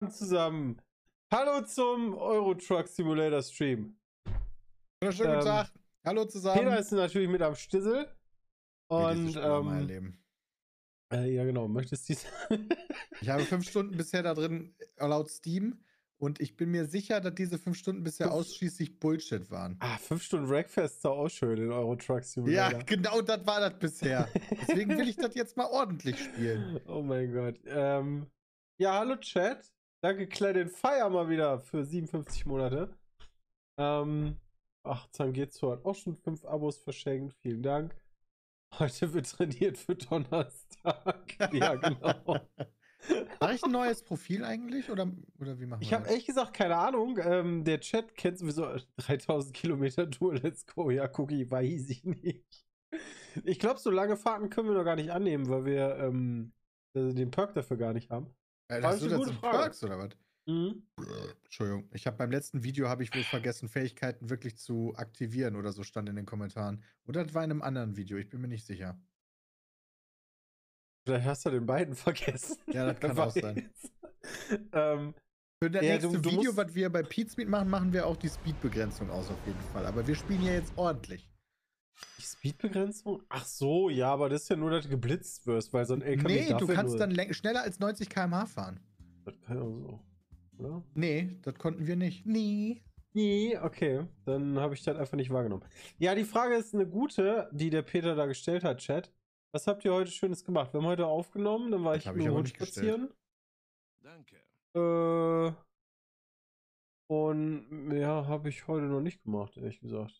Zusammen. Hallo zum Euro Truck Simulator Stream. Schönen guten Tag. Hallo zusammen. Peter ist natürlich mit am Stissel. Und ja genau, möchtest du Ich habe 5 Stunden bisher da drin laut Steam und ich bin mir sicher, dass diese 5 Stunden bisher ausschließlich Bullshit waren. 5 Stunden Wreckfest ist auch schön in Euro Truck Simulator. Ja, genau das war das bisher. Deswegen will ich das jetzt mal ordentlich spielen. Oh mein Gott. Ja, hallo Chat. Danke Claudine Fire mal wieder für 57 Monate. Zangetsu hat auch schon 5 Abos verschenkt. Vielen Dank. Heute wird trainiert für Donnerstag. Ja, genau. Mache ich ein neues Profil eigentlich? Oder wie machen wir das? Ich habe ehrlich gesagt keine Ahnung. Der Chat kennt sowieso 3000 Kilometer Tour. Let's go. Ja, Cookie, weiß ich nicht. Ich glaube, so lange Fahrten können wir noch gar nicht annehmen, weil wir den Perk dafür gar nicht haben. Hast du das in Perks oder was? Mhm. Entschuldigung, beim letzten Video habe ich wohl vergessen, Fähigkeiten wirklich zu aktivieren oder so, stand in den Kommentaren. Oder das war in einem anderen Video, ich bin mir nicht sicher. Vielleicht hast du den beiden vergessen. Ja, das kann auch sein. Für das nächste Video, was wir bei Pete machen, machen wir auch die Speedbegrenzung aus auf jeden Fall. Aber wir spielen ja jetzt ordentlich. Die Speedbegrenzung? Ach so, ja, aber das ist ja nur, dass du geblitzt wirst, weil so ein LKW Nee, du kannst dann schneller als 90 km/h fahren. Das kann ja so. Oder? Nee, das konnten wir nicht. Nee, okay. Dann habe ich das einfach nicht wahrgenommen. Ja, die Frage ist eine gute, die der Peter da gestellt hat, Chat. Was habt ihr heute Schönes gemacht? Wir haben heute aufgenommen, dann war ich im Hund spazieren. Danke. Und ja, habe ich heute noch nicht gemacht, ehrlich gesagt.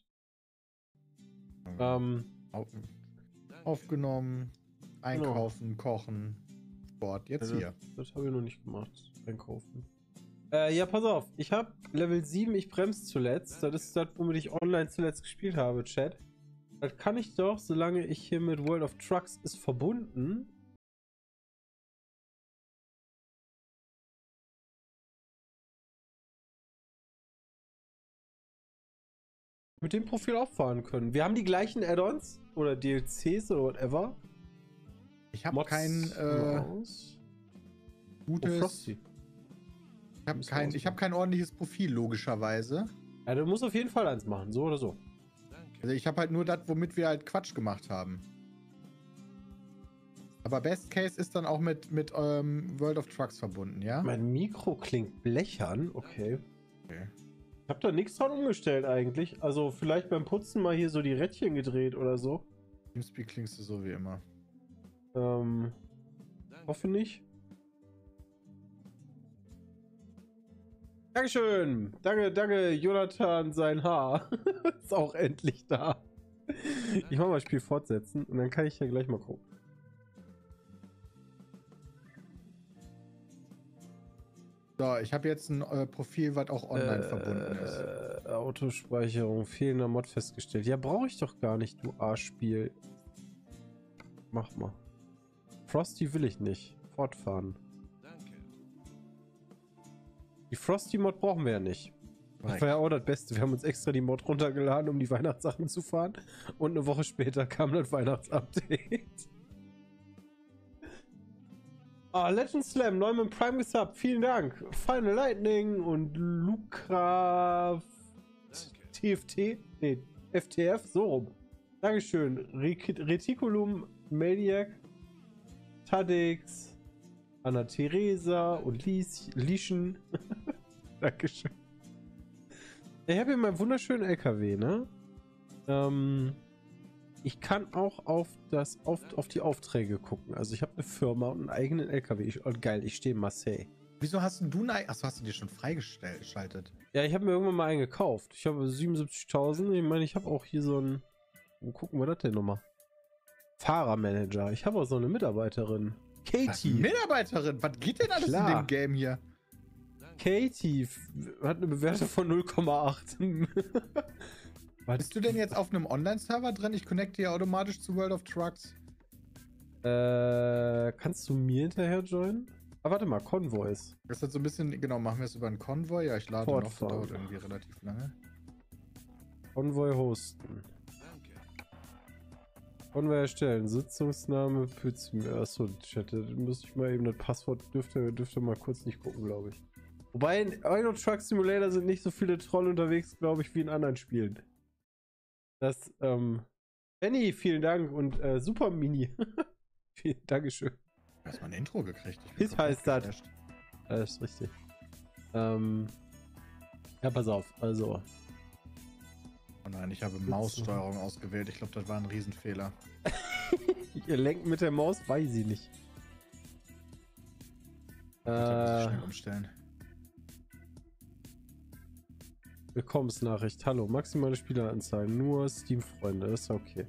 Aufgenommen, einkaufen, kochen, Sport, jetzt hier. Das habe ich noch nicht gemacht, einkaufen. Ja, pass auf, ich habe Level 7, ich bremse zuletzt. Das ist das, womit ich online zuletzt gespielt habe, Chat. Das kann ich doch, solange ich hier mit World of Trucks ist verbunden. Mit dem Profil auch fahren können. Wir haben die gleichen Add-ons oder DLCs oder whatever. Ich habe kein gutes. Ich habe kein ordentliches Profil, logischerweise. Ja, du musst auf jeden Fall eins machen, so oder so. Also ich habe halt nur das, womit wir halt Quatsch gemacht haben. Aber Best Case ist dann auch mit World of Trucks verbunden, ja? Mein Mikro klingt blechern, okay. Ich habe da nichts dran umgestellt eigentlich. Also vielleicht beim Putzen mal hier so die Rädchen gedreht oder so. Teamspeak klingst du so wie immer. Hoffe nicht. Dankeschön. Danke, Jonathan, sein Haar. Ist auch endlich da. Ich mach mal Spiel fortsetzen und dann kann ich ja gleich mal gucken. So, ich habe jetzt ein Profil, was auch online verbunden ist. Autospeicherung, fehlender Mod festgestellt. Ja, brauche ich doch gar nicht, du Arschspiel. Mach mal. Frosty will ich nicht. Fortfahren. Danke. Die Frosty-Mod brauchen wir ja nicht. Das war ja auch das Beste. Wir haben uns extra die Mod runtergeladen, um die Weihnachtssachen zu fahren. Und eine Woche später kam das Weihnachtsupdate. Legend Slam, neu mit Prime gesubbt. Vielen Dank. Final Lightning und Luca TFT. Nee, FTF, so rum. Dankeschön. Reticulum, Maniac, Tadix, Anna Theresa und Lieschen. Dankeschön. Ich habe hier meinen wunderschönen LKW, ne? Ich kann auch auf die Aufträge gucken. Also ich habe eine Firma und einen eigenen LKW. Geil, ich stehe in Marseille. Wieso hast du Achso, hast du dir schon freigeschaltet? Ja, ich habe mir irgendwann mal einen gekauft. Ich habe 77.000. Ich meine, ich habe auch hier so ein... Wo gucken wir das denn nochmal? Fahrermanager. Ich habe auch so eine Mitarbeiterin. Katie. Mitarbeiterin? Was geht denn alles in dem Game hier? Katie hat eine Bewertung von 0,8. Bist du denn jetzt auf einem Online-Server drin? Ich connecte ja automatisch zu World of Trucks. Kannst du mir hinterher joinen? Ah, warte mal, Convoys. Das ist so ein bisschen, genau, machen wir es über einen Konvoi. Ja, ich lade noch, das dauert irgendwie relativ lange. Convoy hosten. Danke. Convoy erstellen. Sitzungsname für achso, Chat. Da müsste ich mal eben das Passwort dürfte mal kurz nicht gucken, glaube ich. Wobei in Euro Truck Simulator sind nicht so viele Troll unterwegs, glaube ich, wie in anderen Spielen. Das, Benny, vielen Dank und Super Mini. Dankeschön. Du hast mal ein Intro gekriegt. Wie heißt das? Das ist richtig. Ja, pass auf, also. Oh nein, ich habe Maussteuerung ausgewählt. Ich glaube, das war ein Riesenfehler. Ihr lenkt mit der Maus, weiß ich nicht. Schnell umstellen. Willkommensnachricht. Hallo, maximale Spieleranzahl. Nur Steam-Freunde, ist okay.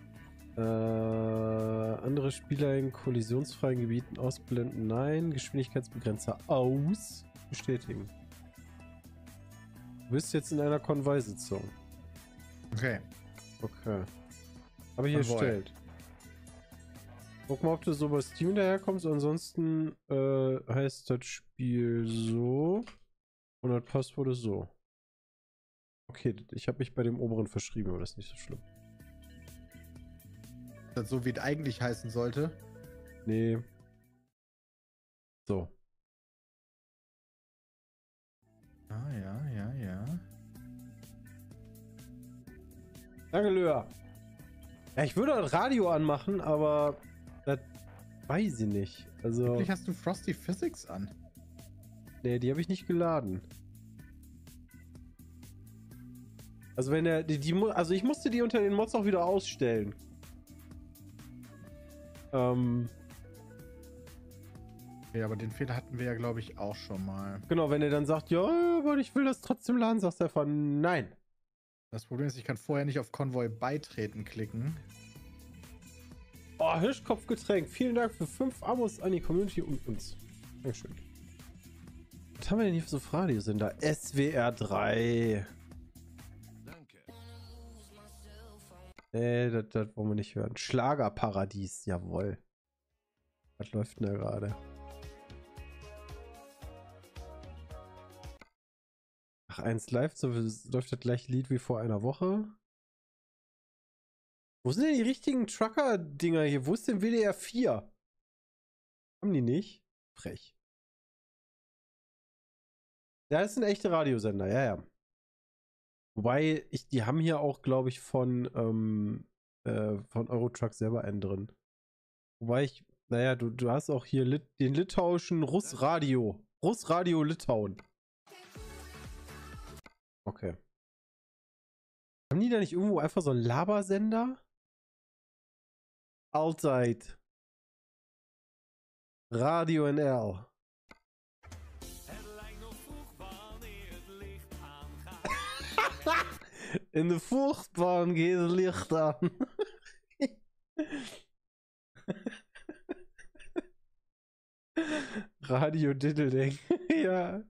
Andere Spieler in kollisionsfreien Gebieten ausblenden. Nein. Geschwindigkeitsbegrenzer aus. Bestätigen. Du bist jetzt in einer Konvoi-Sitzung. Okay. Okay. Habe ich erstellt. Guck mal, ob du so bei Steam hinterherkommst. Ansonsten heißt das Spiel so. Und das Passwort ist so. Okay, ich habe mich bei dem oberen verschrieben, aber das ist nicht so schlimm. Das so wie es eigentlich heißen sollte? Nee. So. Ah, ja. Danke, Löhr. Ja, ich würde ein Radio anmachen, aber das weiß ich nicht. Also. Wirklich hast du Frosty Physics an? Nee, die habe ich nicht geladen. Also wenn er also ich musste die unter den Mods auch wieder ausstellen. Ja, aber den Fehler hatten wir ja, glaube ich, auch schon mal. Genau, wenn er dann sagt, ja, aber ich will das trotzdem laden, sagst du einfach nein. Das Problem ist, ich kann vorher nicht auf Convoy beitreten klicken. Oh, Hirschkopfgetränk. Vielen Dank für 5 Abos an die Community und uns. Dankeschön. Was haben wir denn hier für so Radiosender? SWR 3. Das wollen wir nicht hören. Schlagerparadies, jawohl. Was läuft denn da gerade? Ach, 1 Live, so läuft das gleiche Lied wie vor einer Woche. Wo sind denn die richtigen Trucker-Dinger hier? Wo ist denn WDR 4? Haben die nicht? Frech. Ja, das sind echte Radiosender, ja. Wobei, die haben hier auch, glaube ich, von Eurotruck selber einen drin. Wobei naja, du hast auch hier den litauischen Russradio. Russradio Litauen. Okay. Haben die da nicht irgendwo einfach so einen Labersender? Allzeit. Radio NL. In de Furchtbahn geht das Licht an. Radio Diddleding. Ja.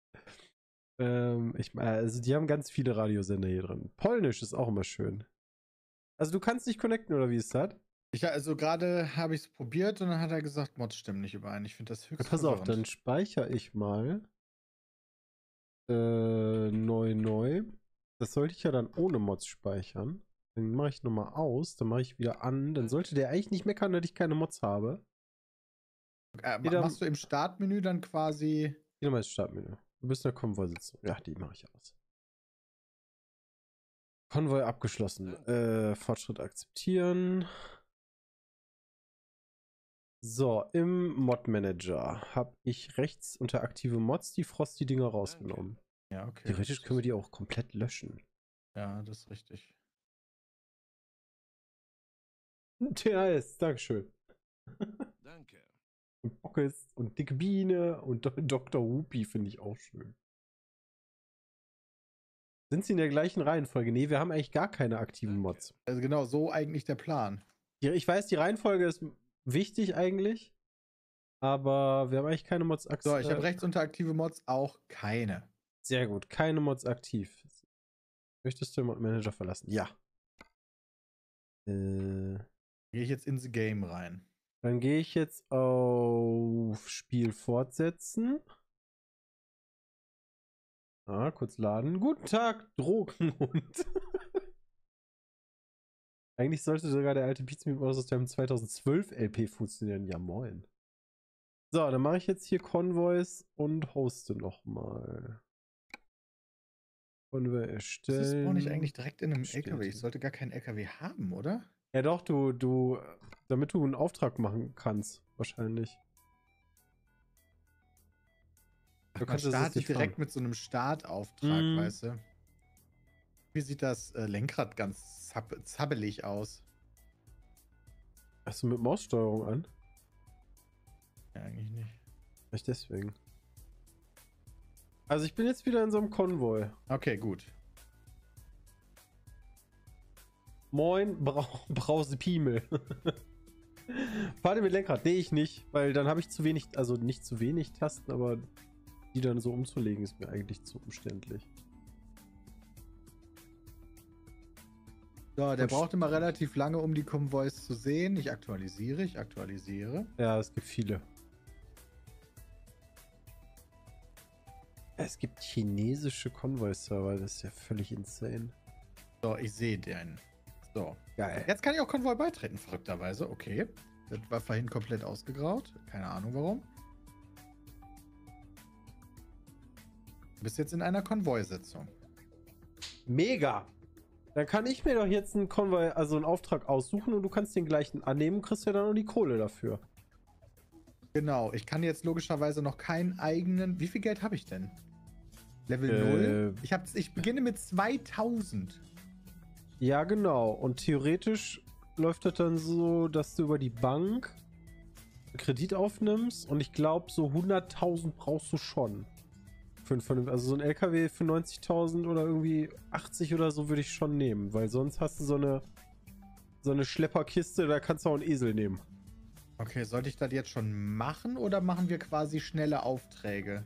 Also die haben ganz viele Radiosender hier drin. Polnisch ist auch immer schön. Also du kannst nicht connecten, oder wie ist das? Also gerade habe ich es probiert und dann hat er gesagt, Mods stimmen nicht überein. Ich finde das höchst Pass auf, dann speichere ich mal. Neu. Das sollte ich ja dann ohne Mods speichern. Dann mache ich nochmal aus, dann mache ich wieder an. Dann sollte der eigentlich nicht meckern, dass ich keine Mods habe. Machst du im Startmenü dann quasi... Hier nochmal das Startmenü. Du bist in der Konvoi-Sitzung. Ja, die mache ich aus. Konvoi abgeschlossen. Fortschritt akzeptieren. So, im Mod-Manager habe ich rechts unter aktive Mods die Frosty-Dinger rausgenommen. Ja, okay. Theoretisch können wir die auch komplett löschen. Ja, das ist richtig. THS, Dankeschön. Danke. Und Bockes und Dicke Biene und Dr. Whoopi finde ich auch schön. Sind sie in der gleichen Reihenfolge? Nee, wir haben eigentlich gar keine aktiven Mods. Also genau, so eigentlich der Plan. Ich weiß, die Reihenfolge ist wichtig eigentlich, aber wir haben eigentlich keine Mods aktiv. So, ich habe rechts unter aktive Mods auch keine. Sehr gut, keine Mods aktiv. Möchtest du den Mod-Manager verlassen? Ja. Gehe ich jetzt ins Game rein. Dann gehe ich jetzt auf Spiel fortsetzen. Kurz laden. Guten Tag, Drogenhund. Eigentlich sollte sogar der alte Pizza-Modus aus dem 2012 LP funktionieren. Ja, moin. So, dann mache ich jetzt hier Convoys und hoste nochmal. Convoy erstellen. Das spawn ich eigentlich direkt in einem LKW. Ich sollte gar keinen LKW haben, oder? Ja doch, damit du einen Auftrag machen kannst, wahrscheinlich. Du kannst starte ich direkt mit so einem Startauftrag, weißt du? Wie sieht das Lenkrad ganz zappelig aus? Hast du mit Maussteuerung an? Ja, eigentlich nicht. Vielleicht deswegen. Also ich bin jetzt wieder in so einem Konvoi. Okay, gut. Moin, Brause Piemel. Fahrt mit Lenkrad? Nee, ich nicht, weil dann habe ich zu wenig, also nicht zu wenig Tasten, aber die dann so umzulegen ist mir eigentlich zu umständlich. So, der braucht immer relativ lange, um die Konvois zu sehen. Ich aktualisiere. Ja, es gibt viele. Es gibt chinesische Konvoi-Server, das ist ja völlig insane. So, ich sehe den. So. Geil. Jetzt kann ich auch Konvoi beitreten, verrückterweise. Okay. Das war vorhin komplett ausgegraut. Keine Ahnung warum. Du bist jetzt in einer Konvoisitzung. Mega! Dann kann ich mir doch jetzt einen Konvoi, also einen Auftrag aussuchen und du kannst den gleichen annehmen, kriegst ja dann nur die Kohle dafür. Genau, ich kann jetzt logischerweise noch keinen eigenen... Wie viel Geld habe ich denn? Level 0? Ich beginne mit 2000. Ja, genau. Und theoretisch läuft das dann so, dass du über die Bank Kredit aufnimmst und ich glaube, so 100.000 brauchst du schon. Also so ein LKW für 90.000 oder irgendwie 80 oder so würde ich schon nehmen, weil sonst hast du so eine Schlepperkiste, da kannst du auch einen Esel nehmen. Okay, sollte ich das jetzt schon machen oder machen wir quasi schnelle Aufträge?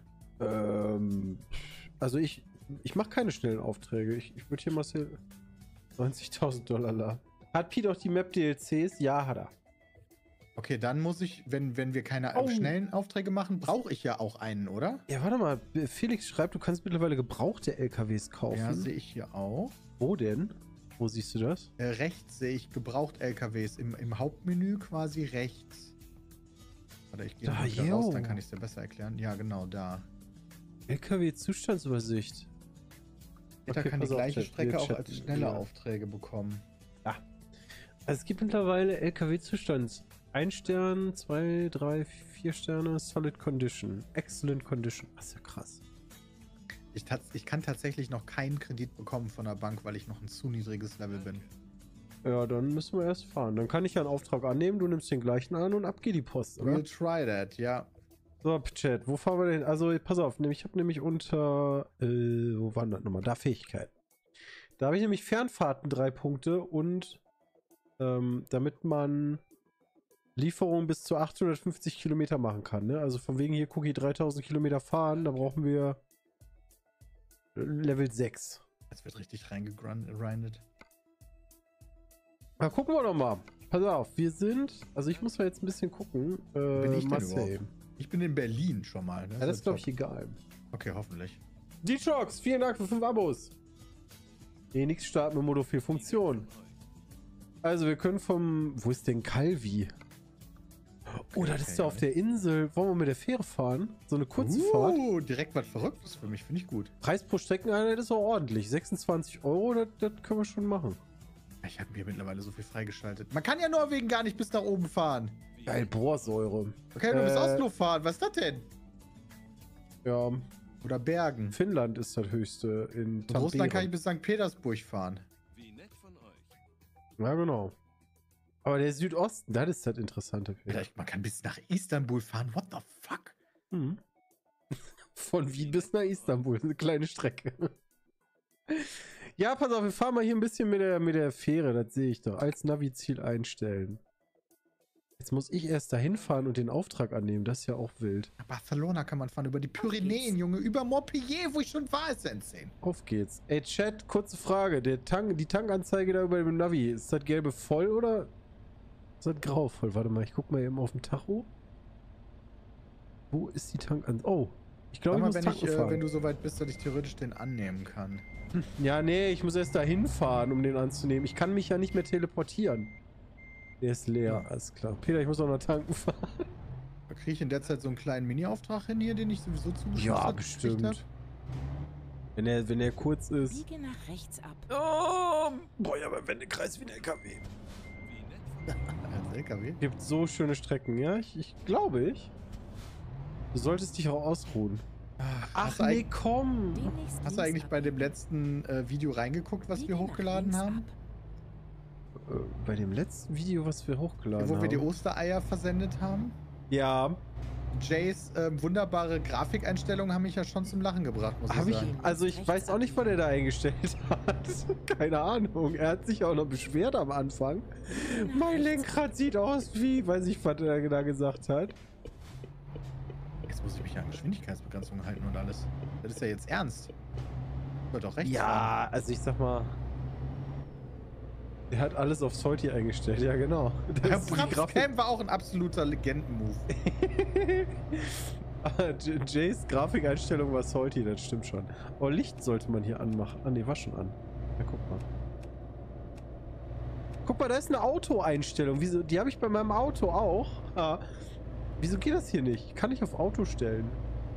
Also ich mache keine schnellen Aufträge. Ich würde hier mal 90.000 Dollar laden. Hat Pete auch die Map-DLCs? Ja, hat er. Okay, dann muss ich, wenn wir keine schnellen Aufträge machen, brauche ich ja auch einen, oder? Ja, warte mal. Felix schreibt, du kannst mittlerweile gebrauchte LKWs kaufen. Ja, sehe ich hier auch. Wo denn? Wo siehst du das? Rechts sehe ich gebraucht LKWs. Im Hauptmenü quasi rechts. Oder ich gehe mal wieder raus, dann kann ich es dir besser erklären. Ja, genau, da. LKW-Zustandsübersicht. Da kann die gleiche Strecke auch als schnelle Aufträge bekommen. Ja. Also es gibt mittlerweile LKW-Zustands. 1 Stern, 2, 3, 4 Sterne, Solid Condition, Excellent Condition. Das ist ja krass. Ich kann tatsächlich noch keinen Kredit bekommen von der Bank, weil ich noch ein zu niedriges Level bin. Ja, dann müssen wir erst fahren. Dann kann ich ja einen Auftrag annehmen, du nimmst den gleichen an und ab geht die Post, oder? We'll try that, ja. So, Chat, wo fahren wir denn? Also, pass auf, ich habe nämlich unter, wo waren das nochmal? Da Fähigkeit. Da habe ich nämlich Fernfahrten 3 Punkte und damit man Lieferungen bis zu 850 Kilometer machen kann, ne? Also von wegen hier Cookie 3000 Kilometer fahren, da brauchen wir Level 6. Das wird richtig reingegrindet. Na, gucken wir doch mal. Pass auf, wir sind, also ich muss mal jetzt ein bisschen gucken. Bin ich denn überhaupt? Ich bin in Berlin schon mal. Das ist glaube ich egal. Okay, hoffentlich. D-Trox, vielen Dank für 5 Abos. Nee, nix starten mit Modo 4 Funktion. Also wir können wo ist denn Calvi? Oh, das ist ja auf der Insel. Wollen wir mit der Fähre fahren? So eine kurze Fahrt? Direkt was Verrücktes für mich. Finde ich gut. Preis pro Streckeneinheit ist auch ordentlich. 26 €, das können wir schon machen. Ich habe mir mittlerweile so viel freigeschaltet. Man kann ja Norwegen gar nicht bis nach oben fahren. Geil, Bohrsäure. Okay, du bist Oslo fahren. Was ist das denn? Ja. Oder Bergen. Finnland ist das höchste. In Russland kann ich bis St. Petersburg fahren. Wie nett von euch. Ja, genau. Aber der Südosten, das ist das Interessante. Vielleicht, man kann bis nach Istanbul fahren. What the fuck? Mhm. Von Wien bis nach Istanbul. Eine kleine Strecke. Ja, pass auf, wir fahren mal hier ein bisschen mit der Fähre. Das sehe ich doch. Als Navi-Ziel einstellen. Jetzt muss ich erst dahin fahren und den Auftrag annehmen. Das ist ja auch wild. Nach Barcelona kann man fahren. Über die Pyrenäen, Junge. Über Montpellier, wo ich schon war, ist insane. Auf geht's. Ey, Chat, kurze Frage. Die Tankanzeige da über dem Navi. Ist das gelbe voll oder ist das grau voll? Warte mal, ich guck mal eben auf dem Tacho. Wo ist die Tankanzeige? Oh, Ich glaube, ich muss tanken fahren. wenn du soweit bist, dass ich theoretisch den annehmen kann. Ja, nee, ich muss erst da hinfahren, um den anzunehmen. Ich kann mich ja nicht mehr teleportieren. Der ist leer, alles klar. Peter, ich muss auch noch tanken fahren. Kriege ich in der Zeit so einen kleinen Mini-Auftrag hin hier, den ich sowieso zugeschickt habe? Ja, bestimmt. Wenn er kurz ist. Biege nach rechts ab. Oh, boah, ja, beim Wendekreis wie ein LKW. Als LKW? Gibt so schöne Strecken, ja? Ich glaube. Du solltest dich auch ausruhen. Ach nee, komm! Hast du eigentlich bei dem letzten Video reingeguckt, was wir hochgeladen haben? Bei dem letzten Video, was wir hochgeladen haben? Wo wir die haben? Ostereier versendet haben? Ja. Jays wunderbare Grafikeinstellungen haben mich ja schon zum Lachen gebracht, muss ich sagen. Also ich weiß auch nicht, was er da eingestellt hat. Keine Ahnung. Er hat sich auch noch beschwert am Anfang. Mein Lenkrad sieht aus wie, weiß ich, was er da gesagt hat. Jetzt muss ich mich ja an Geschwindigkeitsbegrenzung halten und alles. Das ist ja jetzt ernst. Wird doch recht. Ja, also ich sag mal. Er hat alles auf Salty eingestellt, ja genau. Brabscam war auch ein absoluter Legenden-Move. Jays Grafikeinstellung war Salty, das stimmt schon. Oh, Licht sollte man hier anmachen. Ah ne, war schon an. Ja, guck mal. Guck mal, da ist eine Auto-Einstellung. Wieso? Die habe ich bei meinem Auto auch. Ah. Wieso geht das hier nicht? Ich kann nicht auf Auto stellen.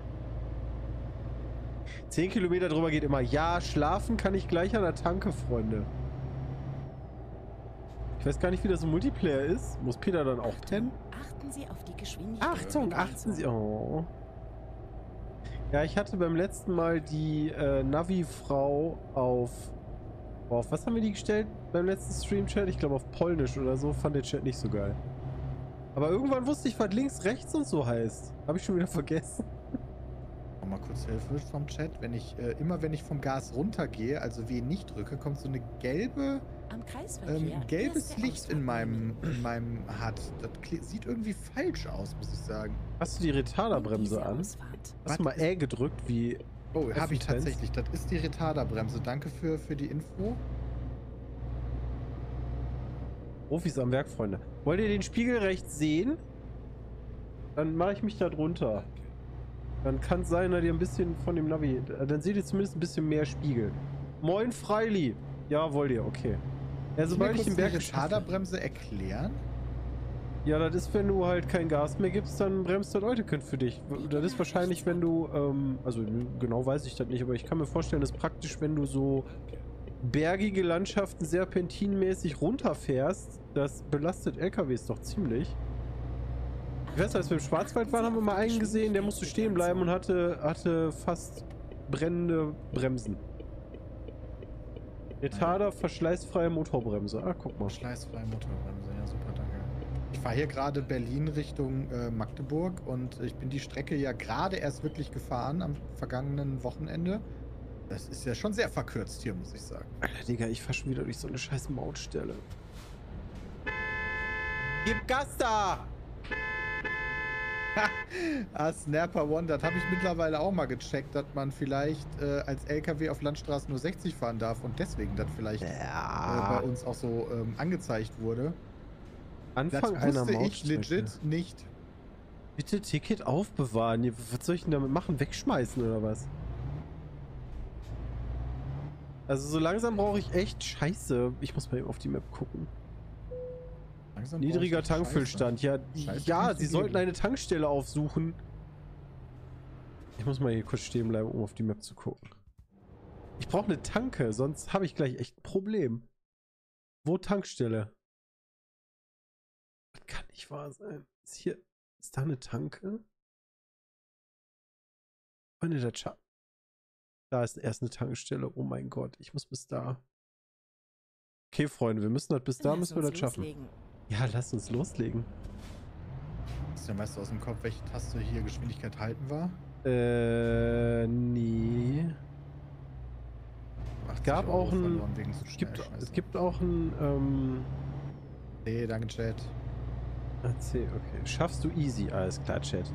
10 Kilometer drüber geht immer. Ja, schlafen kann ich gleich an der Tanke, Freunde. Ich weiß gar nicht, wie das im Multiplayer ist. Muss Peter dann auch pennen? Achten Sie auf die Geschwindigkeit. Achtung, achten Sie. Oh. Ja, ich hatte beim letzten Mal die Navi-Frau auf... Auf was haben wir die gestellt beim letzten Stream-Chat? Ich glaube auf Polnisch oder so. Fand der Chat nicht so geil. Aber irgendwann wusste ich, was links, rechts und so heißt. Habe ich schon wieder vergessen. Mal kurz Hilfe vom Chat. Wenn ich, immer wenn ich vom Gas runtergehe, also W nicht drücke, kommt so eine gelbe... gelbes Licht in meinem HUD. Das sieht irgendwie falsch aus, muss ich sagen. Hast du die Retarderbremse an? Hast du mal gedrückt, wie... Oh, habe ich tatsächlich. Das ist die Retarderbremse. Danke für die Info. Profis am Werk, Freunde. Wollt ihr den Spiegel rechts sehen? Dann mache ich mich da drunter. Dann kann es sein, dass ihr ein bisschen von dem Navi... Dann seht ihr zumindest ein bisschen mehr Spiegel. Moin, Freili. Ja, wollt ihr, okay. Ja, sobald ich den Berg... Kannst du die Retarderbremse erklären? Ja, das ist, wenn du halt kein Gas mehr gibst, dann bremst das Eutekind für dich. Das ist wahrscheinlich, wenn du, also genau weiß ich das nicht, aber ich kann mir vorstellen, das ist praktisch, wenn du so bergige Landschaften serpentinmäßig runterfährst. Das belastet LKWs doch ziemlich. Ich weiß, als wir im Schwarzwald waren, haben wir mal einen gesehen, der musste stehen bleiben und hatte fast brennende Bremsen. Retarder, verschleißfreie Motorbremse. Ah, guck mal. Verschleißfreie Motorbremse, ja super, danke. Ich fahre hier gerade Berlin Richtung Magdeburg und ich bin die Strecke ja gerade erst wirklich gefahren am vergangenen Wochenende. Das ist ja schon sehr verkürzt hier, muss ich sagen. Alter, Digga, ich fahre schon wieder durch so eine scheiß Mautstelle. Gib Gas da! Snapper One, das habe ich mittlerweile auch mal gecheckt, dass man vielleicht als LKW auf Landstraßen nur 60 fahren darf und deswegen das vielleicht bei uns auch so angezeigt wurde. Anfang einer Mautstrecke. Ich legit nicht. Bitte Ticket aufbewahren. Was soll ich denn damit machen? Wegschmeißen oder was? Also so langsam brauche ich echt Scheiße. Ich muss mal eben auf die Map gucken. Langsam niedriger Tankfüllstand. Ja, ja, sie sollten eine Tankstelle aufsuchen. Ich muss mal hier kurz stehen bleiben, um auf die Map zu gucken. Ich brauche eine Tanke, sonst habe ich gleich echt ein Problem. Wo Tankstelle? Das kann nicht wahr sein. Ist da eine Tanke? Freunde der Chat. Da ist erst eine Tankstelle. Oh mein Gott, ich muss bis da. Okay, Freunde, wir müssen das bis da, müssen wir das schaffen. Ja, lasst uns loslegen. Ist ja meist aus dem Kopf, welche Taste hier Geschwindigkeit halten war? Nee. Es gab auch ein... Es gibt auch ein, Nee, danke, Chat. AC, okay. Schaffst du easy. Alles klar, Chat.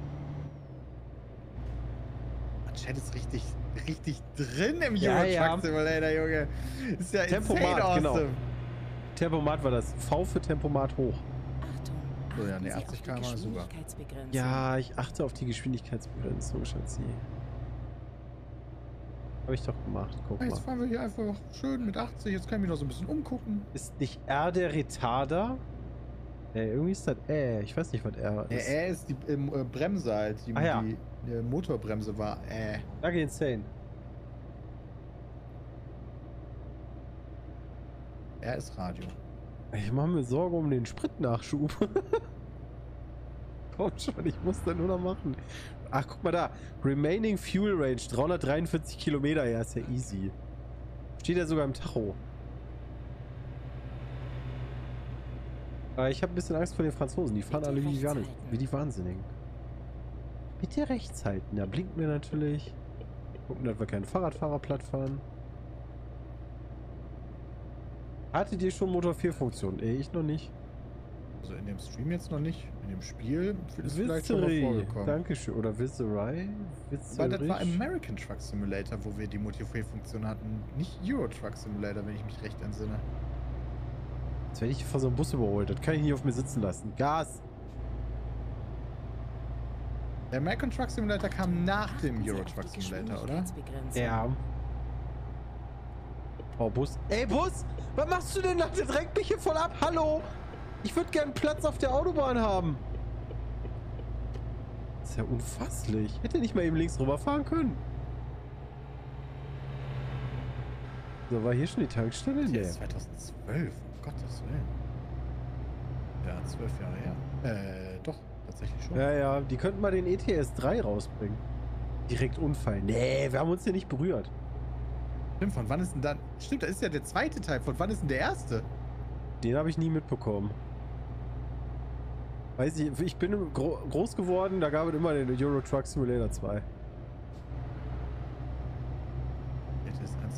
Chat ist richtig drin im ja, Euro Truck Simulator, Junge. Ist ja Tempomat, awesome. Genau. Tempomat war das. V für Tempomat hoch. Achtung, so, ja, ne, 80 km/h super. Ja, ich achte auf die Geschwindigkeitsbegrenzung, Schatzi. Habe ich doch gemacht. Guck Jetzt mal. fahren wir hier einfach schön mit 80. Jetzt kann ich mich noch so ein bisschen umgucken. Ist nicht R der Retarder? Irgendwie ist das ich weiß nicht, was R ist. Ist die Bremse halt. Die, ja. die Motorbremse war Danke, insane. R ist Radio. Ich mache mir Sorgen um den Spritnachschub. Komm schon, ich muss da nur noch machen. Ach, guck mal da. Remaining Fuel Range, 343 Kilometer. Ja, ist ja easy. Steht ja sogar im Tacho. Ich habe ein bisschen Angst vor den Franzosen. Die fahren alle wie die Wahnsinnigen. Bitte rechts halten. Da blinken wir natürlich. Gucken, dass wir keinen Fahrradfahrer platt fahren. Hattet ihr schon Motor 4 Funktion? Ich noch nicht. Also in dem Stream jetzt noch nicht. In dem Spiel ist vielleicht schon mal vorgekommen. Dankeschön. Oder Viscerai? Weil das war American Truck Simulator, wo wir die Motor 4 Funktion hatten. Nicht Euro Truck Simulator, wenn ich mich recht entsinne. Jetzt werde ich hier vor so einem Bus überholt. Das kann ich nicht auf mir sitzen lassen. Gas! Der American Truck Simulator kam nach dem Euro Truck Simulator, oder? Ja. Oh, Bus. Ey, Bus! Was machst du denn da? Der drängt mich hier voll ab. Hallo! Ich würde gerne Platz auf der Autobahn haben. Das ist ja unfasslich. Hätte nicht mal eben links rüberfahren können. So, war hier schon die Tankstelle? Das Nee. ist 2012, um Gottes Willen. Ja, 12 Jahre her. Doch, tatsächlich schon. Ja, die könnten mal den ETS 3 rausbringen. Direkt Unfall. Nee, wir haben uns hier nicht berührt. Stimmt, von wann ist denn dann... Stimmt, das ist ja der zweite Teil. Von wann ist denn der erste? Den habe ich nie mitbekommen. Weiß ich bin groß geworden, da gab es immer den Euro Truck Simulator 2. ETS 1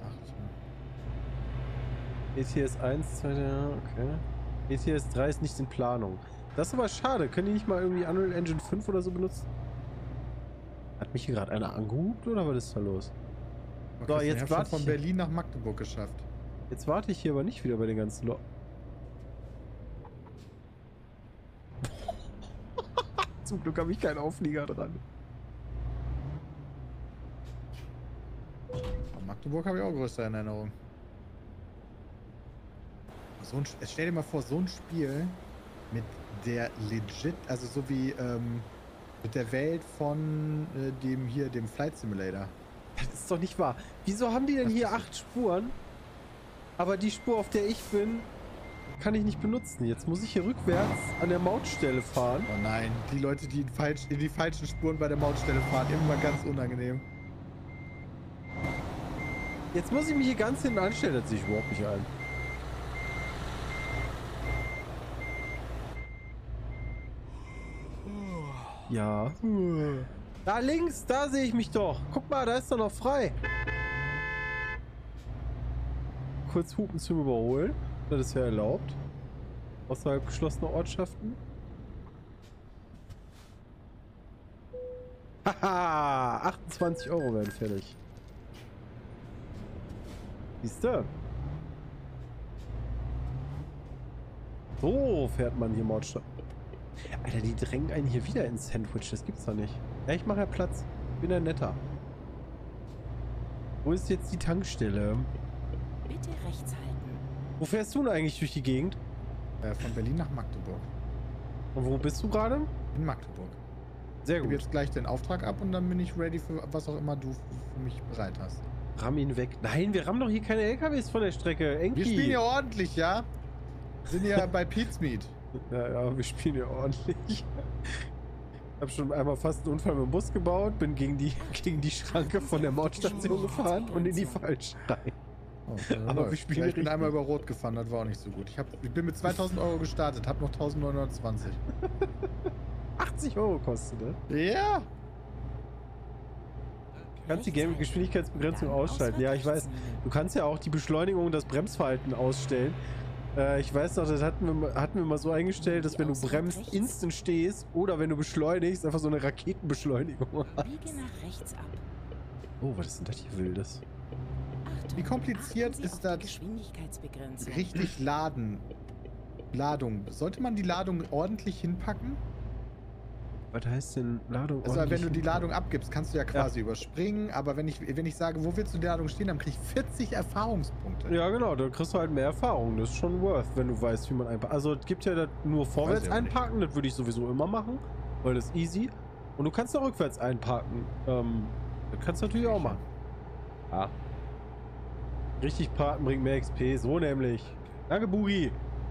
2008. ETS 1, 2, okay. ETS 3 ist nicht in Planung. Das ist aber schade. Können die nicht mal irgendwie Unreal Engine 5 oder so benutzen? Hat mich hier gerade einer angehupt oder was ist da los? Okay, So, jetzt ich warte von ich. Berlin nach Magdeburg geschafft. Jetzt warte ich hier aber nicht wieder bei den ganzen Zum Glück habe ich keinen Auflieger dran. An Magdeburg habe ich auch größte Erinnerung. Stell dir mal vor, so ein Spiel mit der legit, also so wie mit der Welt von dem Flight Simulator. Das ist doch nicht wahr. Wieso haben die denn hier 8 Spuren? Aber die Spur, auf der ich bin, kann ich nicht benutzen. Jetzt muss ich hier rückwärts an der Mautstelle fahren. Oh nein, die Leute, die in die falschen Spuren bei der Mautstelle fahren, immer ganz unangenehm. Jetzt muss ich mich hier ganz hinten anstellen. Das sehe ich überhaupt nicht ein. Ja. Da links, da sehe ich mich doch. Guck mal, da ist doch noch frei. Kurz hupen zum Überholen. Das ist ja erlaubt. Außerhalb geschlossener Ortschaften. Haha, 28 € werden fällig. Siehst du? So fährt man hier Mautstadt. Alter, die drängen einen hier wieder ins Sandwich. Das gibt's doch nicht. Ja, ich mache ja Platz. Bin ja netter. Wo ist jetzt die Tankstelle? Bitte rechts halten. Wo fährst du denn eigentlich durch die Gegend? Von Berlin nach Magdeburg. Und wo bist du gerade? In Magdeburg. Sehr Ich gebe gut. jetzt gleich den Auftrag ab und dann bin ich ready für was auch immer du für mich bereit hast. Ramm ihn weg. Nein, wir rammen doch hier keine LKWs von der Strecke. Enki. Wir spielen ja ordentlich, ja? Wir sind ja bei Pete's Meat. Ja, wir spielen ja ordentlich. Ich habe schon einmal fast einen Unfall mit dem Bus gebaut, bin gegen die Schranke von der Mautstation gefahren und in die falsche rein. Oh, Aber wir spielen ich bin richtig. einmal über Rot gefahren, das war auch nicht so gut. Ich bin mit 2.000 € gestartet, habe noch 1.920. 80 € kostet, ne? Ja! Du kannst die Geschwindigkeitsbegrenzung ausschalten. Ja, ich weiß. Du kannst ja auch die Beschleunigung und das Bremsverhalten ausstellen. Ich weiß noch, das hatten wir mal so eingestellt, dass wenn du bremst, instant stehst oder wenn du beschleunigst, einfach so eine Raketenbeschleunigung hast. Biege nach rechts ab. Oh, was ist denn das hier Wildes? Achtung, Wie kompliziert achten Sie ist auf das? die Geschwindigkeitsbegrenzung. Richtig Ladung. Sollte man die Ladung ordentlich hinpacken? Was heißt denn Ladung? Also wenn du die Ladung abgibst, kannst du ja quasi überspringen, aber wenn ich sage, wo willst du die Ladung stehen, dann krieg ich 40 Erfahrungspunkte. Ja, genau, da kriegst du halt mehr Erfahrung. Das ist schon worth, wenn du weißt, wie man einparkt. Also es gibt ja das nur vorwärts einparken, das würde ich sowieso immer machen, weil das ist easy. Und du kannst auch rückwärts einparken. Das kannst du natürlich auch machen. Ja. Richtig parken bringt mehr XP, so nämlich. Danke, Boogie.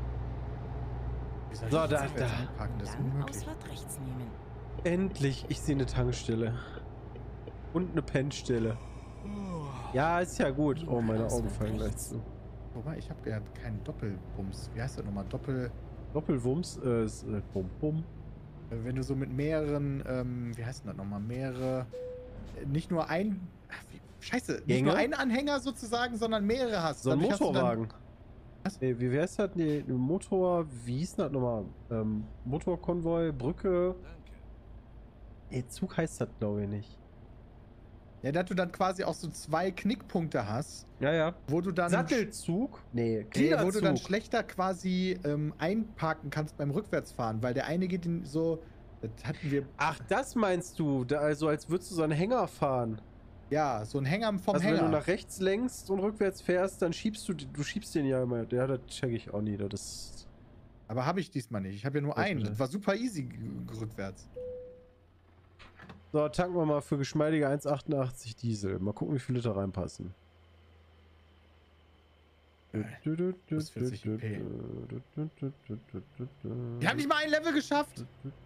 So, da. Einparken, das ist Dann unmöglich. Ausfahrt rechts nehmen. Endlich, ich sehe eine Tankstelle. Und eine Pennstelle. Ja, ist ja gut. Oh, meine Augen fallen gleich zu. Wobei, ich habe ja keinen Doppelbums. Wie heißt das nochmal? Doppelwumms ist Bum. Wenn du so mit mehreren, wie heißt denn das nochmal? Mehrere, nicht nur ein, scheiße, nicht Gänge? nur einen Anhänger sozusagen, sondern mehrere hast. So ein Dadurch hast du dann- Motorwagen. Was? Nee, wie heißt das? Nee, Motor, wie hieß das nochmal? Motorkonvoi, Brücke. Danke. Nee, Zug heißt das, glaube ich, nicht. Ja, dass du dann quasi auch so 2 Knickpunkte hast, Ja, ja. wo du dann... Sattelzug? Nee, Nee, wo du dann Gliederzug. schlechter quasi einparken kannst beim Rückwärtsfahren, weil der eine geht in so... Das hatten wir... Ach, das meinst du? Da, also als würdest du so einen Hänger fahren. Ja, so ein Hänger vom Also Hänger. wenn du nach rechts lenkst und rückwärts fährst, dann schiebst du schiebst den ja immer. Ja, das check ich auch nie. Das Aber habe ich diesmal nicht. Ich habe ja nur Was einen. bitte? Das war super easy rückwärts. So, tanken wir mal für geschmeidige 1,88 Diesel. Mal gucken, wie viele Liter reinpassen. Plus 40 EP. Wir haben nicht mal ein Level geschafft!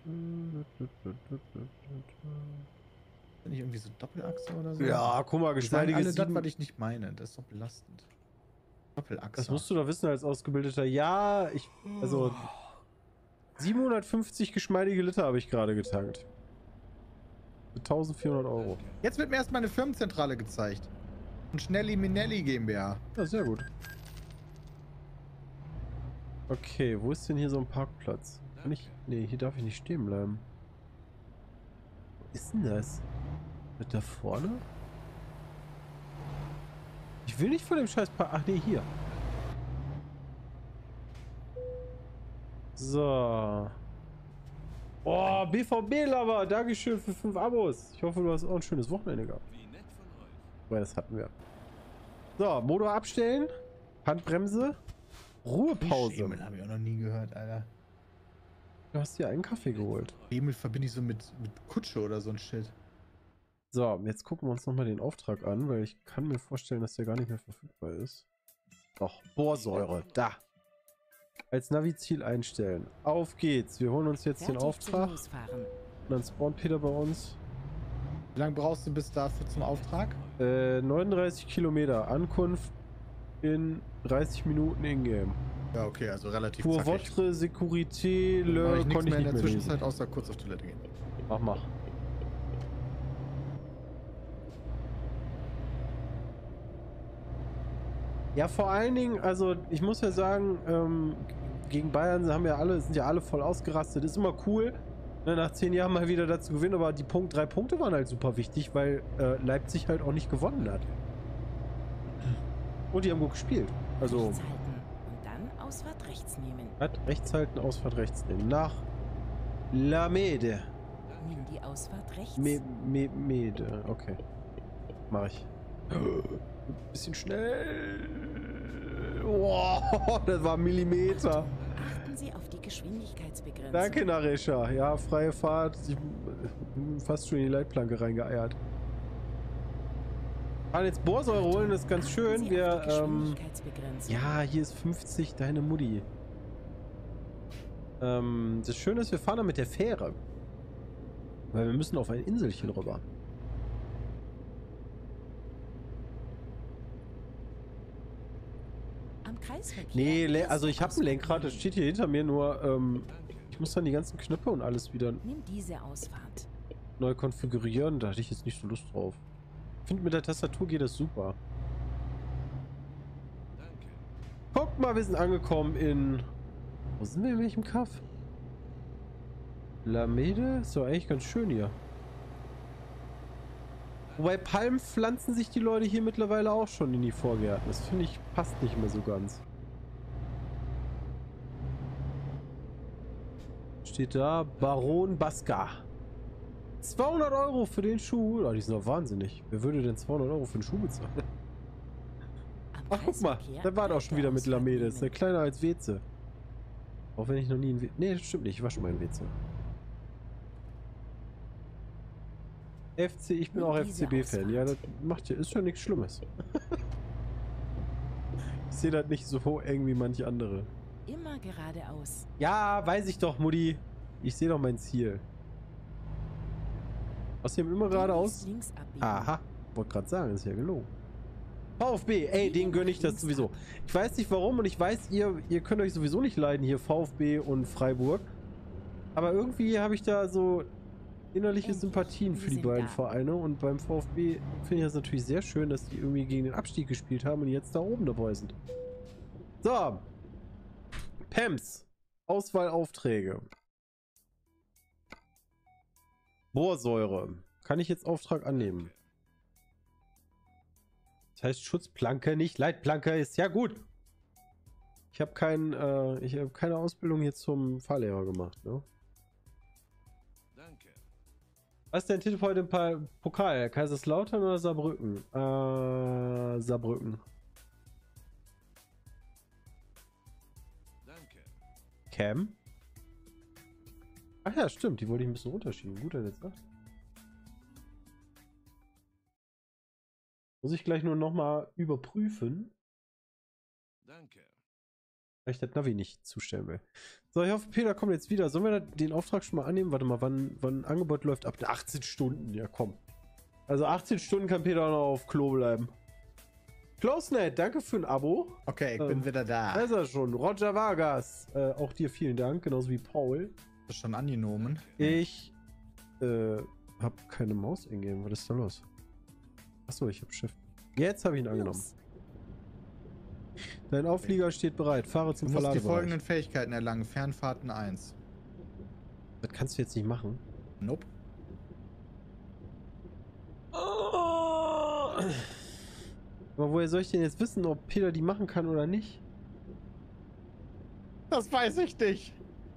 Bin ich irgendwie so Doppelachse oder so? Ja, guck mal, Die sagen geschmeidige alle das, 7. was ich nicht meine. Das ist doch belastend. Doppelachse. Das musst du doch wissen als Ausgebildeter. Ja, also 750 geschmeidige Liter habe ich gerade getankt. Für 1400 Euro. Jetzt wird mir erstmal eine Firmenzentrale gezeigt. Und Schnelli Minelli GmbH. Ja, sehr gut. Okay, wo ist denn hier so ein Parkplatz? Kann ich... Nee, hier darf ich nicht stehen bleiben. Wo ist denn das? Mit da vorne? Ich will nicht vor dem scheiß Park... Ach nee, hier. So. Oh, BVB-Lover. Dankeschön für 5 Abos. Ich hoffe, du hast auch ein schönes Wochenende gehabt. Wie nett von euch. Weil das hatten wir. So, Motor abstellen. Handbremse. Ruhepause. Schemel habe ich auch noch nie gehört, Alter. Du hast dir einen Kaffee geholt. Schemel verbinde ich so mit Kutsche oder so ein Shit. So, jetzt gucken wir uns nochmal den Auftrag an, weil ich kann mir vorstellen, dass der gar nicht mehr verfügbar ist. Doch, Borsäure, da. Als Navi-Ziel einstellen. Auf geht's. Wir holen uns jetzt den Fertig zum Auftrag. Losfahren. Und dann spawnt Peter bei uns. Wie lange brauchst du bis dafür zum Auftrag? 39 Kilometer. Ankunft in 30 Minuten in-game. Ja, okay, also relativ Pour zackig. votre sécurité, Dann mache le ich nichts konnte ich mehr in nicht der mehr lesen. Zwischenzeit, außer kurz auf Toilette gehen. Mach. Ja, vor allen Dingen, also ich muss ja sagen, gegen Bayern sind ja alle voll ausgerastet. Ist immer cool, ne, nach 10 Jahren mal wieder dazu gewinnen, aber die 3 Punkte waren halt super wichtig, weil Leipzig halt auch nicht gewonnen hat. Und die haben gut gespielt. Also, Rechts halten und dann Ausfahrt rechts nehmen. rechts halten, Ausfahrt rechts nehmen. Nach La Mede. Nimm die Ausfahrt rechts. Mede, okay. Mach ich. Bisschen schnell. Wow, das war Millimeter. Achten Sie auf die Geschwindigkeitsbegrenzung. Danke, Naresha. Ja, freie Fahrt. Ich bin fast schon in die Leitplanke reingeeiert. Fahren jetzt Borsäure holen, das ist ganz Achten schön. Sie auf die Wir, Geschwindigkeitsbegrenzung. ja, hier ist 50, deine Mutti. Das Schöne ist, wir fahren da mit der Fähre. Weil wir müssen auf ein Inselchen rüber. Am Kreisverkehr. Nee, erst also ich habe ein Ausfahrt Lenkrad, das nehmen. steht hier hinter mir, nur Danke. ich muss dann die ganzen Knöpfe und alles wieder Nimm diese Ausfahrt. neu konfigurieren. Da hatte ich jetzt nicht so Lust drauf. Ich finde, mit der Tastatur geht das super. Danke. Guck mal, wir sind angekommen in... Wo sind wir, in welchem Kaff? La Mede? Ist doch eigentlich ganz schön hier. Wobei Palmen pflanzen sich die Leute hier mittlerweile auch schon in die Vorgärten. Das finde ich passt nicht mehr so ganz. Steht da Baron Basca. 200 Euro für den Schuh. Oh, die sind doch wahnsinnig. Wer würde denn 200 Euro für einen Schuh bezahlen? Ach, guck mal. Der war doch schon wieder mit Lamedes. Der kleiner als Weze. Auch wenn ich noch nie ein Weze... Nee, das stimmt nicht. Ich war schon mal ein Weze. FC, ich bin auch FCB-Fan. Ja, das macht ja... Ist schon nichts Schlimmes. Ich sehe das nicht so eng wie manche andere. Immer geradeaus. Ja, weiß ich doch, Mutti. Ich sehe doch mein Ziel. Außerdem immer geradeaus. Aha. Wollte gerade sagen, ist ja gelogen. VfB, ey, den gönne ich das sowieso. Ich weiß nicht warum und ich weiß, ihr könnt euch sowieso nicht leiden hier, VfB und Freiburg. Aber irgendwie habe ich da so innerliche Sympathien für die beiden Vereine und beim VfB finde ich das natürlich sehr schön, dass die irgendwie gegen den Abstieg gespielt haben und jetzt da oben dabei sind. So. PEMS. Auswahlaufträge. Bohrsäure. Kann ich jetzt Auftrag annehmen? Das heißt Schutzplanke, nicht Leitplanke. Ist ja gut. Ich habe keine Ausbildung jetzt zum Fahrlehrer gemacht, ne? Danke. Was ist dein Titel heute im Pokal? Kaiserslautern oder Saarbrücken? Saarbrücken. Danke. Cam? Ach ja, stimmt. Die wollte ich ein bisschen runterschieben. Gut, jetzt sagt. Muss ich gleich nur nochmal überprüfen. Danke. Weil ich das Navi nicht zustellen will. So, ich hoffe, Peter kommt jetzt wieder. Sollen wir den Auftrag schon mal annehmen? Warte mal, wann ein Angebot läuft? Ab 18 Stunden. Ja, komm. Also 18 Stunden kann Peter auch noch auf Klo bleiben. CloseNet, danke für ein Abo. Okay, ich bin wieder da. Da ist er schon. Roger Vargas. Auch dir vielen Dank, genauso wie Paul. Das ist schon angenommen. Ich habe keine Maus ingame. Was ist da los? Achso, ich habe Shift. Jetzt habe ich ihn angenommen. Dein Auflieger steht bereit. Fahre zum Verladebereich. Du musst die folgenden Fähigkeiten erlangen. Fernfahrten 1. Das kannst du jetzt nicht machen. Nope. Oh. Aber woher soll ich denn jetzt wissen, ob Peter die machen kann oder nicht? Das weiß ich nicht.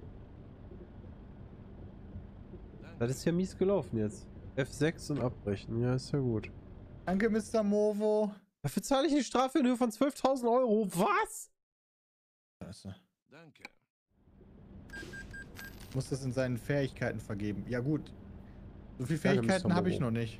Das ist ja mies gelaufen jetzt. F6 und abbrechen. Ja, ist ja gut. Danke, Mr. Movo. Dafür zahle ich eine Strafe in Höhe von 12.000 Euro. Was? Scheiße. Danke. Ich muss das in seinen Fähigkeiten vergeben. Ja gut. So viele Fähigkeiten habe ich noch nicht.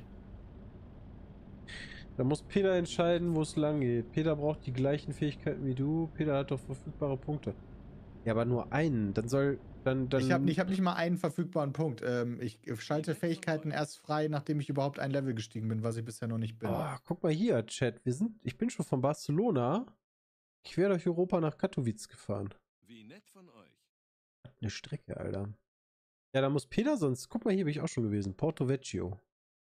Da muss Peter entscheiden, wo es lang geht. Peter braucht die gleichen Fähigkeiten wie du. Peter hat doch verfügbare Punkte. Ja, aber nur einen. Dann soll... Dann Ich hab nicht mal einen verfügbaren Punkt. Ich schalte Fähigkeiten erst frei, nachdem ich überhaupt ein Level gestiegen bin, was ich bisher noch nicht bin. Oh, guck mal hier, Chat. Ich bin schon von Barcelona quer durch Europa nach Katowice gefahren. Wie nett von euch. Eine Strecke, Alter. Ja, da muss Peter sonst... Guck mal, hier bin ich auch schon gewesen. Porto Vecchio.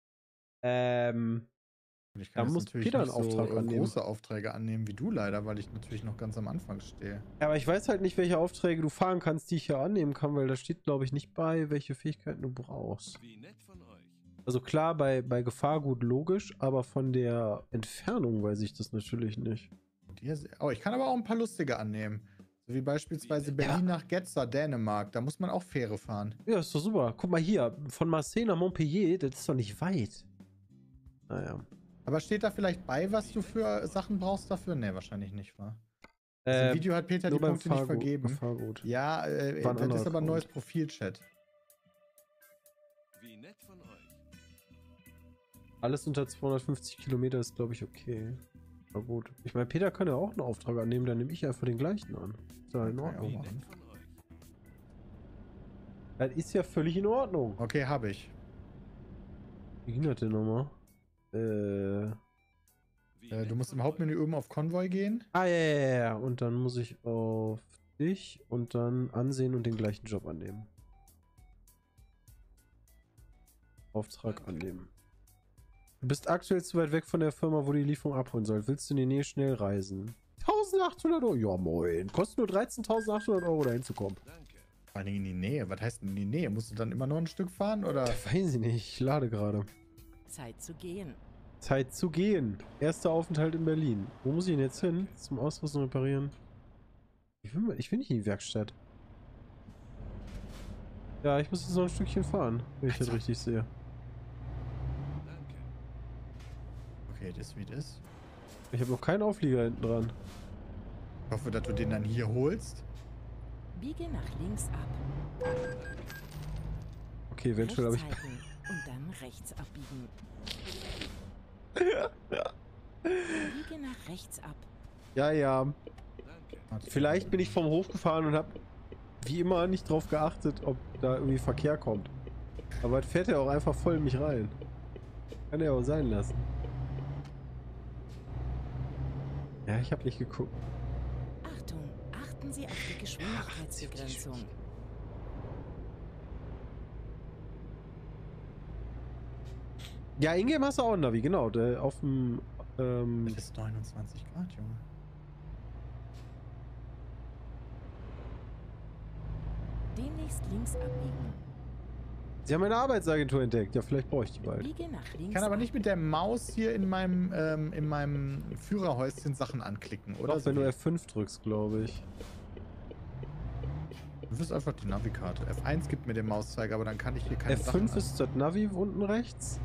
Ich kann da muss Peter einen Auftrag annehmen. Große Aufträge annehmen wie du leider, weil ich natürlich noch ganz am Anfang stehe. Ja, aber ich weiß halt nicht, welche Aufträge du fahren kannst, die ich hier annehmen kann, weil da steht, glaube ich, nicht bei, welche Fähigkeiten du brauchst. Wie nett von euch. Also klar, bei Gefahrgut logisch, aber von der Entfernung weiß ich das natürlich nicht. Oh, ich kann aber auch ein paar lustige annehmen. So wie beispielsweise Berlin nach Getzer, Dänemark. Da muss man auch Fähre fahren. Ja, ist doch super. Guck mal hier, von Marseille nach Montpellier, das ist doch nicht weit. Naja. Aber steht da vielleicht bei, was du für Sachen brauchst dafür? Ne, wahrscheinlich nicht, wa? Im Video hat Peter die Punkte nicht vergeben. Gefahrgut. Ja, das ist aber ein neues Profil-Chat. Wie nett von euch. Alles unter 250 Kilometer ist, glaube ich, okay. Aber gut. Ich meine, Peter kann ja auch einen Auftrag annehmen, dann nehme ich einfach den gleichen an. Ist ja in Ordnung. Wie nett von euch. Das ist ja völlig in Ordnung. Okay, habe ich. Wie ging das denn nochmal? Du musst im Hauptmenü oben auf Konvoi gehen. Ah, ja. Und dann muss ich auf dich und dann ansehen und den gleichen Job annehmen. Auftrag annehmen. Du bist aktuell zu weit weg von der Firma, wo die Lieferung abholen soll. Willst du in die Nähe schnell reisen? 1.800 Euro? Ja, moin. Kostet nur 13.800 Euro, da hinzukommen. Danke. Vor allem in die Nähe. Was heißt denn in die Nähe? Musst du dann immer noch ein Stück fahren, oder? Weiß ich nicht. Ich lade gerade. Zeit zu gehen. Zeit zu gehen. Erster Aufenthalt in Berlin. Wo muss ich denn jetzt hin? Zum Ausrüsten reparieren. Ich will nicht in die Werkstatt. Ja, ich muss jetzt noch ein Stückchen fahren, wenn ich das richtig sehe. Okay, das wie das. Ich habe noch keinen Auflieger hinten dran. Ich hoffe, dass du den dann hier holst. Biege nach links ab. Okay, eventuell habe ich... Rechts halten und dann rechts abbiegen. Biege nach rechts ab. Ja, ja. Danke. Vielleicht bin ich vom Hof gefahren und habe wie immer nicht drauf geachtet, ob da irgendwie Verkehr kommt. Aber es fährt ja auch einfach voll in mich rein. Kann er auch sein lassen. Ja, ich habe nicht geguckt. Achtung, achten Sie auf die Geschwindigkeitsbegrenzung. Ja, Ingame hast du auch ein Navi, genau. Auf dem... Das ist 29 Grad, Junge. Demnächst links abbiegen. Sie haben eine Arbeitsagentur entdeckt. Ja, vielleicht brauche ich die bald. Biege nach links Ich kann aber ab. nicht mit der Maus hier in meinem Führerhäuschen Sachen anklicken, oder? Auch wenn du F5 drückst, glaube ich. Du wirst einfach die Navikarte. F1 gibt mir den Mauszeiger, aber dann kann ich hier keine Sachen F5 ist das Navi unten rechts.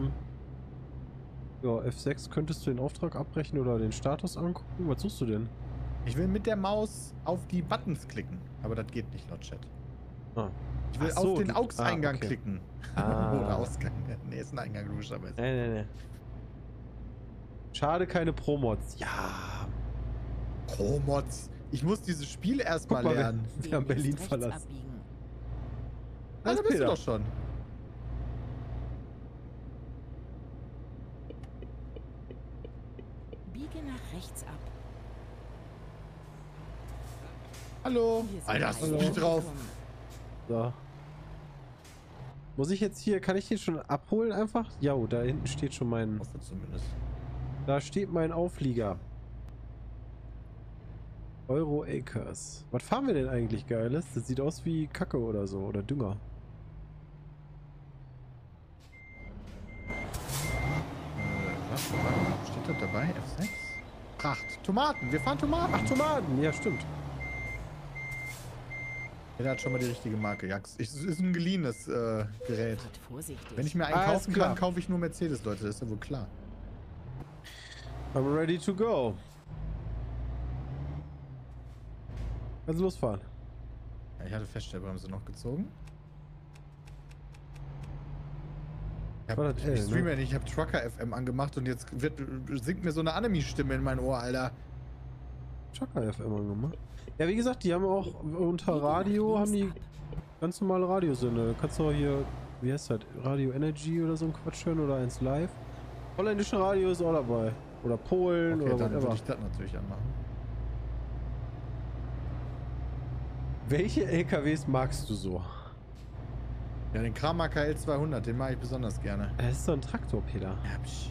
Ja, F6 könntest du den Auftrag abbrechen oder den Status angucken. Was suchst du denn? Ich will mit der Maus auf die Buttons klicken, aber das geht nicht laut Chat. Ah. Ich will Ach so, auf den du- AUX-Eingang okay. klicken. Ah. Oder Ausgang. Nee, ist ein Eingang, logischerweise. Nee. Schade, keine Pro-Mods. Ja. Pro-Mods. Ich muss dieses Spiel erstmal Guck mal, lernen. Wir haben Berlin Demnächst rechts verlassen. abbiegen. Ah, da bist du Peter. doch schon. Biege nach rechts ab. Hallo. Wir sind Alter, hast du weit mich drauf? angekommen. So. Muss ich jetzt hier, kann ich den schon abholen einfach? Ja, da hinten steht schon mein, Hoffe zumindest. da steht mein Auflieger. Euro Acres. Was fahren wir denn eigentlich Geiles? Das sieht aus wie Kacke oder so, oder Dünger. Was? Steht das dabei? F6? Pracht. Tomaten. Wir fahren Tomaten. Ach, Tomaten, ja stimmt. Der hat schon mal die richtige Marke. Ja, es ist ein geliehenes Gerät. Fahrt vorsichtig. Wenn ich mir einen Alles kaufen klar. kann, kaufe ich nur Mercedes, Leute. Das ist ja wohl klar. I'm ready to go. Kannst du losfahren? Ja, ich hatte Feststellbremse noch gezogen. War das L, Ich streame ne? ja nicht, ich habe Trucker FM angemacht und jetzt singt mir so eine Anime-Stimme in mein Ohr, Alter. Chaka FM angemacht. Ja, wie gesagt, die haben auch unter Radio, haben die ganz normale Radiosender. Da kannst du auch hier, wie heißt das, Radio Energy oder so ein Quatsch hören oder eins live. Holländische Radio ist auch dabei. Oder Polen Okay, oder dann würde whatever. ich das natürlich anmachen. Welche LKWs magst du so? Ja, den Kramer KL 200, den mag ich besonders gerne. Das ist so ein Traktor, Peter. Ja, psch.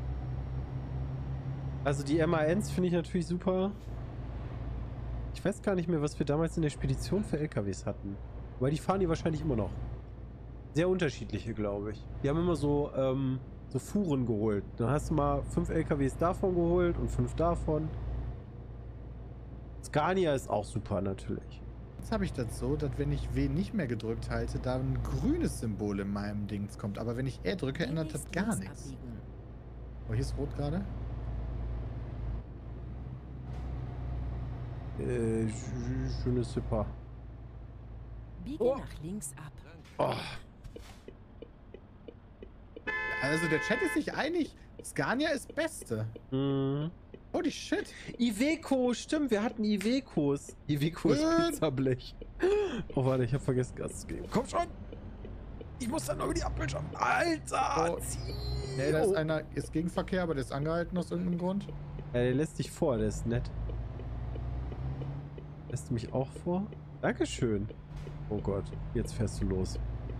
Also die MANs finde ich natürlich super. Ich weiß gar nicht mehr, was wir damals in der Spedition für LKWs hatten. Weil die fahren die wahrscheinlich immer noch. Sehr unterschiedliche, glaube ich. Die haben immer so, so Fuhren geholt. Dann hast du mal 5 LKWs davon geholt und 5 davon. Scania ist auch super natürlich. Jetzt habe ich das so, dass wenn ich W nicht mehr gedrückt halte, da ein grünes Symbol in meinem Dings kommt. Aber wenn ich R drücke, ändert das Demnächst gar links nichts. abbiegen. Oh, hier ist rot gerade. Schönes Super. Biege Oh. nach links ab. Oh, Also der Chat ist sich einig, Scania ist Beste. mm. Holy shit. Iveco, stimmt, wir hatten Ivecos. Iveco ist Pizzablech. Oh, warte, ich habe vergessen, Gas zu geben. Komm schon! Ich muss dann noch über die Ampel schaffen. Alter! Oh. Zieh! Nee, da ist einer, ist Gegenverkehr, aber der ist angehalten aus irgendeinem Grund. Ja, der lässt dich vor, der ist nett. Lässt du mich auch vor? Dankeschön. Oh Gott, jetzt fährst du los.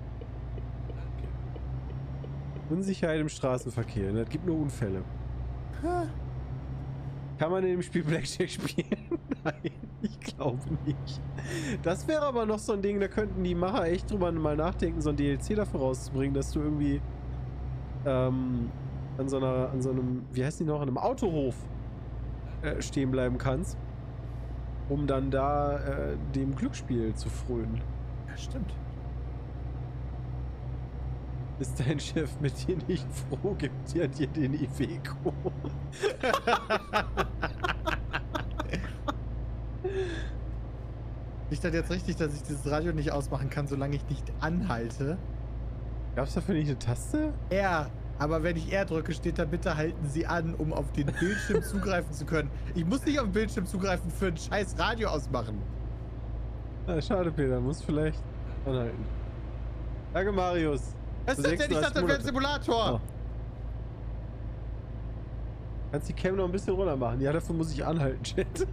Unsicherheit im Straßenverkehr, das gibt nur Unfälle. Ha. Kann man in dem Spiel Blackjack spielen? Nein, ich glaube nicht. Das wäre aber noch so ein Ding, da könnten die Macher echt drüber mal nachdenken, so ein DLC dafür rauszubringen, dass du irgendwie an so einem, wie heißt die noch, an einem Autohof stehen bleiben kannst, um dann da dem Glücksspiel zu frönen. Ja, stimmt. Ist dein Chef mit dir nicht froh? Gibt dir den Iveco? Ist das jetzt richtig, dass ich dieses Radio nicht ausmachen kann, solange ich nicht anhalte? Gab's dafür nicht eine Taste? R. Aber wenn ich R drücke, steht da, bitte halten Sie an, um auf den Bildschirm zugreifen zu können. Ich muss nicht auf den Bildschirm zugreifen für ein scheiß Radio ausmachen. Ah, schade, Peter. Muss vielleicht anhalten. Danke, Marius. Was ist das denn? Ich dachte, das wäre ein Simulator. Oh. Kannst die Cam noch ein bisschen runter machen? Ja, dafür muss ich anhalten, Chat.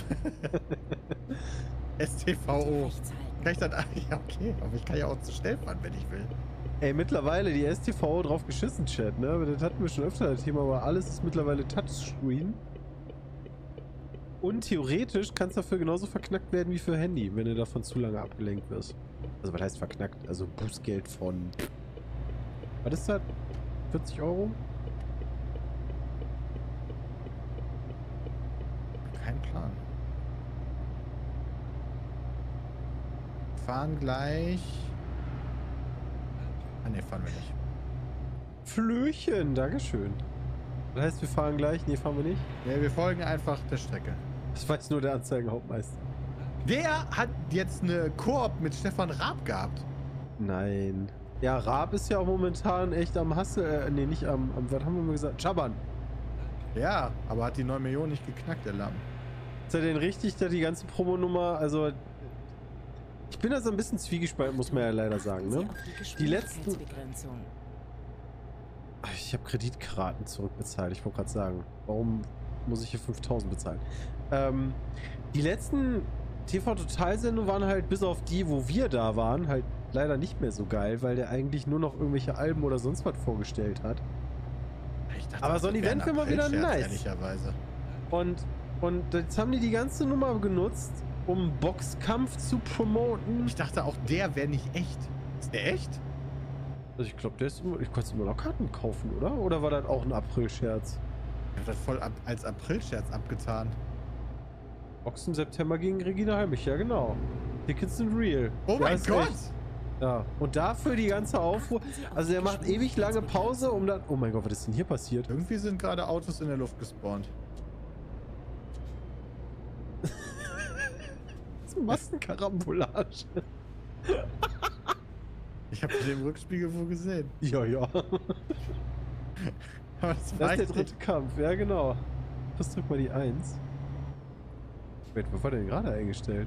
STVO. Kann ich dann... Ja, okay. Aber ich kann ja auch zu schnell fahren, wenn ich will. Ey, mittlerweile die STVO drauf geschissen, Chat, ne? Das hatten wir schon öfter das Thema, aber alles ist mittlerweile Touchscreen. Und theoretisch kann es dafür genauso verknackt werden wie für Handy, wenn du davon zu lange abgelenkt wirst. Also was heißt verknackt? Also Bußgeld von... Was ist das? 40 €? Kein Plan. Fahren gleich... Ah ne, fahren wir nicht. Flöchen, dankeschön. Das heißt, wir fahren gleich? Ne, fahren wir nicht? Ne, wir folgen einfach der Strecke. Das weiß nur der Anzeigenhauptmeister. Der hat jetzt eine Koop mit Stefan Raab gehabt. Nein. Ja, Raab ist ja auch momentan echt am Hassel, ne, nicht am, was haben wir mal gesagt? Schabbern. Ja, aber hat die 9 Millionen nicht geknackt, der Lamm. Ist er denn richtig, da die ganze Promonummer, also... Ich bin da so ein bisschen zwiegespalten, muss man ja leider sagen, ne? Die letzten... Ich habe Kreditkarten zurückbezahlt, ich wollte gerade sagen. Warum muss ich hier 5.000 bezahlen? Die letzten TV-Total-Sendungen waren halt, bis auf die, wo wir da waren, halt leider nicht mehr so geil, weil der eigentlich nur noch irgendwelche Alben oder sonst was vorgestellt hat. Ich dachte, aber so ein Event wäre mal wieder nice. Ehrlicherweise. Und jetzt haben die ganze Nummer genutzt, um Boxkampf zu promoten. Ich dachte auch, der wäre nicht echt. Ist der echt? Also ich glaube, ich konnte immer noch Karten kaufen, oder? Oder war das auch ein April-Scherz? Ich hab das voll als April-Scherz abgetan. Boxen September gegen Regina Halmich, ja genau. Tickets sind real. Oh mein Gott! Echt. Ja, und dafür die ganze Aufruhr. Also er macht ewig lange Pause, um dann... Oh mein Gott, was ist denn hier passiert? Irgendwie sind gerade Autos in der Luft gespawnt. Massenkarambolage. Ich habe den im Rückspiegel wo gesehen. Ja, ja. Aber das ist der dritte Kampf, ja genau. Was drückt mal die 1? Wait, wo war der denn gerade eingestellt?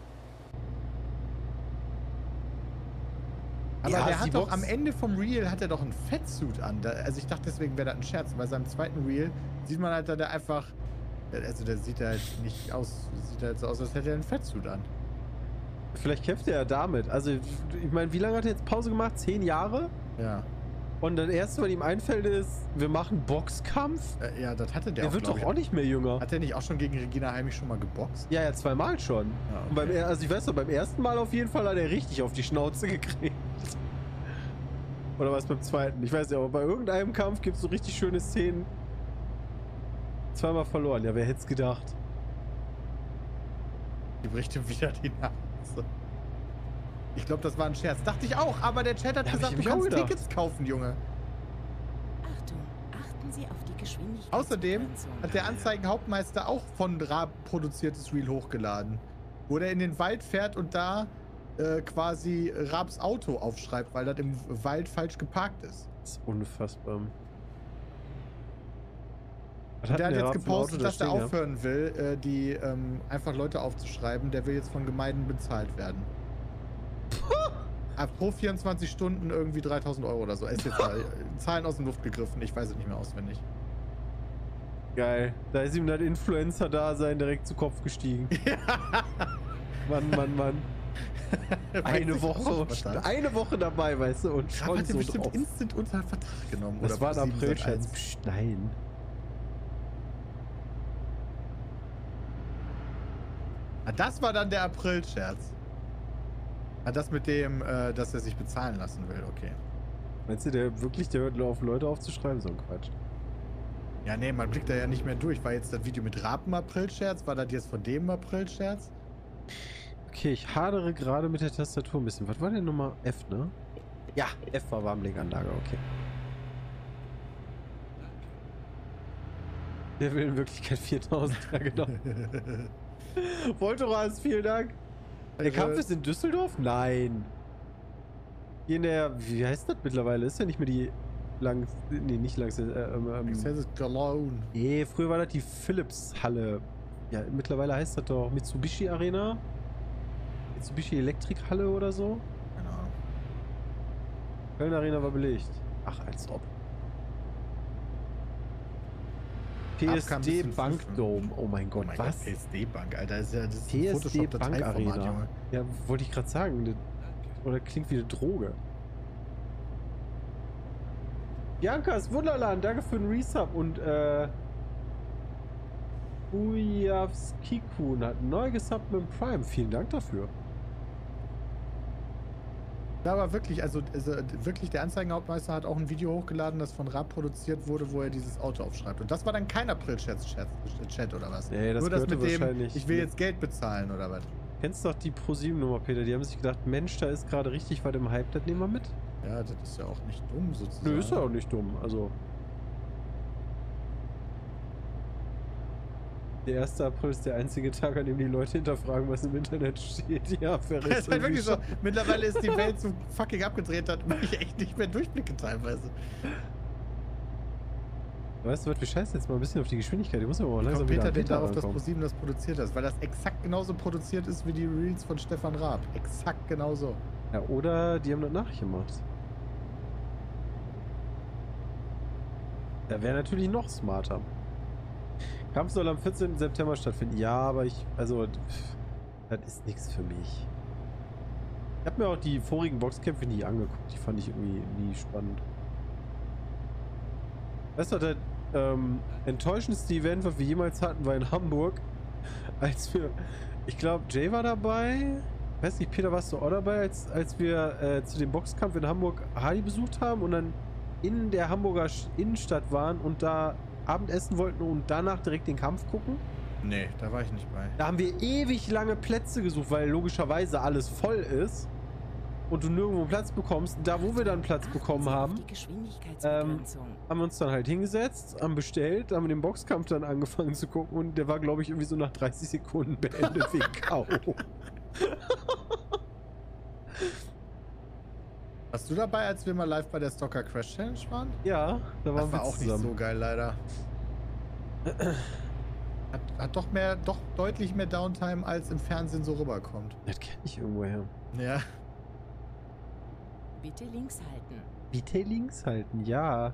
Aber ja, der hat doch am Ende vom Reel hat er doch einen Fettsuit an. Also ich dachte, deswegen wäre das ein Scherz. Bei seinem zweiten Reel sieht man halt, da der einfach... Also der sieht halt nicht aus... Sieht halt so aus, als hätte er einen Fettsuit an. Vielleicht kämpft er ja damit. Also ich meine, wie lange hat er jetzt Pause gemacht? 10 Jahre? Ja. Und das erste, was ihm einfällt, ist, wir machen Boxkampf? Ja, das hatte der auch, wird doch auch nicht mehr jünger. Hat er nicht auch schon gegen Regina Halmich schon mal geboxt? Ja, ja, 2-mal schon. Ah, okay. Und also ich weiß noch, beim ersten Mal auf jeden Fall hat er richtig auf die Schnauze gekriegt. Oder was beim zweiten? Ich weiß nicht, aber bei irgendeinem Kampf gibt es so richtig schöne Szenen. 2-mal verloren. Ja, wer hätte es gedacht? Die bricht ihm wieder die Nase. Ich glaube, das war ein Scherz. Dachte ich auch, aber der Chat hat gesagt, du kannst Tickets kaufen, Junge. Achtung, achten Sie auf die Geschwindigkeit. Außerdem hat der Anzeigenhauptmeister auch von Raab produziertes Reel hochgeladen, wo der in den Wald fährt und da quasi Raabs Auto aufschreibt, weil das im Wald falsch geparkt ist. Das ist unfassbar. Der hat jetzt gepostet, dass er aufhören will, die einfach Leute aufzuschreiben. Der will jetzt von Gemeinden bezahlt werden. Pro 24 Stunden irgendwie 3.000 € oder so. Es ist jetzt Zahlen aus der Luft gegriffen. Ich weiß es nicht mehr auswendig. Geil. Da ist ihm das Influencer-Dasein direkt zu Kopf gestiegen. Ja. Mann, Mann, Mann. Eine Woche dabei, weißt du, und schon hat so bestimmt drauf. Instant unter Vertrag genommen. Das war ein April-Scherz. Nein. Ah, das war dann der April-Scherz. Ah, das mit dem, dass er sich bezahlen lassen will, okay. Meinst du, der hört auf, Leute aufzuschreiben? So ein Quatsch. Ja, nee, man blickt da ja nicht mehr durch. War jetzt das Video mit Raab ein April-Scherz? War das jetzt von dem April-Scherz? Okay, ich hadere gerade mit der Tastatur ein bisschen. Was war denn Nummer F, ne? Ja, F war Warmlinkanlage, okay. Der will in Wirklichkeit 4000, ja genau. Voltoras, vielen Dank. Der Kampf ist in Düsseldorf? Nein. Hier in der, wie heißt das mittlerweile? Ist ja nicht mehr die nee, nicht Cologne. nee, früher war das die Philips-Halle. Ja, mittlerweile heißt das doch Mitsubishi Arena. Mitsubishi Elektrik-Halle oder so. Keine Ahnung. Köln Arena war belegt. Ach, als ob. PSD Bank Dome. Oh mein Gott, was? PSD Bank, Alter. Das ist PSD Bank Arena. Ja, wollte ich gerade sagen. Oder klingt wie eine Droge. Biancas Wunderland, danke für den Resub. Und Ujavskikun hat neu gesubbt mit dem Prime. Vielen Dank dafür. Ja, aber wirklich, also wirklich, der Anzeigenhauptmeister hat auch ein Video hochgeladen, das von Raab produziert wurde, wo er dieses Auto aufschreibt. Und das war dann kein April-Chat oder was? Nee, das nur das mit dem, ich will mit jetzt Geld bezahlen oder was? Kennst doch die Pro7-Nummer, Peter. Die haben sich gedacht, Mensch, da ist gerade richtig was im Hype, das nehmen wir mit. Ja, das ist ja auch nicht dumm sozusagen. Nö, ist ja auch nicht dumm. Also. Der 1. April ist der einzige Tag, an dem die Leute hinterfragen, was im Internet steht. Ja, verrückt. Das ist halt wirklich so. Mittlerweile ist die Welt so fucking abgedreht, da mache ich echt nicht mehr Durchblicke teilweise. Weißt du was, wir scheißen jetzt mal ein bisschen auf die Geschwindigkeit. Die muss aber auch langsam wieder Peter denn darauf, dass ProSieben das produziert hat? Weil das exakt genauso produziert ist wie die Reels von Stefan Raab. Exakt genauso. Ja, oder die haben das nachgemacht. Da wäre natürlich noch smarter. Kampf soll am 14. September stattfinden. Ja, aber das ist nichts für mich. Ich habe mir auch die vorigen Boxkämpfe nie angeguckt. Die fand ich irgendwie nie spannend. Weißt du, das enttäuschendste Event, was wir jemals hatten, war in Hamburg. Als wir, ich glaube, Jay war dabei. Weiß nicht, Peter, warst du auch dabei, als wir zu dem Boxkampf in Hamburg Hardy besucht haben und dann in der Hamburger Innenstadt waren und da Abendessen wollten und danach direkt den Kampf gucken? Nee, da war ich nicht bei. Da haben wir ewig lange Plätze gesucht, weil logischerweise alles voll ist und du nirgendwo Platz bekommst. Da, wo wir dann Platz bekommen haben, haben wir uns dann halt hingesetzt, haben bestellt, haben den Boxkampf dann angefangen zu gucken und der war, glaube ich, irgendwie so nach 30 Sekunden beendet wegen K.O. Warst du dabei, als wir mal live bei der Stalker Crash Challenge waren? Ja, da waren wir auch zusammen. Nicht so geil, leider. Hat doch deutlich mehr Downtime, als im Fernsehen so rüberkommt. Das kenne ich irgendwoher. Ja. Bitte links halten. Bitte links halten, ja.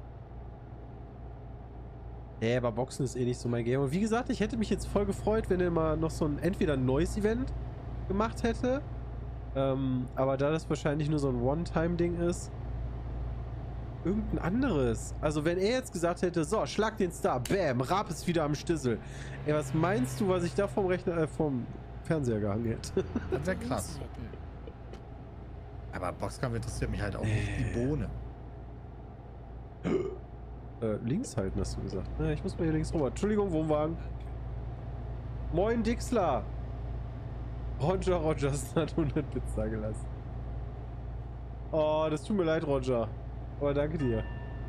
Ja, aber Boxen ist eh nicht so mein Game. Und wie gesagt, ich hätte mich jetzt voll gefreut, wenn er mal noch so entweder ein neues Event gemacht hätte. Aber da das wahrscheinlich nur so ein One-Time-Ding ist, irgendein anderes. Also wenn er jetzt gesagt hätte, so, schlag den Star, bam, Raab ist wieder am Stissel. Ey, was meinst du, was ich da vom vom Fernseher gehangen hätte? Das wäre krass. Aber Boxkampf interessiert mich halt auch nicht die Bohne. Links halten, hast du gesagt. Na, ich muss mal hier links rüber. Entschuldigung, Wohnwagen. Moin, Dixler. Roger hat 100 Bits da gelassen. Oh, das tut mir leid, Roger. Aber danke dir.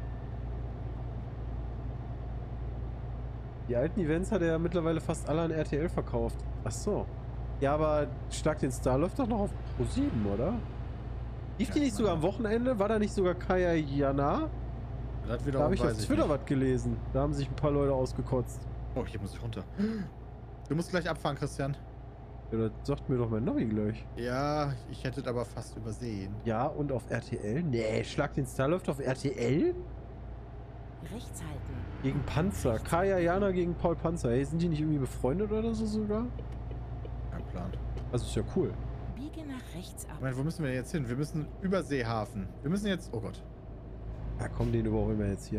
Die alten Events hat er ja mittlerweile fast alle an RTL verkauft. Ach so. Ja, aber Schlag den Star läuft doch noch auf Pro7, oder? Lief die nicht sogar am Wochenende? War da nicht sogar Kaya Jana? Da habe ich auf Twitter was gelesen. Da haben sich ein paar Leute ausgekotzt. Oh, hier muss ich runter. Du musst gleich abfahren, Christian. Ja, das sagt mir doch mein Navi gleich. Ja, ich hätte es aber fast übersehen. Ja, und auf RTL? Nee, Schlag den Star läuft auf RTL? Rechts halten. Gegen Panzer. Kaya Jana gegen Paul Panzer. Hey, sind die nicht irgendwie befreundet oder so sogar? Kein Plan. Also ist ja cool. Biege nach rechts ab. Moment, wo müssen wir denn jetzt hin? Wir müssen über Seehafen. Wir müssen jetzt... Oh Gott. Ja, komm, den überholen wir jetzt hier.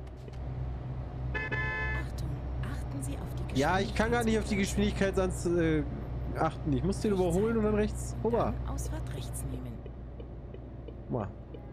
Achtung, achten Sie auf die Geschwindigkeit. Ja, ich kann gar nicht auf die Geschwindigkeit sonst achten. Ich muss den überholen und dann rechts rüber. Ausfahrt rechts nehmen. Mal.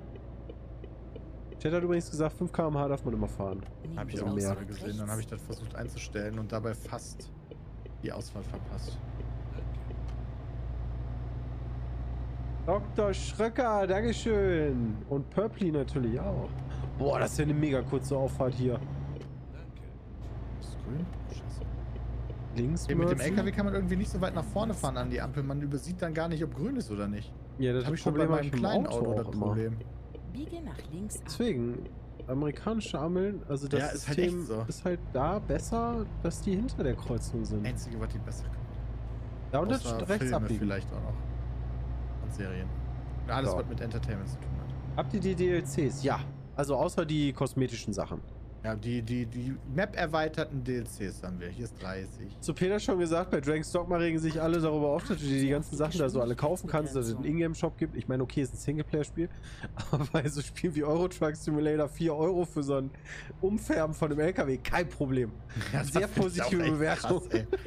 Chat hat übrigens gesagt, 5 km/h darf man immer fahren. Habe ich auch mehr gesehen. Dann habe ich das versucht einzustellen und dabei fast die Ausfahrt verpasst. Dr. Schröcker, Dankeschön. Und Purply natürlich auch. Boah, das ist ja eine mega kurze Auffahrt hier. Danke. Das ist grün. Scheiße. Links Mit dem Murphy. LKW kann man irgendwie nicht so weit nach vorne fahren an die Ampel. Man übersieht dann gar nicht, ob grün ist oder nicht. Ja, Das habe ich schon bei Problem meinem hab ich im kleinen Auto das auch immer. Problem. Biege nach links ab. Deswegen, amerikanische Ampeln, also das Ja, ist halt System echt so. ist halt da besser, dass die hinter der Kreuzung sind. Einzige, was die besser können. Da und Außer das rechts Filme abbiegen. vielleicht auch noch. Und Serien. Und alles, Ja. was mit Entertainment zu tun hat. Habt ihr die DLCs? Ja. Also außer die kosmetischen Sachen. Ja, die Map-erweiterten DLCs haben wir. Hier ist 30. Zu Peter schon gesagt, bei Dragon's Dogma regen sich alle darüber auf, dass du dir die ganzen Sachen da so alle kaufen kannst, dass es einen Ingame-Shop gibt. Ich meine, okay, es ist ein Singleplayer-Spiel, aber bei so Spielen wie Euro Truck Simulator 4 Euro für so ein Umfärben von einem LKW, kein Problem. Ja, das Sehr find ich auch positive echt Bewertung. krass, ey.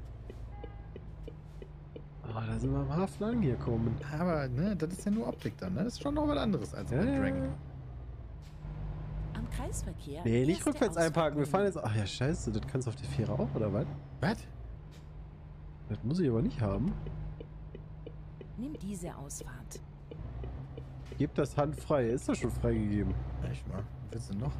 Ah, da sind wir am Hafen angekommen. Aber, ne, das ist ja nur Optik dann, ne? Das ist schon noch was anderes als Ja, bei ja, Dragon. ja. Am Kreisverkehr. Nee, nicht erste rückwärts einparken. Wir fahren Ausfahrt. jetzt. Ach ja, scheiße, das kannst du auf die Fähre auch, oder was? Was? Das muss ich aber nicht haben. Nimm diese Ausfahrt. Gebt das Hand frei. Ist das schon freigegeben? Echt mal. Was willst du noch?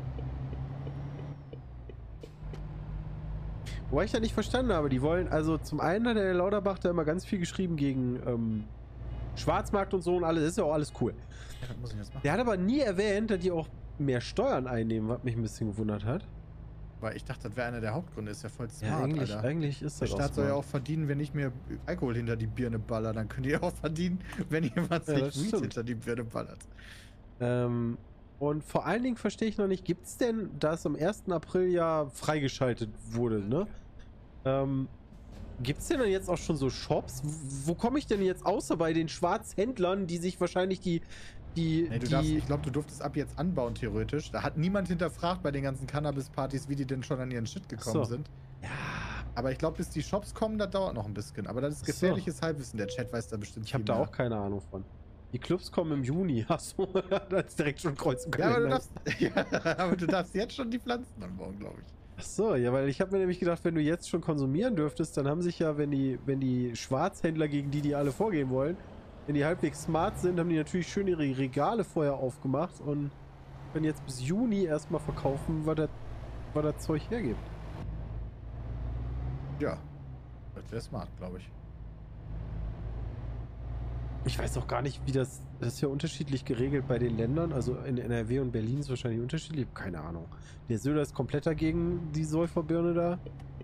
Wobei ich da nicht verstanden habe. Die wollen, also zum einen hat der Lauterbach da immer ganz viel geschrieben gegen Schwarzmarkt und so und alles. Ist ja auch alles cool. Ja, was muss ich jetzt machen? Der hat aber nie erwähnt, dass die auch mehr Steuern einnehmen, was mich ein bisschen gewundert hat. Weil ich dachte, das wäre einer der Hauptgründe. Ist ja voll smart, eigentlich, Alter. eigentlich ist Der das Staat soll ja smart. auch verdienen, wenn ich mir Alkohol hinter die Birne baller. Dann könnt ihr auch verdienen, wenn jemand Ja, sich das Weed stimmt. hinter die Birne ballert. Und vor allen Dingen verstehe ich noch nicht, gibt es denn, da es am 1. April ja freigeschaltet wurde, ne? Gibt es denn dann jetzt auch schon so Shops? Wo komme ich denn jetzt außer bei den Schwarzhändlern, die sich wahrscheinlich Nee, ich glaube, du durftest ab jetzt anbauen, theoretisch. Da hat niemand hinterfragt bei den ganzen Cannabis-Partys, wie die denn schon an ihren Shit gekommen so. sind. Ja, Aber ich glaube, bis die Shops kommen, das dauert noch ein bisschen. Aber das ist Ach so. gefährliches Halbwissen. Der Chat weiß da bestimmt ich habe viel da mehr. auch keine Ahnung von. Die Clubs kommen im Juni. Achso, da ist direkt schon Kreuz im Ja, aber du Kalender. darfst, ja, aber du darfst jetzt schon die Pflanzen anbauen, glaube ich. Achso, ja, weil ich habe mir nämlich gedacht, wenn du jetzt schon konsumieren dürftest, dann haben sich ja, wenn die Schwarzhändler, gegen die alle vorgehen wollen, wenn die halbwegs smart sind, haben die natürlich schön ihre Regale vorher aufgemacht und können jetzt bis Juni erstmal verkaufen, was das Zeug hergibt. Ja, das wäre smart, glaube ich. Ich weiß auch gar nicht, wie das ist ja unterschiedlich geregelt bei den Ländern, also in NRW und Berlin ist wahrscheinlich unterschiedlich, keine Ahnung. Der Söder ist komplett dagegen, die Säuferbirne da.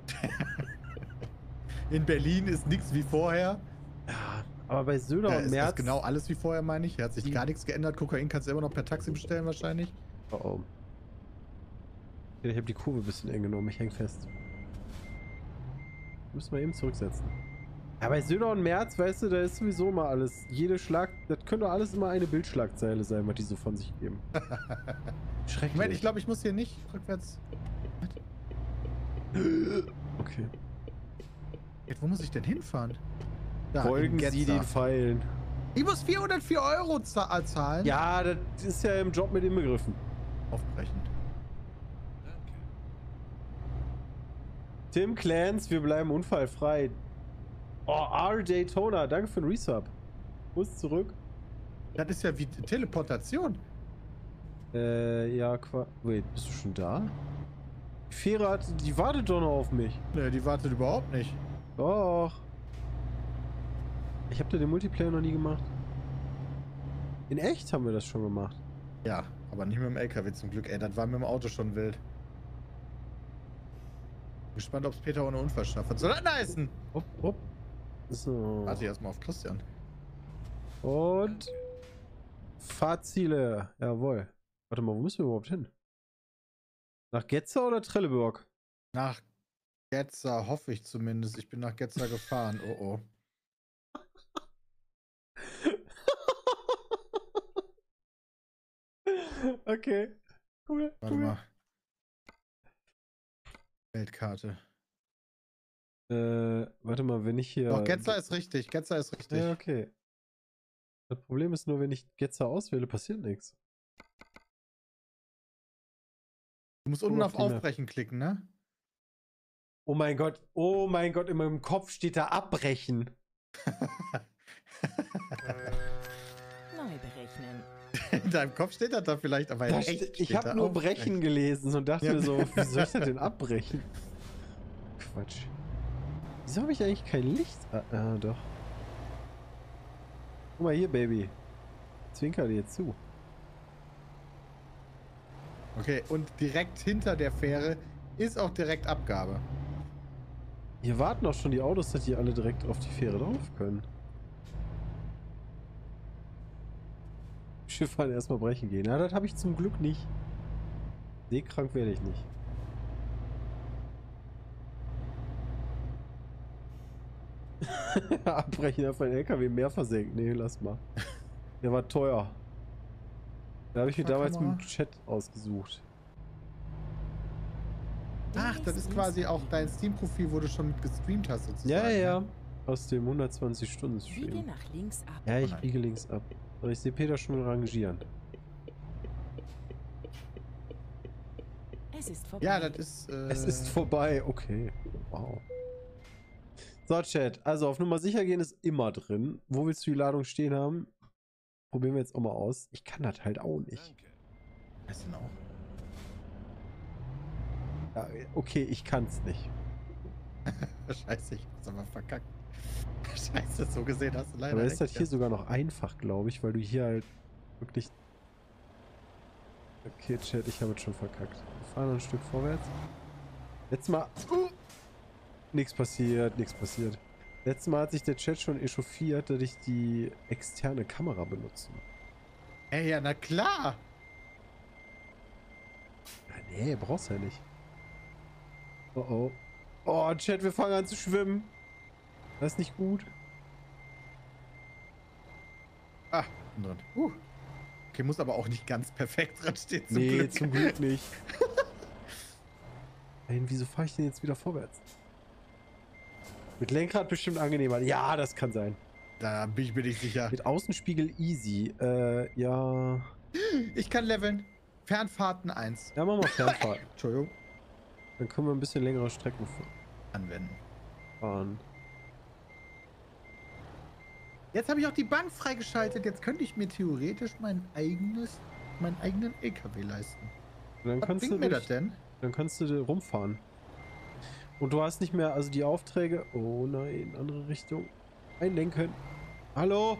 In Berlin ist nichts wie vorher. Ja, aber bei Söder und Ist Merz... genau alles wie vorher, meine ich. Hier hat sich Die- gar nichts geändert. Kokain kannst du immer noch per Taxi bestellen, wahrscheinlich. Oh, oh. Ich habe die Kurve ein bisschen eng genommen, ich häng fest. Müssen wir eben zurücksetzen. Ja, bei Söder und Merz, weißt du, da ist sowieso mal alles. Das könnte alles immer eine Bildschlagzeile sein, was die so von sich geben. Schrecklich. Moment, ich glaube, ich muss hier nicht rückwärts. Okay. Jetzt, wo muss ich denn hinfahren? Da, Folgen in Sie Getzer. den Pfeilen. Ich muss 404 Euro zahlen. Ja, das ist ja im Job mit inbegriffen. Aufbrechen. Danke. Tim Clans, wir bleiben unfallfrei. Oh, R. Daytona, danke für den Resub. Muss zurück. Das ist ja wie Teleportation. Ja, wait, bist du schon da? Die Fähre die wartet doch noch auf mich. Ne, die wartet überhaupt nicht. Doch. Ich habe da den Multiplayer noch nie gemacht. In echt haben wir das schon gemacht. Ja, aber nicht mit dem LKW zum Glück. Ey, das war mit dem Auto schon wild. Gespannt, ob es Peter ohne Unfall schafft. Was soll das heißen? Hopp, hopp. So. Warte erstmal auf Christian. Und Fahrziele. Jawohl. Warte mal, wo müssen wir überhaupt hin? Nach Getzer oder Trelleborg? Nach Getzer, hoffe ich zumindest. Ich bin nach Getzer gefahren. Oh oh. Okay. Cool. Warte mal. Weltkarte. Warte mal, wenn ich hier... Doch, Getzer ist richtig. Getzer ist richtig. Ja, okay. Das Problem ist nur, wenn ich Getzer auswähle, passiert nichts. Du musst unten auf Prima. Aufbrechen klicken, ne? Oh mein Gott, in meinem Kopf steht da abbrechen. abrechnen. In deinem Kopf steht das da vielleicht, aber in echt ich habe nur Brechen gelesen und dachte mir so, wie soll ich das denn abbrechen? Quatsch. Wieso habe ich eigentlich kein Licht? Doch. Guck mal hier, Baby. Zwinker dir zu. Okay, und direkt hinter der Fähre ist auch direkt Abgabe. Hier warten auch schon die Autos, dass die alle direkt auf die Fähre drauf können. Schiff fahren erstmal brechen gehen. Na, das habe ich zum Glück nicht. Seekrank werde ich nicht. Abbrechen auf einen LKW mehr versenkt. Nee, lass mal. Der war teuer. Da habe ich mir damals mit dem Chat ausgesucht. Ach, das ist quasi auch dein Steam-Profil, wo du schon mit gestreamt hast, sozusagen. Ja, ja. Aus dem 120-Stunden-Stream. Biege nach links ab. Ja, ich biege links ab. Aber ich sehe Peter schon rangieren. Es ist vorbei. Ja, das ist... Es ist vorbei. Okay. Wow. So, Chat. Also auf Nummer sicher gehen ist immer drin. Wo willst du die Ladung stehen haben? Probieren wir jetzt auch mal aus. Ich kann das halt auch nicht. Danke. Was denn auch? Ja, okay, ich kann's nicht. Scheiße, ich hab's aber verkackt. Scheiße, so gesehen hast du leider Aber ist das recht, hier sogar noch einfach, glaube ich, weil du hier halt wirklich... Okay, Chat, ich habe es schon verkackt. Wir fahren noch ein Stück vorwärts. Letztes Mal... Nichts passiert, nichts passiert. Letztes Mal hat sich der Chat schon echauffiert, dass ich die externe Kamera benutze. Ey, ja, na klar! Ja, nee, brauchst ja nicht. Oh oh. Oh, Chat, wir fangen an zu schwimmen. Das ist nicht gut. Ah, drin. Okay, muss aber auch nicht ganz perfekt dran stehen. Nee, zum Glück nicht. Ey, wieso fahre ich denn jetzt wieder vorwärts? Mit Lenkrad bestimmt angenehmer. Ja, das kann sein. Da bin ich mir nicht sicher. Mit Außenspiegel easy. Ja. Ich kann leveln. Fernfahrten 1. Ja, machen wir Fernfahrten. Entschuldigung. Dann können wir ein bisschen längere Strecken Anwenden. fahren. Jetzt habe ich auch die Bank freigeschaltet. Jetzt könnte ich mir theoretisch meinen eigenen LKW leisten. Und dann Was kannst bringt du mir das denn? Dann kannst du rumfahren. Und du hast nicht mehr, also die Aufträge... Oh nein, andere Richtung. Einlenken. Hallo?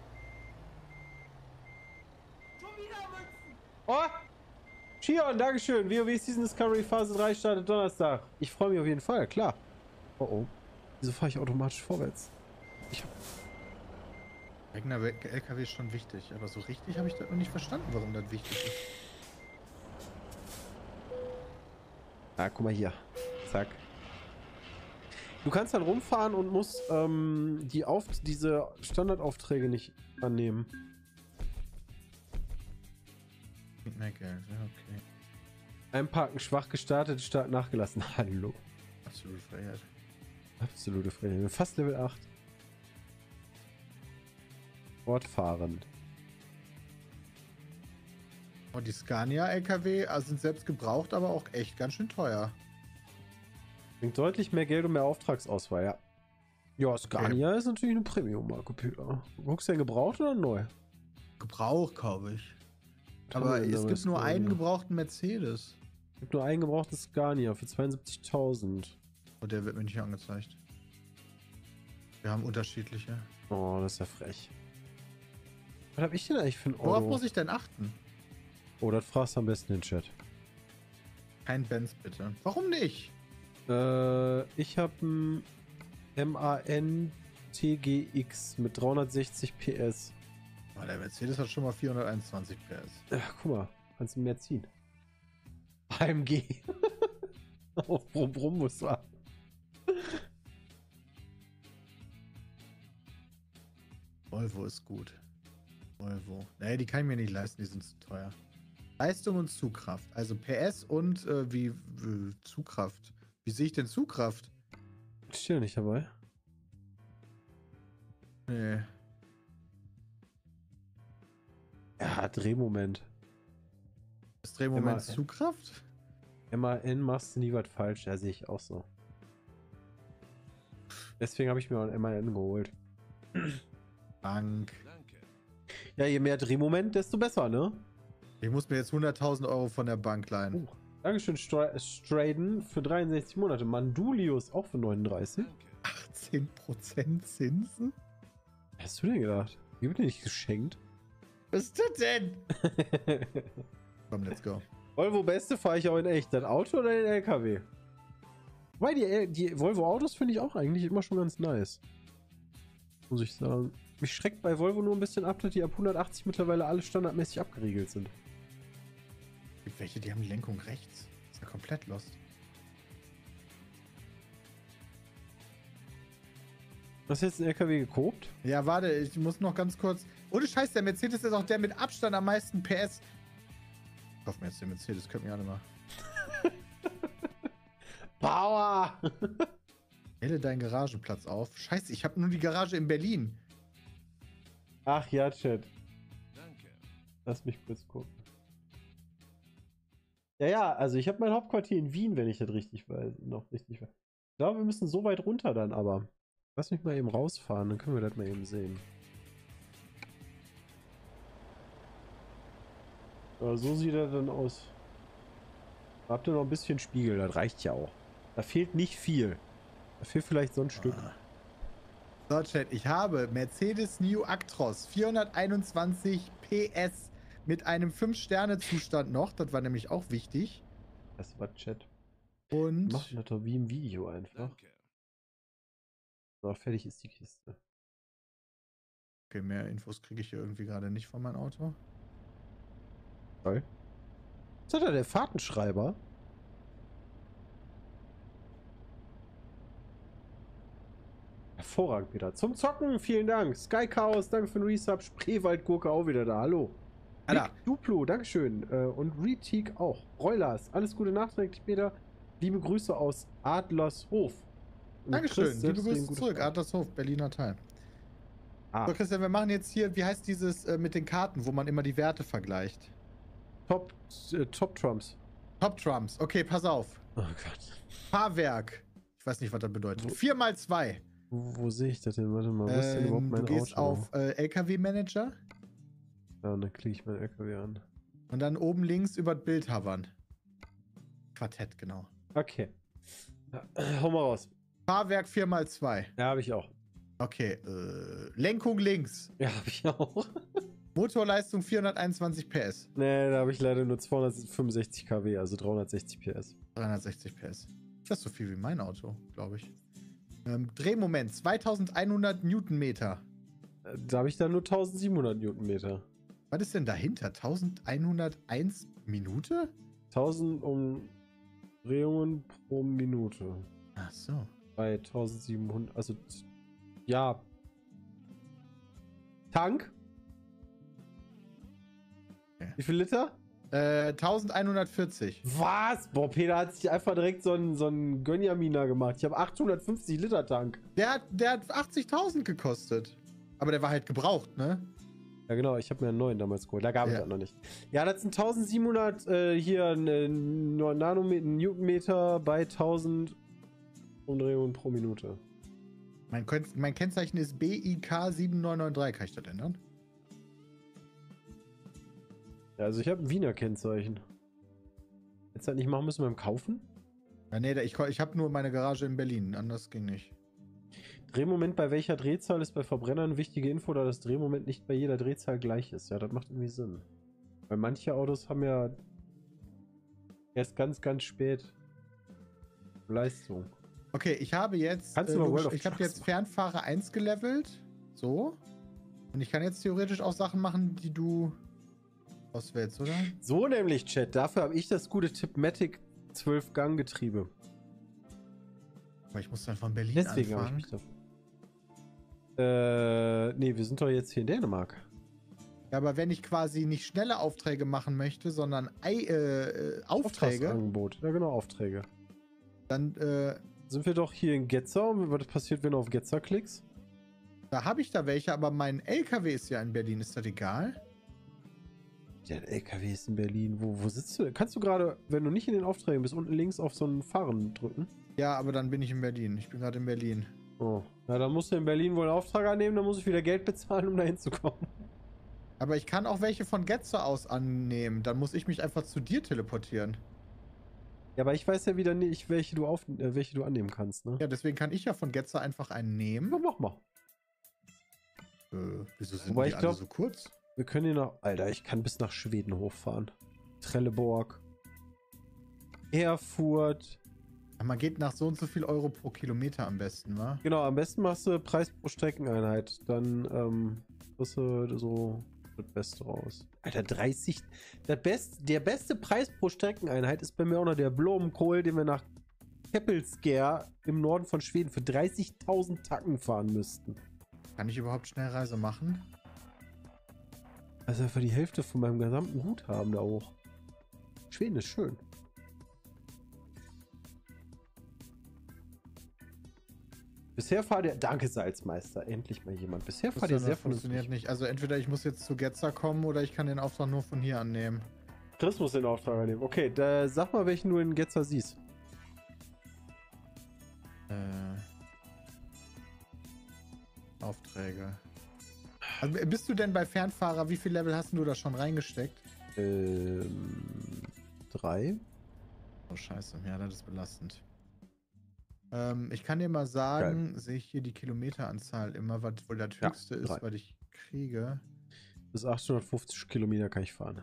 Oh! Shion, Dankeschön. WoW Season Discovery Phase 3 startet Donnerstag. Ich freue mich auf jeden Fall, klar. Oh oh. Wieso fahre ich automatisch vorwärts? Eigener LKW ist schon wichtig, aber so richtig habe ich das noch nicht verstanden, warum das wichtig ist. Ah, guck mal hier. Zack. Du kannst dann rumfahren und musst diese Standardaufträge nicht annehmen. Mehr Geld, ja, okay. Einparken schwach gestartet, stark nachgelassen. Hallo. Absolute Freiheit. Absolute Freiheit. Fast Level 8. Fortfahrend. Und die Scania-LKW sind selbst gebraucht, aber auch echt ganz schön teuer. Bringt deutlich mehr Geld und mehr Auftragsauswahl, ja. Ja, Scania ist natürlich eine Premium-Marke, Peter. Guckst du denn gebraucht oder neu? Gebraucht kaufe ich. Aber es gibt nur einen gebrauchten Mercedes. Es gibt nur einen gebrauchten Scania für 72.000. Und der wird mir nicht angezeigt. Wir haben unterschiedliche. Oh, das ist ja frech. Was habe ich denn eigentlich für ein Auto? Worauf muss ich denn achten? Oh, das fragst du am besten in den Chat. Kein Benz, bitte. Warum nicht? Ich habe ein MAN TGX mit 360 PS. Oh, der Mercedes hat schon mal 421 PS. Ja, guck mal, kannst du mehr ziehen. AMG. Auf Brumm musst du ab. Volvo ist gut. Volvo. Nee, die kann ich mir nicht leisten, die sind zu teuer. Leistung und Zugkraft. Also PS und wie Zugkraft. Wie sehe ich denn Zugkraft? Steht ja nicht dabei. Nee. Ja, Drehmoment. Das Drehmoment Zugkraft? MAN machst du nie was falsch. Ja, sehe ich auch so. Deswegen habe ich mir auch ein MAN geholt. Bank. Danke. Ja, je mehr Drehmoment, desto besser, ne? Ich muss mir jetzt 100.000 Euro von der Bank leihen. Dankeschön, Straden für 63 Monate. Mandulius auch für 39. Danke. 18% Zinsen? Was hast du denn gedacht? Die wird dir nicht geschenkt. Was ist das denn? Komm, let's go. Volvo Beste fahre ich auch in echt. Das Auto oder den LKW? Wobei, die Volvo Autos finde ich auch eigentlich immer schon ganz nice. Muss ich sagen. Mich schreckt bei Volvo nur ein bisschen ab, dass die ab 180 mittlerweile alle standardmäßig abgeriegelt sind. Gibt welche, die haben die Lenkung rechts. Ist ja komplett lost. Hast du jetzt einen LKW gekopt? Ja, warte, ich muss noch ganz kurz... Ohne Scheiß, der Mercedes ist auch der mit Abstand am meisten PS. Ich hoffe mir jetzt den Mercedes, könnt mir alle mal. Power! Wähle deinen Garagenplatz auf. Scheiße, ich habe nur die Garage in Berlin. Ach ja, Chat. Danke. Lass mich kurz gucken. Ja, also ich habe mein Hauptquartier in Wien, wenn ich das richtig weiß. Ich glaube, wir müssen so weit runter dann aber. Lass mich mal eben rausfahren, dann können wir das mal eben sehen. Ja, so sieht er dann aus. Da habt ihr noch ein bisschen Spiegel, das reicht ja auch. Da fehlt nicht viel. Da fehlt vielleicht so ein Stück. So, Chat, ich habe Mercedes New Actros 421 PS mit einem 5-Sterne-Zustand noch. Das war nämlich auch wichtig. Das war Chat. Und Machen wir doch wie im Video einfach. Danke. So, fertig ist die Kiste. okay, mehr Infos kriege ich hier irgendwie gerade nicht von meinem Auto. Toll. Was hat da der Fahrtenschreiber? Hervorragend, Peter. Zum Zocken, vielen Dank. Sky Chaos, danke für den Resub. Spreewaldgurke auch wieder da. Hallo. Alter. Big Duplo, dankeschön. Und Reteak auch. Reulers, alles Gute nachträglich, Peter. Liebe Grüße aus Adlershof. Und Dankeschön. Chris, Liebe Grüße gute zurück. Frage. Adlershof, Berliner Teil. Ah, So, Christian, wir machen jetzt hier, wie heißt dieses mit den Karten, wo man immer die Werte vergleicht? Top Trumps. Top Trumps. Okay, pass auf. Oh Gott. Fahrwerk. Ich weiß nicht, was das bedeutet. 4x2. Wo sehe ich das denn? Warte mal, wo ist denn überhaupt mein Du gehst Auto? auf LKW-Manager Ja, und dann klicke ich mein LKW an. und dann oben links über das Bild hovern. Quartett, genau. Okay. Hau mal raus. Fahrwerk 4x2. Ja, habe ich auch. Okay, Lenkung links. Ja, habe ich auch. Motorleistung 421 PS. Nee, da habe ich leider nur 265 kW, also 360 PS. 360 PS. Das ist so viel wie mein Auto, glaube ich. Drehmoment 2100 Newtonmeter. Da habe ich dann nur 1700 Newtonmeter. Was ist denn dahinter? 1101 Minute? 1000 Umdrehungen pro Minute. Ach so. Bei 1700, also ja. Tank? Okay. Wie viel Liter? 1140. Was? Boah, Peter hat sich einfach direkt so einen Gönjamina gemacht. Ich habe 850 Liter Tank. Der hat 80.000 gekostet. Aber der war halt gebraucht, ne? Ja genau, ich habe mir einen neuen damals geholt. Da gab es Ja. das noch nicht. Ja, das sind 1700 hier Newtonmeter bei 1000 Umdrehungen pro Minute. Mein Kennzeichen ist BIK7993. Kann ich das ändern? Ja, also ich habe ein Wiener Kennzeichen. Jetzt halt nicht machen müssen beim Kaufen? Ja, nee, ich habe nur meine Garage in Berlin. Anders ging nicht. Drehmoment bei welcher Drehzahl ist bei Verbrennern wichtige Info, da das Drehmoment nicht bei jeder Drehzahl gleich ist. Ja, das macht irgendwie Sinn. Weil manche Autos haben ja erst ganz, ganz spät Leistung. Okay, ich habe jetzt, Kannst du mal World of ich habe Trucks jetzt machen? Fernfahrer 1 gelevelt. So. Und ich kann jetzt theoretisch auch Sachen machen, die du auswählst, oder? So nämlich, Chat. Dafür habe ich das gute Tipmatic 12-Gang-Getriebe. Aber ich muss dann von Berlin Deswegen habe ich anfangen. mich dafür. Nee, wir sind doch jetzt hier in Dänemark. Ja, aber wenn ich quasi nicht schnelle Aufträge machen möchte, sondern Aufträge, Auftragsangebot. Ja, genau, Aufträge. dann Sind wir doch hier in Getzer und was passiert, wenn du auf Getzer klickst? da habe ich da welche, aber mein LKW ist ja in Berlin. Ist das egal? Ja, der LKW ist in Berlin. Wo sitzt du? Kannst du gerade, wenn du nicht in den Aufträgen bist, unten links auf so einen Fahren drücken? Ja, aber dann bin ich in Berlin. Ich bin gerade in Berlin. Oh. Ja, dann musst du in Berlin wohl einen Auftrag annehmen, dann muss ich wieder Geld bezahlen, um da hinzukommen. Aber ich kann auch welche von Getzer aus annehmen. Dann muss ich mich einfach zu dir teleportieren. Ja, aber ich weiß ja wieder nicht, welche du annehmen kannst, ne? Ja, deswegen kann ich ja von Getzer einfach einen nehmen. Ja, mach mal. Wieso sind Wobei die ich alle glaub, so kurz? Wir können hier noch... Alter, ich kann bis nach Schweden hochfahren. Trelleborg. Erfurt. Man geht nach so und so viel Euro pro Kilometer am besten, wa? Genau, am besten machst du Preis pro Streckeneinheit. Dann kriegst du so das Beste raus. Alter, 30... Der beste Preis pro Streckeneinheit ist bei mir auch noch der Blumenkohl, den wir nach Keppelskär im Norden von Schweden für 30.000 Tacken fahren müssten. Kann ich überhaupt Schnellreise machen? Also einfach die Hälfte von meinem gesamten Guthaben da hoch. Schweden ist schön. Bisher fahrt ihr... Danke, Salzmeister. Endlich mal jemand. Bisher fahrt ihr sehr funktioniert nicht. Also entweder ich muss jetzt zu Getzer kommen oder ich kann den Auftrag nur von hier annehmen. Chris muss den Auftrag annehmen. Okay, da sag mal, welchen du in Getzer siehst. Aufträge. Also bist du denn bei Fernfahrer, wie viel Level hast du da schon reingesteckt? 3. Oh scheiße, ja, das ist belastend. Ich kann dir mal sagen, sehe ich hier die Kilometeranzahl immer, was wohl das höchste ist, was ich kriege. Bis 850 Kilometer kann ich fahren.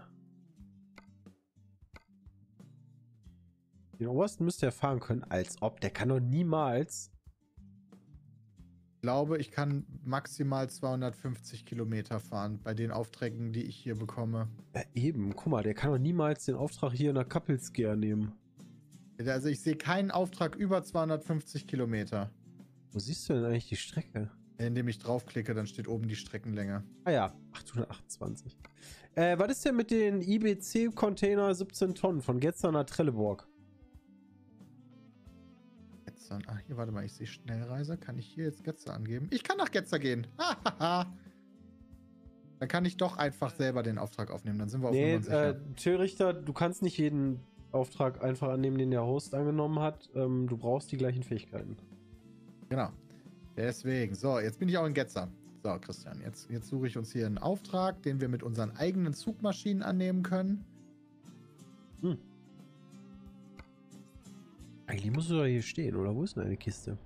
Den obersten müsste er fahren können, als ob. Der kann doch niemals... Ich glaube, ich kann maximal 250 Kilometer fahren bei den Aufträgen, die ich hier bekomme. Ja, eben. Guck mal, der kann doch niemals den Auftrag hier nach Kappelskär nehmen. Also ich sehe keinen Auftrag über 250 Kilometer. Wo siehst du denn eigentlich die Strecke? Indem ich draufklicke, dann steht oben die Streckenlänge. Ah ja, 828. Was ist denn mit den IBC-Container 17 Tonnen von Getzer nach Trelleborg? Getzer. Ach, hier, warte mal, ich sehe Schnellreise. Kann ich hier jetzt Getzer angeben? Ich kann nach Getzer gehen. Hahaha. Dann kann ich doch einfach selber den Auftrag aufnehmen. Dann sind wir auf Nummer sicher. Till-Richter, du kannst nicht jeden Auftrag einfach annehmen, den der Host angenommen hat. Du brauchst die gleichen Fähigkeiten. Genau. Deswegen. So, jetzt bin ich auch in Getzer. So, Christian, jetzt suche ich uns hier einen Auftrag, den wir mit unseren eigenen Zugmaschinen annehmen können. Eigentlich musst du doch hier stehen, oder? Wo ist denn eine Kiste?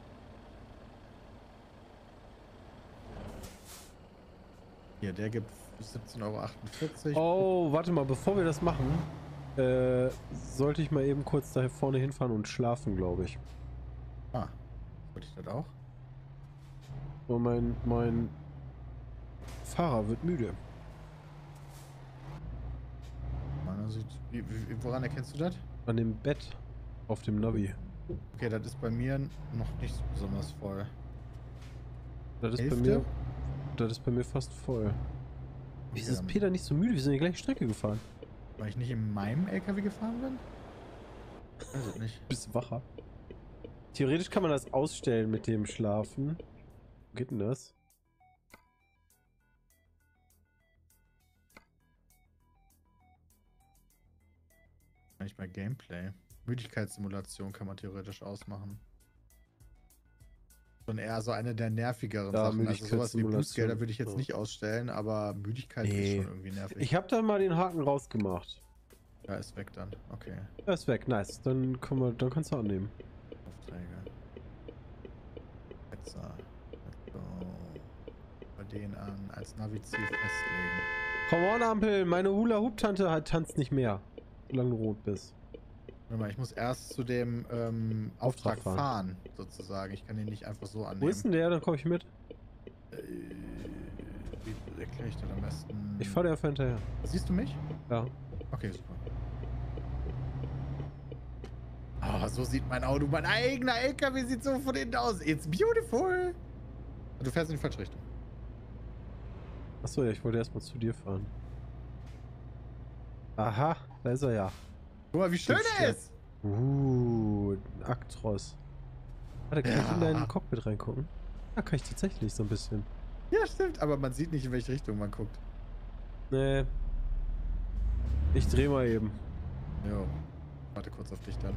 Hier, der gibt 17,48 €. Oh, warte mal, bevor wir das machen, sollte ich mal eben kurz da vorne hinfahren und schlafen, glaube ich. Ah, wollte ich das auch? So, mein Fahrer wird müde. Woran erkennst du das? An dem Bett auf dem Navi. Okay, das ist bei mir noch nicht so besonders voll. Das ist bei mir fast voll. Wieso ist Peter nicht so müde? Wir sind die gleiche Strecke gefahren. Weil ich nicht in meinem LKW gefahren bin? Weiß ich nicht. Bist wacher. Theoretisch kann man das ausstellen mit dem Schlafen. Wo geht denn das? Eigentlich bei Gameplay. Müdigkeitssimulation kann man theoretisch ausmachen. Und eher so eine der nervigeren Sachen. Also sowas wie Bußgelder würde ich jetzt nicht ausstellen, aber Müdigkeit ist schon irgendwie nervig. Ich habe da mal den Haken rausgemacht. Ja, ist weg dann. Okay. Ja, ist weg, nice. Dann kannst du annehmen. Aufträge. Jetzt bei denen an als Navi-Ziel festlegen. Come on, Ampel, meine Hula-Hoop-Tante tanzt nicht mehr. Solange du rot bist. Warte mal, ich muss erst zu dem Auftrag fahren, sozusagen. Ich kann den nicht einfach so annehmen. Wo ist denn der? Dann komme ich mit. Wie erkläre ich das am besten? Ich fahre dir einfach hinterher. Siehst du mich? Ja. Okay, super. Oh, so sieht mein Auto. Mein eigener LKW sieht so von innen aus. It's beautiful. Du fährst in die falsche Richtung. Achso, ja, ich wollte erstmal zu dir fahren. Aha, da ist er ja. Guck mal, wie schön er ist. Ein Actros. Warte, kann ich in dein Cockpit reingucken? Ja, kann ich tatsächlich so ein bisschen. Ja, stimmt, aber man sieht nicht, in welche Richtung man guckt. Nee. Ich dreh mal eben. Jo. Warte kurz auf dich dann.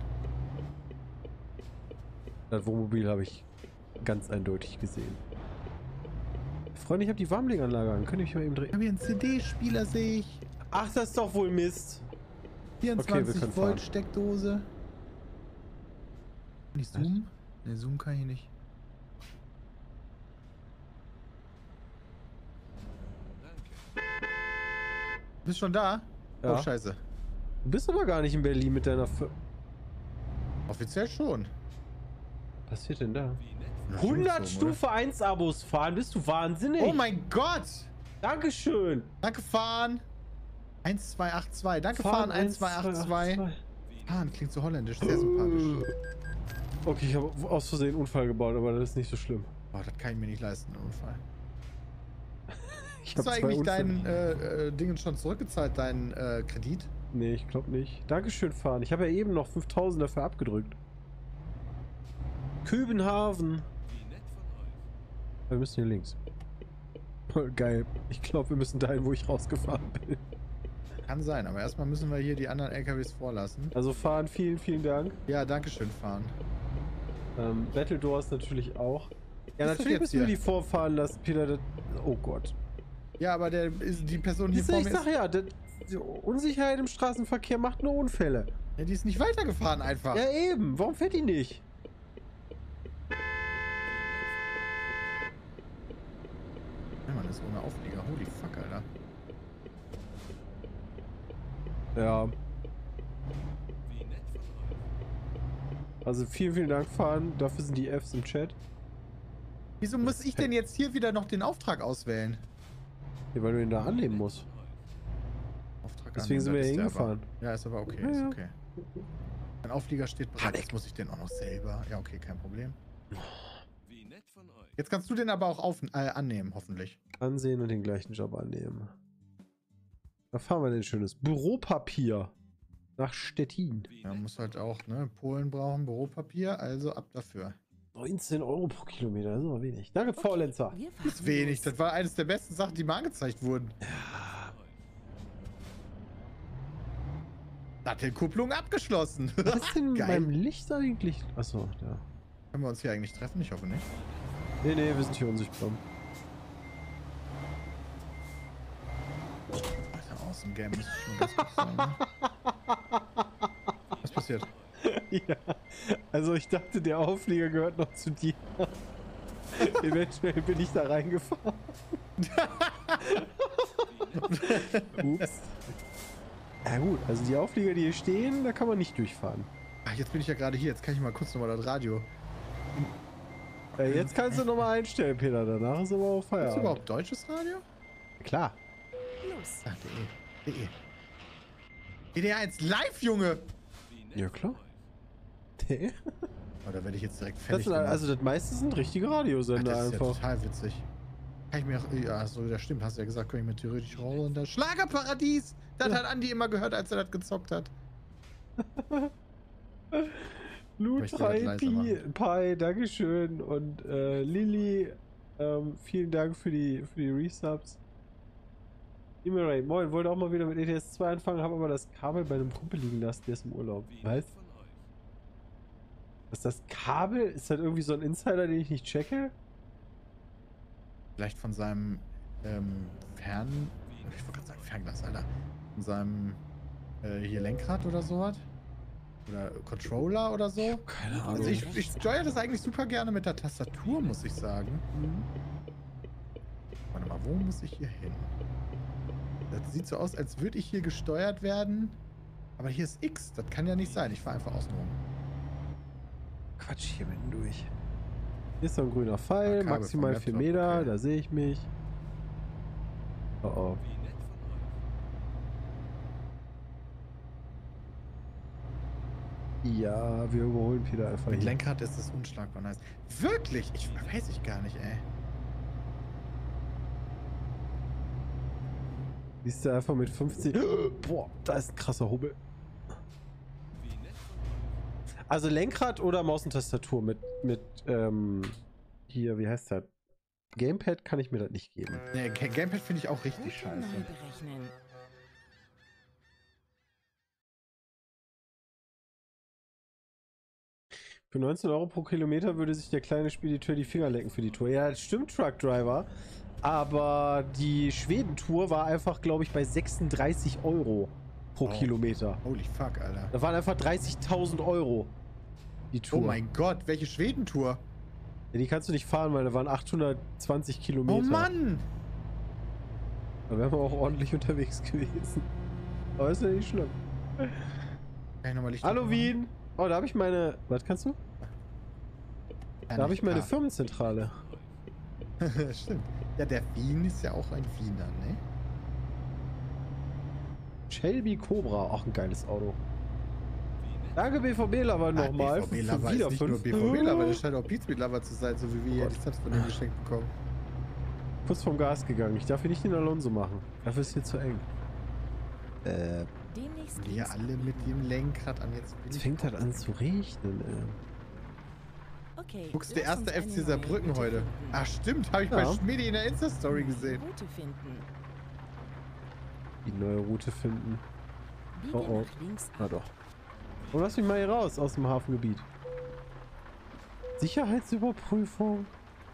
Das Wohnmobil habe ich ganz eindeutig gesehen. Freunde, ich habe die Warmlinganlage an. Könnte ich mal eben drehen? Ich habe hier einen CD-Spieler, sehe ich. Ach, das ist doch wohl Mist. 24 können Volt fahren. Steckdose. Kann ich zoomen? Ne, zoomen kann ich nicht. Bist schon da? Ja. Oh, scheiße. Du bist aber gar nicht in Berlin mit deiner... Offiziell schon. Was passiert denn da? Na, 100 Stufe, Stufe 1 Abos fahren, bist du wahnsinnig? Oh mein Gott! Dankeschön. Danke, Fahren. 1282. Danke, Fahren 1282. Fahren klingt so holländisch, sehr sympathisch. Okay, ich habe aus Versehen einen Unfall gebaut, aber das ist nicht so schlimm. Boah, das kann ich mir nicht leisten, einen Unfall. Ich Hast du habe eigentlich deinen Dingen schon zurückgezahlt, deinen Kredit? Nee, ich glaube nicht. Dankeschön, Fahren. Ich habe ja eben noch 5000 dafür abgedrückt. Köbenhaven. Wir müssen hier links. Geil. Ich glaube, wir müssen dahin, wo ich rausgefahren bin. Kann sein, aber erstmal müssen wir hier die anderen LKWs vorlassen. Also Fahren, vielen, vielen Dank. Ja, danke schön, Fahren. Battledores natürlich auch. Ja, Was ist das natürlich jetzt müssen wir hier? die vorfahren lassen, Peter. Das, oh Gott. Ja, aber die Person hier vor Ich mir sag ja, die Unsicherheit im Straßenverkehr macht nur Unfälle. ja, die ist nicht weitergefahren einfach. Ja eben, warum fährt die nicht? Ja, Mann, ist ohne Auflieger. Holy fuck, Alter. Ja. Also vielen, vielen Dank, Fahren. Dafür sind die Fs im Chat. Wieso muss ich denn jetzt hier wieder noch den Auftrag auswählen? Ja, weil du ihn da annehmen musst. Auftrag Deswegen sind wir annehmen, hier das ist der hingefahren. aber. Ja, ist aber okay, Ja, ist ja. okay. Mein Auflieger steht bereit. Jetzt muss ich den auch noch selber. Ja, okay, kein Problem. Wie nett von euch. Jetzt kannst du den aber auch annehmen, hoffentlich. Ansehen und den gleichen Job annehmen. Da fahren wir denn schönes Büropapier. Nach Stettin. Man muss halt auch, ne, Polen brauchen Büropapier, also ab dafür. 19 Euro pro Kilometer, das ist aber wenig. Danke, Faulenzer. Wir fahren Das ist wenig, los. das war eines der besten Sachen, die mir angezeigt wurden. Sattelkupplung abgeschlossen. Was ist denn mit Geil. meinem Licht eigentlich? Achso, da. Können wir uns hier eigentlich treffen? Ich hoffe nicht. Nee, nee, wir sind hier unsichtbar. Alter, aus dem Game muss ich schon ganz kurz sagen. Ne? Was passiert? Ja, also ich dachte, der Auflieger gehört noch zu dir. Eventuell bin ich da reingefahren. Ups. Ja gut, also die Auflieger, die hier stehen, da kann man nicht durchfahren. Ach, jetzt bin ich ja gerade hier. Jetzt kann ich mal kurz nochmal das Radio. Jetzt kannst du nochmal einstellen, Peter. Danach ist aber auch Ist Feierabend. überhaupt deutsches Radio? Klar. Los. Ach, DE. DD1 live, Junge! Ja, klar. Nee. Oh, da werde ich jetzt direkt Das fertig sind, gemacht. also das meiste sind richtige Ach, Radiosender das ist ja einfach. total witzig. Kann ich mir auch, ja, so, das stimmt, hast du ja gesagt, kann ich mir theoretisch rollen. Das Schlagerparadies! Das Ja. hat Andi immer gehört, als er das gezockt hat. Loot Möchte das 3 leiser machen. Pi, Dankeschön. Und Lilly, vielen Dank für die Resubs. Ray, moin, wollte auch mal wieder mit ETS 2 anfangen, habe aber das Kabel bei einem Kumpel liegen lassen, der ist im Urlaub. Wie Was? nett von euch. Was ist das Kabel? Ist das irgendwie so ein Insider, den ich nicht checke? Vielleicht von seinem ich wollte gerade sagen Fernglas, Alter. Von seinem hier Lenkrad oder sowas. Oder Controller oder so. Keine Ahnung. Also ich steuere das eigentlich super gerne mit der Tastatur, muss ich sagen. Warte mal, wo muss ich hier hin? Das sieht so aus, als würde ich hier gesteuert werden. Aber hier ist X. Das kann ja nicht sein. Ich fahre einfach außen rum. Quatsch, hier mitten durch. Hier ist so ein grüner Pfeil, Kabel maximal vom 4 Laptop, Meter, okay. da sehe ich mich. Oh oh. Wie nett von euch. Ja, wir überholen Peter einfach Mit hier. Lenkrad ist es unschlagbar nice. Wirklich? Weiß ich gar nicht, ey. Siehst du einfach mit 50. Boah, da ist ein krasser Hubbel. Wie nett von euch. Also Lenkrad oder Maus und Tastatur mit hier, wie heißt das? Gamepad kann ich mir das nicht geben. Nee, Gamepad finde ich auch richtig Route scheiße. neu berechnen. Für 19 Euro pro Kilometer würde sich der kleine Spediteur die Finger lecken für die Tour. Ja, das stimmt, Truck Driver. Aber die Schweden-Tour war einfach, glaube ich, bei 36 € pro Kilometer. Holy fuck, Alter. Da waren einfach 30.000 € die Tour. Oh mein Gott, welche Schwedentour? Ja, die kannst du nicht fahren, weil da waren 820 Kilometer. Oh Mann! Da wären wir auch ordentlich unterwegs gewesen. Aber ist ja nicht schlimm. Kann ich nochmal Licht Hallo machen? Wien! Oh, da habe ich meine... Was kannst du? Ja, Da habe ich meine klar. Firmenzentrale. Stimmt. Ja, der Wien ist ja auch ein Wiener, ne? Shelby Cobra, auch ein geiles Auto. Danke BVB-Lover nochmal. BVB-Lover ist nicht nur BVB-Lover, der scheint auch Beatsmeet-Lover zu sein, so wie wir hier die Subs von dem geschenkt bekommen. Kurz vom Gas gegangen. Ich darf hier nicht den Alonso machen. Dafür ist hier zu eng. Demnächst Wir geht's alle mit dem Lenkrad an jetzt. Es fängt halt an zu regnen, Okay, Guckst, der lass uns erste eine FC neue Saarbrücken Route heute. finden. Ach stimmt, habe ich Ja. bei Schmidi in der Insta-Story gesehen. Route finden. Die neue Route finden. Biege Oh, oh. nach links Na ab. doch. Und lass mich mal hier raus aus dem Hafengebiet. Sicherheitsüberprüfung.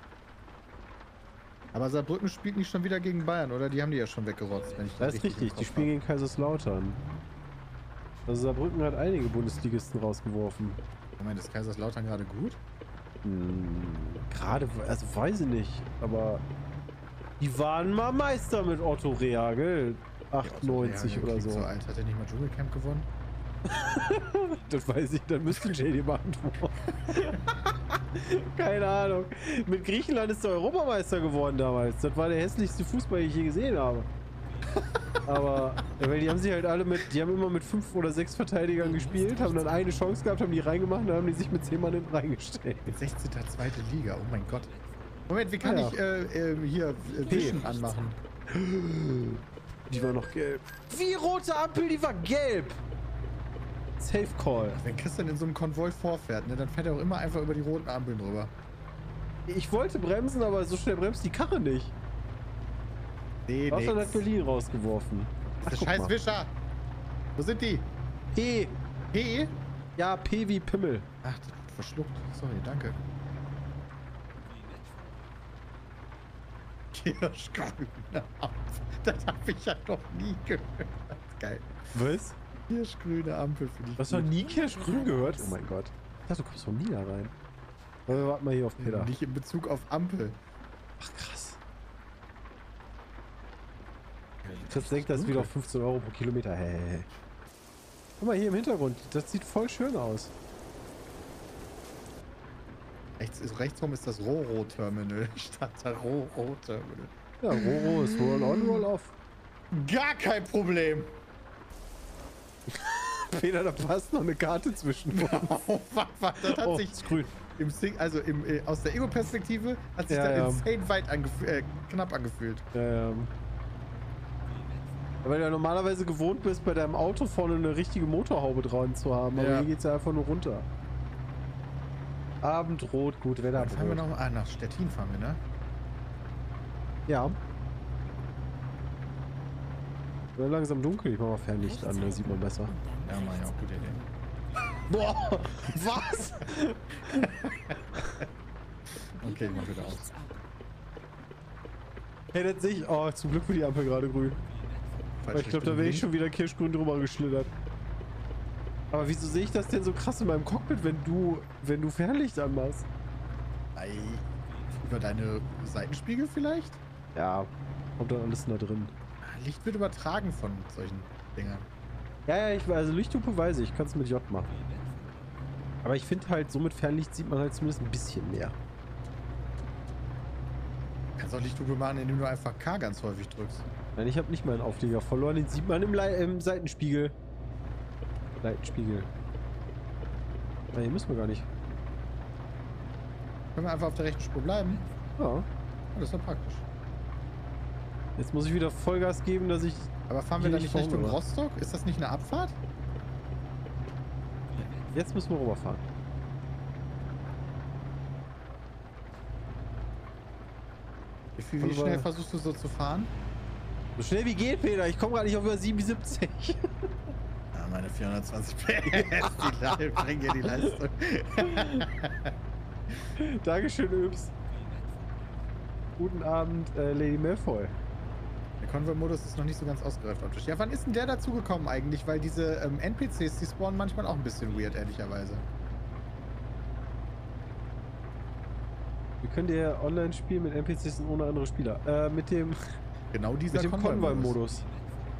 Aber Saarbrücken spielt nicht schon wieder gegen Bayern, oder? Die haben die ja schon weggerotzt, wenn ich Das ist richtig, die spielen gegen Kaiserslautern. Also Saarbrücken hat einige Bundesligisten rausgeworfen. Moment, ist Kaiserslautern gerade gut? Gerade, also weiß ich nicht, aber die waren mal Meister mit Otto Rehagel. 98 Ja, oder klingt so. so alt. Hat er nicht mal Dschungelcamp gewonnen? Das weiß ich, dann müsste JD beantworten. Keine Ahnung. Mit Griechenland ist der Europameister geworden damals. Das war der hässlichste Fußball, den ich je gesehen habe. Aber, ja, weil die haben sich halt alle die haben immer mit 5 oder 6 Verteidigern gespielt, haben dann eine Chance gehabt, haben die reingemacht und dann haben die sich mit 10 Mann hinten reingestellt. 16. zweite Liga, oh mein Gott. Moment, wie kann Ja. ich hier Vision anmachen? Die war noch gelb. Wie rote Ampel, die war gelb! Safe Call. Wenn Christian in so einem Konvoi vorfährt, ne, dann fährt er auch immer einfach über die roten Ampeln drüber. Ich wollte bremsen, aber so schnell bremst die Karre nicht. Nee, Deutschland hat nix. Berlin rausgeworfen. Das ist guck scheiß mal. Wischer. Wo sind die? P. P? Ja, P wie Pimmel. Ach, das wird verschluckt. Sorry, danke. Kirschgrüne Ampel. Das habe ich ja noch nie gehört. Geil. Was? Kirschgrüne Ampel finde ich Du hast noch gut. nie Kirschgrün gehört? Oh mein Gott. Ich dachte, du kommst von Nina rein. Aber wir warten mal hier auf Peter. Nicht in Bezug auf Ampel. Ach krass. Das senkt das wieder auf 15 € pro Kilometer. Hey. Guck mal hier im Hintergrund. Das sieht voll schön aus. Rechtsrum ist das Roro-Terminal statt der Roro-Terminal. Ja, Roro ist Roll-on, Roll-off. Gar kein Problem. Peter, da passt noch eine Karte zwischen uns. Oh, was, das hat Oh, sich ist grün. aus der Ego-Perspektive hat sich Ja, das ja. insane weit knapp angefühlt. Ja. Weil du ja normalerweise gewohnt bist, bei deinem Auto vorne eine richtige Motorhaube dran zu haben. Aber Ja. hier geht's ja einfach nur runter. Abendrot, gut Wetter. Dann fahren wir noch nach Stettin fahren wir, ne? Ja. Wird langsam dunkel, ich mach mal Fernlicht an, da sieht man besser. Ja, mach ich auch, gute Idee. Boah, was? Okay, ich mach wieder aus. Rechts ab. Hey, das sehe ich. Oh, zum Glück wird die Ampel gerade grün. Aber ich glaube, da wäre ich schon wieder kirschgrün drüber geschlittert. Aber wieso sehe ich das denn so krass in meinem Cockpit, wenn du Fernlicht anmachst? Über deine Seitenspiegel vielleicht? Ja, kommt dann alles da drin. Licht wird übertragen von solchen Dingern. Ja, ich weiß, also Lichthupe weiß ich, kannst mit J machen. Aber ich finde halt, so mit Fernlicht sieht man halt zumindest ein bisschen mehr. Kannst auch Lichthupe machen, indem du einfach K ganz häufig drückst. Nein, ich habe nicht meinen Auflieger verloren, den sieht man im Seitenspiegel. Seitenspiegel. Na, hier müssen wir gar nicht. Können wir einfach auf der rechten Spur bleiben? Ja, Oh, das ist ja praktisch. jetzt muss ich wieder Vollgas geben, dass ich... Aber fahren wir Hier dann nicht nicht Richtung vorne, oder? Rostock? Ist das nicht eine Abfahrt? Jetzt müssen wir rüberfahren. Wie Aber- schnell versuchst du so zu fahren? So schnell wie geht, Peter. Ich komme gerade nicht auf über 77. Ja, meine 420 PS, die bringen ja die Leistung. Dankeschön, Übs. Guten Abend, Lady Malfoy. Der Konvoi-Modus ist noch nicht so ganz ausgereift optisch. Ja, wann ist denn der dazugekommen eigentlich? Weil diese NPCs, die spawnen manchmal auch ein bisschen weird, ehrlicherweise. Wir können ja online spielen mit NPCs und ohne andere Spieler. Mit dem Konvoi-Modus.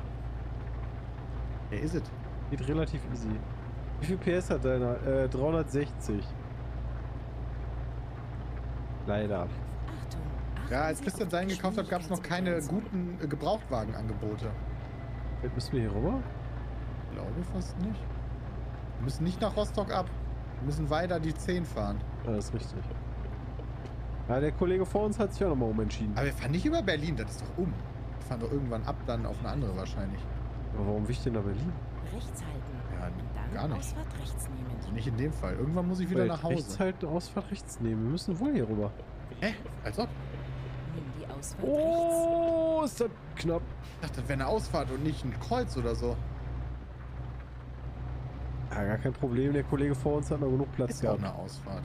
Wer ist es? Geht relativ easy. Wie viel PS hat deiner? 360. Leider. Ja, als Christian seinen gekauft hat, gab es noch keine guten Gebrauchtwagenangebote. Müssen wir hier rüber? Ich glaube fast nicht. Wir müssen nicht nach Rostock ab. Wir müssen weiter die 10 fahren. Ja, das ist richtig. Ja, der Kollege vor uns hat sich auch nochmal umentschieden. Aber wir fahren nicht über Berlin, das ist doch Wir fahren doch irgendwann ab, dann auf eine andere wahrscheinlich. Aber warum will ich denn nach Berlin? Rechts halten. Ja, Und dann gar nicht. Ausfahrt rechts nehmen. Also nicht in dem Fall. Irgendwann muss ich wieder nach Hause. Rechts halten, Ausfahrt rechts nehmen. Wir müssen wohl hier rüber. Hä? Als ob? Nimm die Ausfahrt Oh, ist das knapp. Ich dachte, das wäre eine Ausfahrt und nicht ein Kreuz oder so. Ja, gar kein Problem. Der Kollege vor uns hat noch genug Platz Ist auch gehabt. eine Ausfahrt.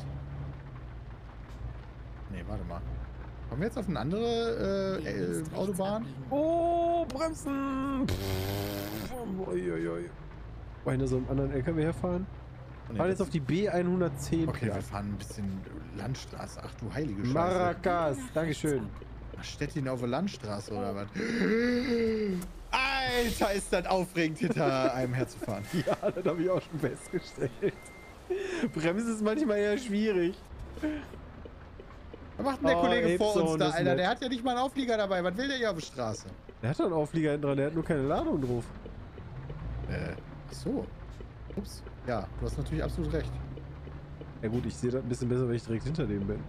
Nee, warte mal. Kommen wir jetzt auf eine andere Autobahn? Oh, bremsen! Uiuiui. Wollen so einem anderen LKW herfahren? Nee, Fahren jetzt auf die B110. Okay, wir fahren ein bisschen Landstraße. Ach du heilige Scheiße. Maracas, Dankeschön. Stettin auf der Landstraße oder was? Alter, ist das aufregend, hinter einem herzufahren. Ja, das habe ich auch schon festgestellt. Bremsen ist manchmal eher schwierig. Was macht denn der Kollege vor uns da, ist Alter? nett. Der hat ja nicht mal einen Auflieger dabei. Was will der hier auf der Straße? Der hat doch einen Auflieger hinten dran, der hat nur keine Ladung drauf. Ach so. Ups. Ja, du hast natürlich absolut recht. Ja gut, ich sehe das ein bisschen besser, wenn ich direkt hinter dem bin.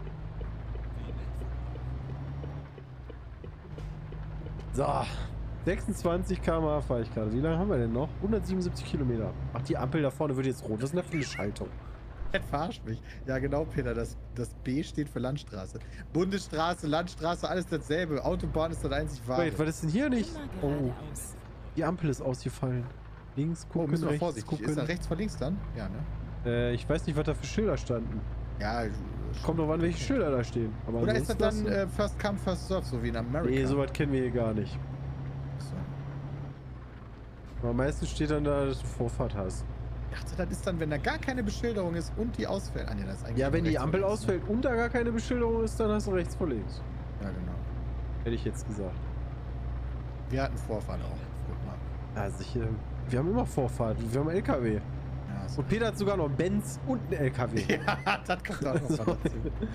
So, 26 km/h fahre ich gerade. Wie lange haben wir denn noch? 177 Kilometer. Ach, die Ampel da vorne wird jetzt rot. Was ist denn da für eine Schaltung? Jetzt verarscht mich. Ja genau, Peter, das B steht für Landstraße. Bundesstraße, Landstraße, alles dasselbe. Autobahn ist das einzig wahre. Wait, was ist denn hier nicht? Immer Oh, geradeaus. die Ampel ist ausgefallen. Links gucken, müssen wir rechts vorsichtig. gucken. Ist da rechts vor links dann? Ja, ne? Ich weiß nicht, was da für Schilder standen. Ja, Kommt drauf an, welche Schilder da stehen. Aber oder ist das ansonsten dann First Come, First Serve, so wie in Amerika? nee, sowas kennen wir hier gar nicht. So. Aber meistens steht dann da, dass du Vorfahrt hast. Ich dachte, das ist dann, wenn da gar keine Beschilderung ist und die ausfällt. Ah, nee, das ist eigentlich Ja, wenn nur die rechts Ampel vor links, ausfällt und da gar keine Beschilderung ist, dann hast du rechts vor links. Ne? Ja, genau. Hätte ich jetzt gesagt. Wir hatten Vorfahrt auch. Guck mal. Ja, sicher. Wir haben immer Vorfahrt. Wir haben einen LKW. Ja, so. Und Peter hat sogar noch einen Benz und einen LKW. Ja, das kommt auch noch mal dazu.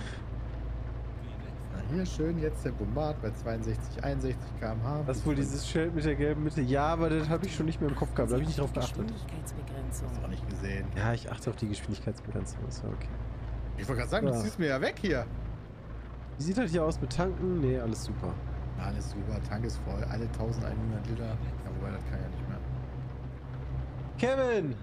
Na, hier schön jetzt der Bombat bei 62, 61 km/h. Das ist wohl dieses Schild mit der gelben Mitte. Ja, aber das habe ich schon nicht mehr im Kopf gehabt. Da habe ich nicht drauf geachtet. Geschwindigkeitsbegrenzung. Hast du auch nicht gesehen. Ja, ich achte auf die Geschwindigkeitsbegrenzung. Ist ja okay. Ich wollte gerade sagen, du Ja. ziehst mir ja weg hier. Wie sieht das hier aus mit Tanken? Nee, alles super. Alles super, Tank ist voll, alle 1100 Liter. Ja, wobei, das kann ja nicht mehr. Kevin!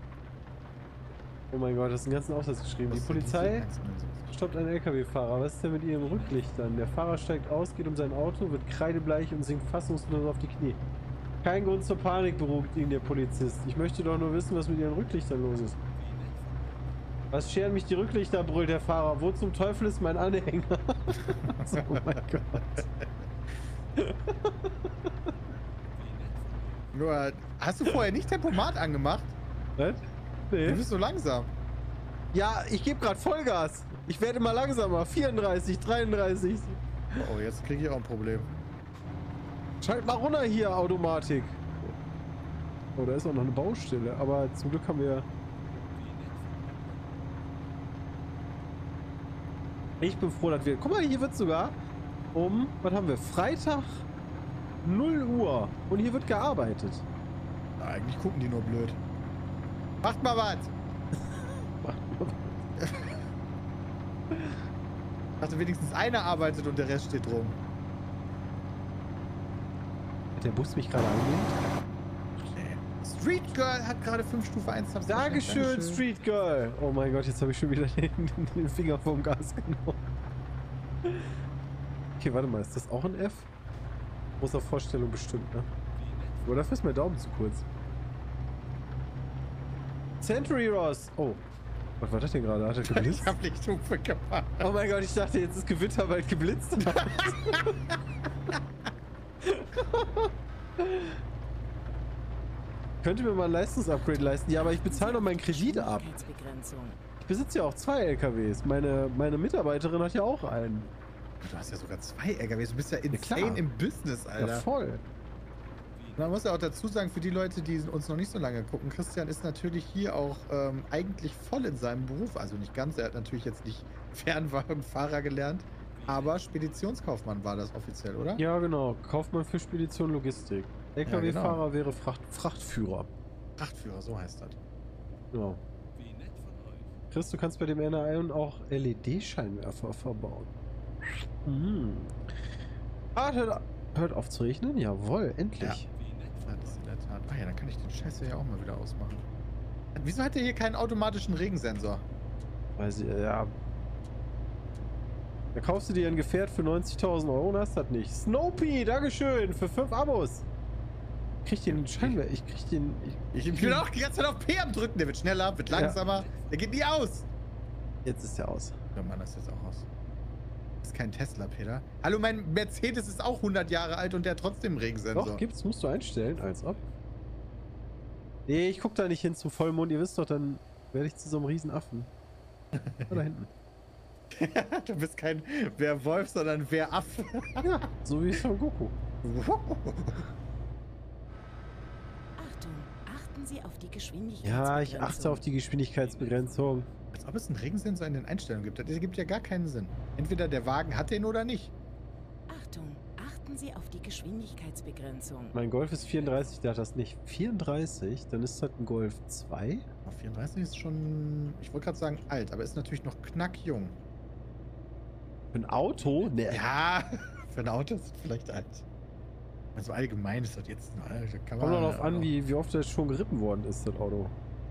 Oh mein Gott, das ist einen ganzen Aufsatz geschrieben. Die Was Polizei ist denn stoppt einen LKW-Fahrer. Was ist denn mit ihren Rücklichtern? Der Fahrer steigt aus, geht um sein Auto, wird kreidebleich und sinkt fassungslos auf die Knie. Kein Grund zur Panik, beruhigt ihn der Polizist. Ich möchte doch nur wissen, was mit ihren Rücklichtern los ist. Was scheren mich die Rücklichter, brüllt der Fahrer. Wo zum Teufel ist mein Anhänger? Oh mein Gott. Nur, hast du vorher nicht Tempomat angemacht? Was? Du Nee. bist so langsam. Ja, ich gebe gerade Vollgas. Ich werde immer langsamer. 34, 33. Oh, jetzt kriege ich auch ein Problem. Schalt mal runter hier, Automatik. Oh, da ist auch noch eine Baustelle. Aber zum Glück haben wir... Ich bin froh, dass wir... Guck mal, hier wird sogar was haben wir? Freitag 0 Uhr. Und hier wird gearbeitet. Na, eigentlich gucken die nur blöd. Macht mal was! Ich dachte, wenigstens einer arbeitet und der Rest steht rum. Hat der Bus mich gerade angelegt? Street Girl hat gerade 5 Stufe 1 Subs. Dankeschön, Street Girl. Oh mein Gott, jetzt habe ich schon wieder den Finger vom Gas genommen. Okay, warte mal, ist das auch ein F? Großer Vorstellung bestimmt, ne? Aber dafür ist mein Daumen zu kurz. Century Ross! Oh. Was war das denn gerade? Hat er geblitzt? Ich hab Lichthupe gemacht. Oh mein Gott, ich dachte, jetzt ist Gewitter, weil es geblitzt hat. Könnte mir mal ein Leistungsupgrade leisten. Ja, aber ich bezahle noch meinen Kredit ab. Ich besitze ja auch 2 LKWs. Meine Mitarbeiterin hat ja auch einen. Du hast ja sogar 2 LKWs. Du bist ja insane im Business, Alter. Ja, voll. Man muss ja auch dazu sagen, für die Leute, die uns noch nicht so lange gucken, Christian ist natürlich hier auch eigentlich voll in seinem Beruf. Also nicht ganz, er hat natürlich jetzt nicht Fernwagenfahrer gelernt, aber Speditionskaufmann war das offiziell, oder? Ja, genau. Kaufmann für Spedition Logistik. LKW-Fahrer wäre Frachtführer. Frachtführer, so heißt das. Genau. Wie nett von euch. Chris, du kannst bei dem NR1 auch LED-Scheinwerfer verbauen. Mhm. Ah, hört auf zu regnen? Jawohl, endlich. Wie nett Ja, von das ist euch. in der Tat. Ah ja, dann kann ich den Scheiß ja auch mal wieder ausmachen. Wieso hat der hier keinen automatischen Regensensor? Weil sie, ja. Da kaufst du dir ein Gefährt für 90.000 Euro und hast das nicht. Snopey, Dankeschön, für 5 Abos. Ich krieg den Scheinwerfer, ich krieg den... Ich bin auch die ganze Zeit auf P am drücken. Der wird schneller, wird langsamer. Der geht nie aus. Jetzt ist der aus. Ja, Mann, das ist jetzt auch aus. Das ist kein Tesla, Peter. Hallo, mein Mercedes ist auch 100 Jahre alt und der hat trotzdem einen Regensensor. Doch, gibt's, musst du einstellen, als ob. Nee, ich guck da nicht hin zum Vollmond, ihr wisst doch, dann werde ich zu so einem Riesenaffen. Da hinten. Du bist kein Werwolf, sondern Weraffe. Ja, so wie Son Goku. Achtung, achten Sie auf die Geschwindigkeit. Ja, ich achte auf die Geschwindigkeitsbegrenzung. Als ob es einen Regensensor in den Einstellungen gibt. Das ergibt ja gar keinen Sinn. Entweder der Wagen hat den oder nicht. Achtung, achten Sie auf die Geschwindigkeitsbegrenzung. Mein Golf ist 34, der hat das nicht. 34? Dann ist das ein Golf 2? Oh, 34 ist schon, ich wollte gerade sagen alt, aber ist natürlich noch knackjung. Für ein Auto? Nee. Ja, für ein Auto ist es vielleicht alt. Also allgemein ist das jetzt ein alter. Kommt doch darauf an, wie oft das schon geritten worden ist, das Auto.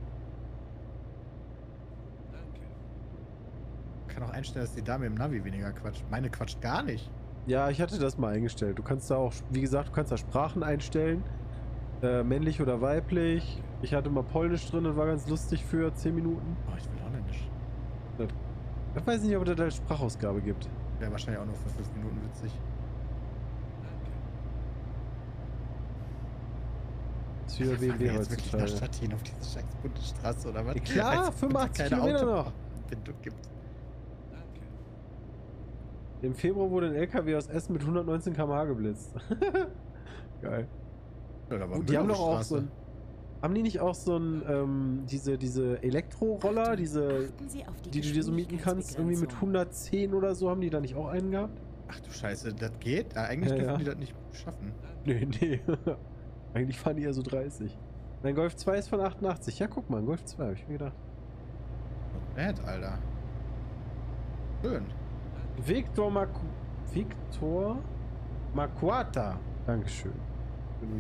Danke. Kann auch einstellen, dass die Dame im Navi weniger quatscht. Meine quatscht gar nicht. Ja, ich hatte das mal eingestellt. Du kannst da auch, wie gesagt, du kannst da Sprachen einstellen. Männlich oder weiblich. Ich hatte mal Polnisch drin und war ganz lustig für 10 Minuten. Oh, ich will Holländisch. Ich weiß nicht, ob es da als Sprachausgabe gibt. Wäre wahrscheinlich auch nur für 5 Minuten witzig. Danke. Das ist wieder Fahren wir BMW jetzt wirklich nach heutzutage. Stettin auf diese scheiß Bundesstraße oder was? Ja, klar, Als ob es 85 keine Kilometer noch. Autobahnverbindung gibt. Danke. Im Februar wurde ein LKW aus Essen mit 119 km/h geblitzt. Geil. Ja, da war Die haben doch auch Müllerstraße. so ein... Haben die nicht auch so ein, diese Elektroroller, diese, Achten Sie auf die du dir so mieten kannst, irgendwie mit 110 oder so, haben die da nicht auch einen gehabt? Ach du Scheiße, das geht? Eigentlich Ja, dürfen ja. die das nicht schaffen. Nee, nee. Eigentlich fahren die ja so 30. Mein Golf 2 ist von 88. Ja, guck mal, ein Golf 2, hab ich mir gedacht. Bad, Alter. Schön. Victor Macuata. Dankeschön. Und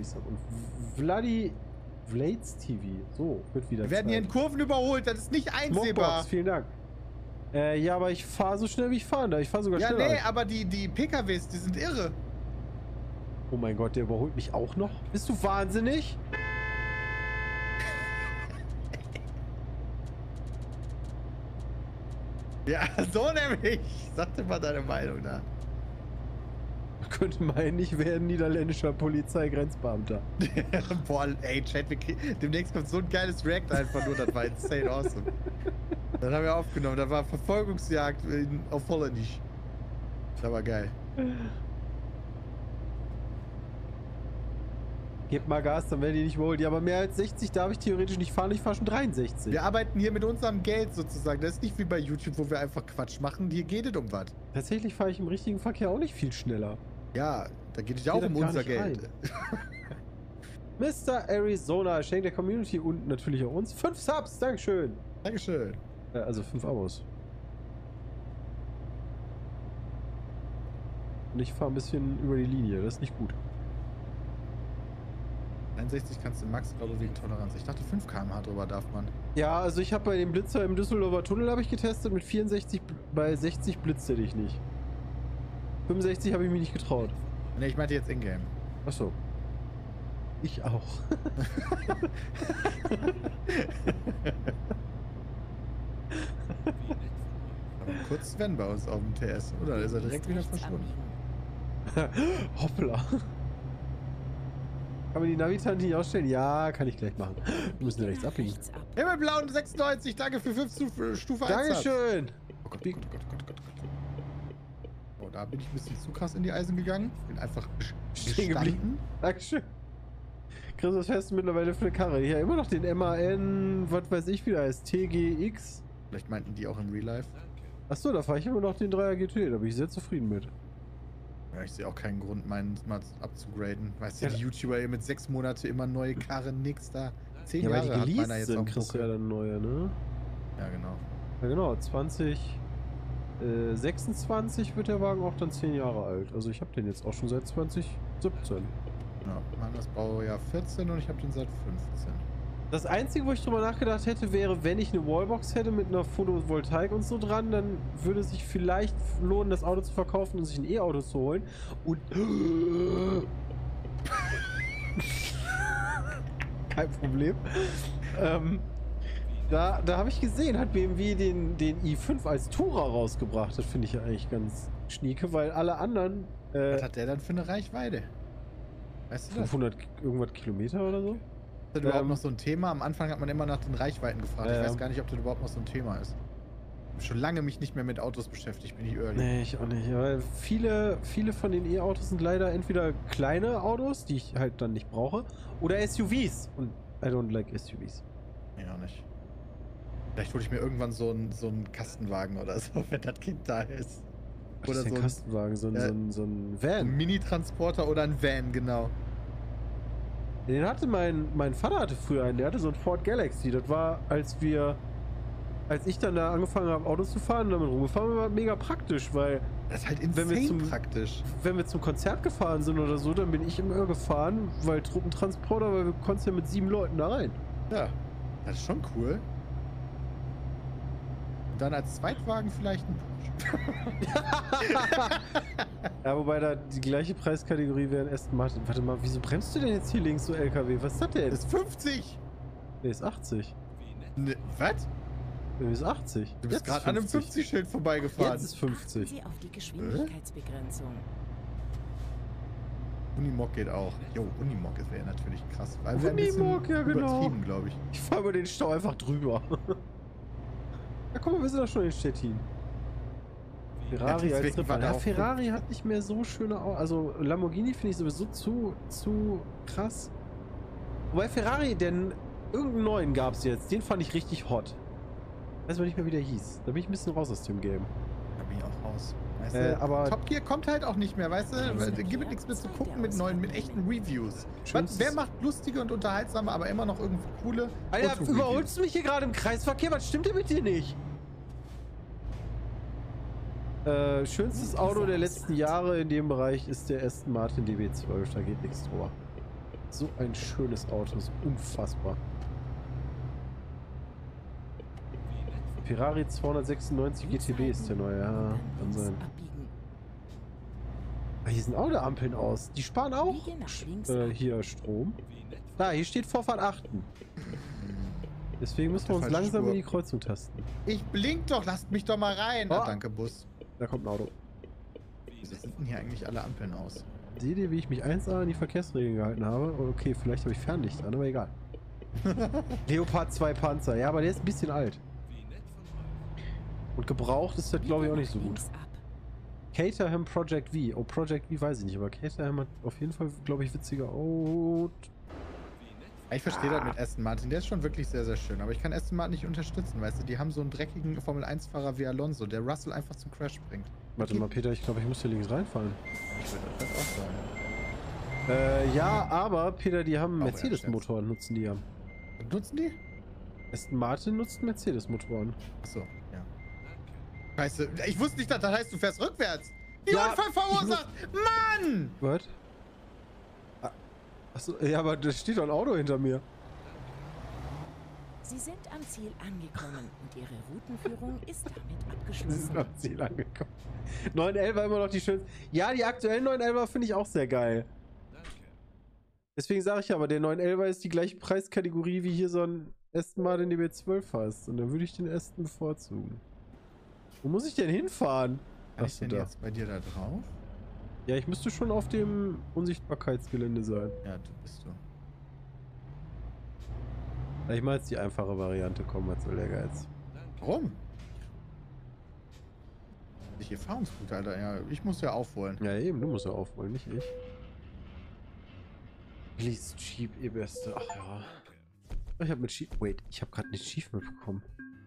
Vlades TV. So, wird wieder Wir werden hier in Zeit. Kurven überholt, das ist nicht einsehbar. Smokebox, vielen Dank. Ja, aber ich fahre so schnell, wie ich fahren darf. Ich fahre sogar Ja, schneller. nee, aber die PKWs, die sind irre. Oh mein Gott, der überholt mich auch noch? Bist du wahnsinnig? Ja, so nämlich. Sag dir mal deine Meinung da. Könnte meinen, ich wäre ein niederländischer Polizeigrenzbeamter. Boah, ey, Chat, demnächst kommt so ein geiles React einfach nur, das war insane awesome. Dann haben wir aufgenommen, da war Verfolgungsjagd auf Holländisch. Das war geil. Gebt mal Gas, dann werdet ihr nicht überholt. Ja, aber mehr als 60 darf ich theoretisch nicht fahren. Ich fahre schon 63. Wir arbeiten hier mit unserem Geld sozusagen. Das ist nicht wie bei YouTube, wo wir einfach Quatsch machen. Hier geht es um was. Tatsächlich fahre ich im richtigen Verkehr auch nicht viel schneller. Ja, da geht es ja auch Geht um das gar unser nicht Geld. Mr. Arizona schenkt der Community und natürlich auch uns 5 Subs. Dankeschön. Dankeschön. Also 5 Abos. Und ich fahre ein bisschen über die Linie. Das ist nicht gut. 61 kannst du Max, glaube ich, wegen Toleranz. Ich dachte 5 km/h drüber darf man. Ja, also ich habe bei dem Blitzer im Düsseldorfer Tunnel habe ich getestet. Mit 64, bei 60 blitzte dich nicht. 65 habe ich mich nicht getraut. Ne, ich meinte jetzt in-game. Achso. Ich auch. Aber kurz Sven bei uns auf dem TS, oder? Da ist er direkt wieder verschwunden. Hoppla. Kann man die Navi-Tante nicht ausstellen? Ja, kann ich gleich machen. Wir müssen rechts abbiegen. Himmelblauen 96, danke für 5 Stufe 1. Dankeschön. Oh Gott, oh Gott, oh Gott, oh Gott, oh Gott. Oh, da bin ich ein bisschen zu krass in die Eisen gegangen. Bin einfach Stehen geblieben. gestanden. Dankeschön. Chris, was fährst du mittlerweile für eine Karre? Ja, immer noch den MAN, was weiß ich, wie der heißt, TGX. Vielleicht meinten die auch im Real Life. Achso, da fahre ich immer noch den 3er GT, da bin ich sehr zufrieden mit. Ja, ich sehe auch keinen Grund, meinen mal abzugraden. Weißt du, die YouTuber hier mit 6 Monate immer neue Karren, nix da. 10 ja, weil Jahre die hat geleast meiner jetzt sind, am kriegst du ja Buckel. dann neue, ne? Ja, genau. Ja, genau, 26 wird der Wagen auch dann 10 Jahre alt. Also ich habe den jetzt auch schon seit 2017. Ja, meines Baujahr 14 und ich habe den seit 15. Das Einzige, wo ich drüber nachgedacht hätte, wäre, wenn ich eine Wallbox hätte mit einer Photovoltaik und so dran, dann würde es sich vielleicht lohnen, das Auto zu verkaufen und sich ein E-Auto zu holen. Und... Kein Problem. Da habe ich gesehen, hat BMW den i5 als Tourer rausgebracht. Das finde ich ja eigentlich ganz schnieke, weil alle anderen... Was hat der dann für eine Reichweite? Weißt du das? 500 irgendwas Kilometer oder so? Ist das überhaupt noch so ein Thema? Am Anfang hat man immer nach den Reichweiten gefragt. Ich weiß gar nicht, ob das überhaupt noch so ein Thema ist. Ich habe schon lange mich nicht mehr mit Autos beschäftigt, bin ich early. Nee, ich auch nicht. Weil viele von den E-Autos sind leider entweder kleine Autos, die ich halt dann nicht brauche, oder SUVs. Und I don't like SUVs. Ja, auch nicht. Vielleicht hole ich mir irgendwann so einen Kastenwagen oder so, wenn das Kind da ist. Oder so ein Kastenwagen, so ein Van. Ein Mini-Transporter oder ein Van, genau. Den hatte mein Vater hatte früher einen, der hatte so ein Ford Galaxy. Das war, als ich dann da angefangen habe, Autos zu fahren und damit rumgefahren bin, war mega praktisch, weil... Das ist halt insane praktisch. Wenn wir zum Konzert gefahren sind oder so, dann bin ich immer gefahren, weil Truppentransporter, weil wir konnten ja mit 7 Leuten da rein. Ja, das ist schon cool. Und dann als Zweitwagen vielleicht ein Porsche. Ja, wobei da die gleiche Preiskategorie wäre in Aston Martin. Warte mal, wieso bremst du denn jetzt hier links so LKW? Was ist das denn? Das ist 50! Der ist 80. Ne, was? Der ist 80. Du bist gerade an einem 50-Schild vorbeigefahren. Jetzt ist 50. Sie auf die Geschwindigkeitsbegrenzung. Unimog geht auch. Jo, Unimog wäre natürlich krass. Weil Unimog, ja genau. Übertrieben, glaube ich. Ich fahre über den Stau einfach drüber. Ja, guck mal, wir sind doch schon in Stettin. Ferrari als Tripper. Ja, Ferrari hat nicht mehr so schöne Autos. Also Lamborghini finde ich sowieso zu krass. Wobei Ferrari, denn irgendeinen neuen gab es jetzt. Den fand ich richtig hot. Weiß man nicht mehr, wie der hieß. Da bin ich ein bisschen raus aus dem Game. Da bin ich auch raus. Weißt du, aber Top Gear kommt halt auch nicht mehr, weißt du? Da gibt es nichts mehr zu gucken mit echten Reviews. Wer macht lustige und unterhaltsame, aber immer noch irgendwie coole Alter, überholst du mich hier gerade im Kreisverkehr? Was stimmt denn mit dir nicht? Schönstes Auto der letzten Jahre in dem Bereich ist der Aston Martin DB12. Da geht nichts drüber. So ein schönes Auto, ist unfassbar. Ferrari 296 GTB ist der neue, ja, kann sein. Ah, hier sind auch die Ampeln aus. Die sparen auch hier Strom. Da, hier steht Vorfahrt achten. Deswegen müssen wir uns langsam in die Kreuzung tasten. Ich blink doch, lasst mich doch mal rein. Oh. Danke, Bus. Da kommt ein Auto. Wieso sind denn hier eigentlich alle Ampeln aus? Seht ihr, wie ich mich 1A an die Verkehrsregeln gehalten habe? Okay, vielleicht habe ich Fernlicht an, aber egal. Leopard 2 Panzer. Ja, aber der ist ein bisschen alt. Und gebraucht ist das, glaube ich, auch nicht so gut. Caterham Project V. Oh, Project V weiß ich nicht, aber Caterham hat auf jeden Fall, glaube ich, witziger Auto. Ich verstehe das mit Aston Martin. Der ist schon wirklich sehr, sehr schön. Aber ich kann Aston Martin nicht unterstützen, weißt du? Die haben so einen dreckigen Formel-1-Fahrer wie Alonso, der Russell einfach zum Crash bringt. Warte mal, Peter, ich glaube, ich muss hier links reinfahren. Ich würde das auch sagen. Ja, aber, Peter, die haben Mercedes-Motoren, nutzen die ja. Nutzen die? Aston Martin nutzt Mercedes-Motoren. Achso, ja. Scheiße, ich wusste nicht, das heißt, du fährst rückwärts. Die ja, Unfall verursacht! Mann! Was? Achso, ja, aber da steht doch ein Auto hinter mir. Sie sind am Ziel angekommen und Ihre Routenführung ist damit abgeschlossen. Sie sind am Ziel angekommen. 911 war immer noch die schönste. Ja, die aktuellen 911er finde ich auch sehr geil. Deswegen sage ich aber, der 911er ist die gleiche Preiskategorie wie hier so ein Aston Martin DB12 hast. Und dann würde ich den Aston bevorzugen. Wo muss ich denn hinfahren? Kann ich denn jetzt bei dir da drauf? Ja, ich müsste schon auf dem Unsichtbarkeitsgelände sein. Ja, du bist du. Ich mal jetzt die einfache Variante, komm mal zu Lehrgeiz. Warum? Ich Erfahrungspunkte, Alter. Ja, ich muss ja aufholen. Ja, eben, du musst ja aufholen, nicht ich. Please, cheap, ihr Beste. Ach ja. Ich hab mit Chief. Wait, ich habe gerade ein Achievement bekommen.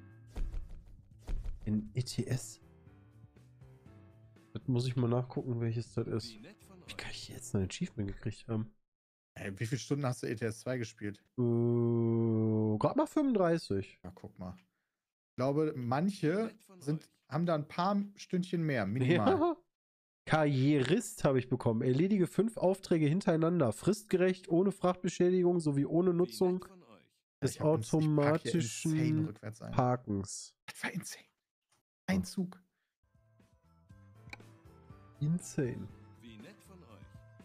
In ETS. Das muss ich mal nachgucken, welches das ist. Wie kann ich jetzt ein Achievement gekriegt haben? Ey, wie viele Stunden hast du ETS 2 gespielt? Gerade mal 35. Ja, guck mal. Ich glaube, manche haben da ein paar Stündchen mehr, minimal. Ja. Karrierist habe ich bekommen. Erledige 5 Aufträge hintereinander. Fristgerecht, ohne Frachtbeschädigung sowie ohne Nutzung des automatischen Parkens. Das war insane. Ein Zug. Insane. Wie nett von euch.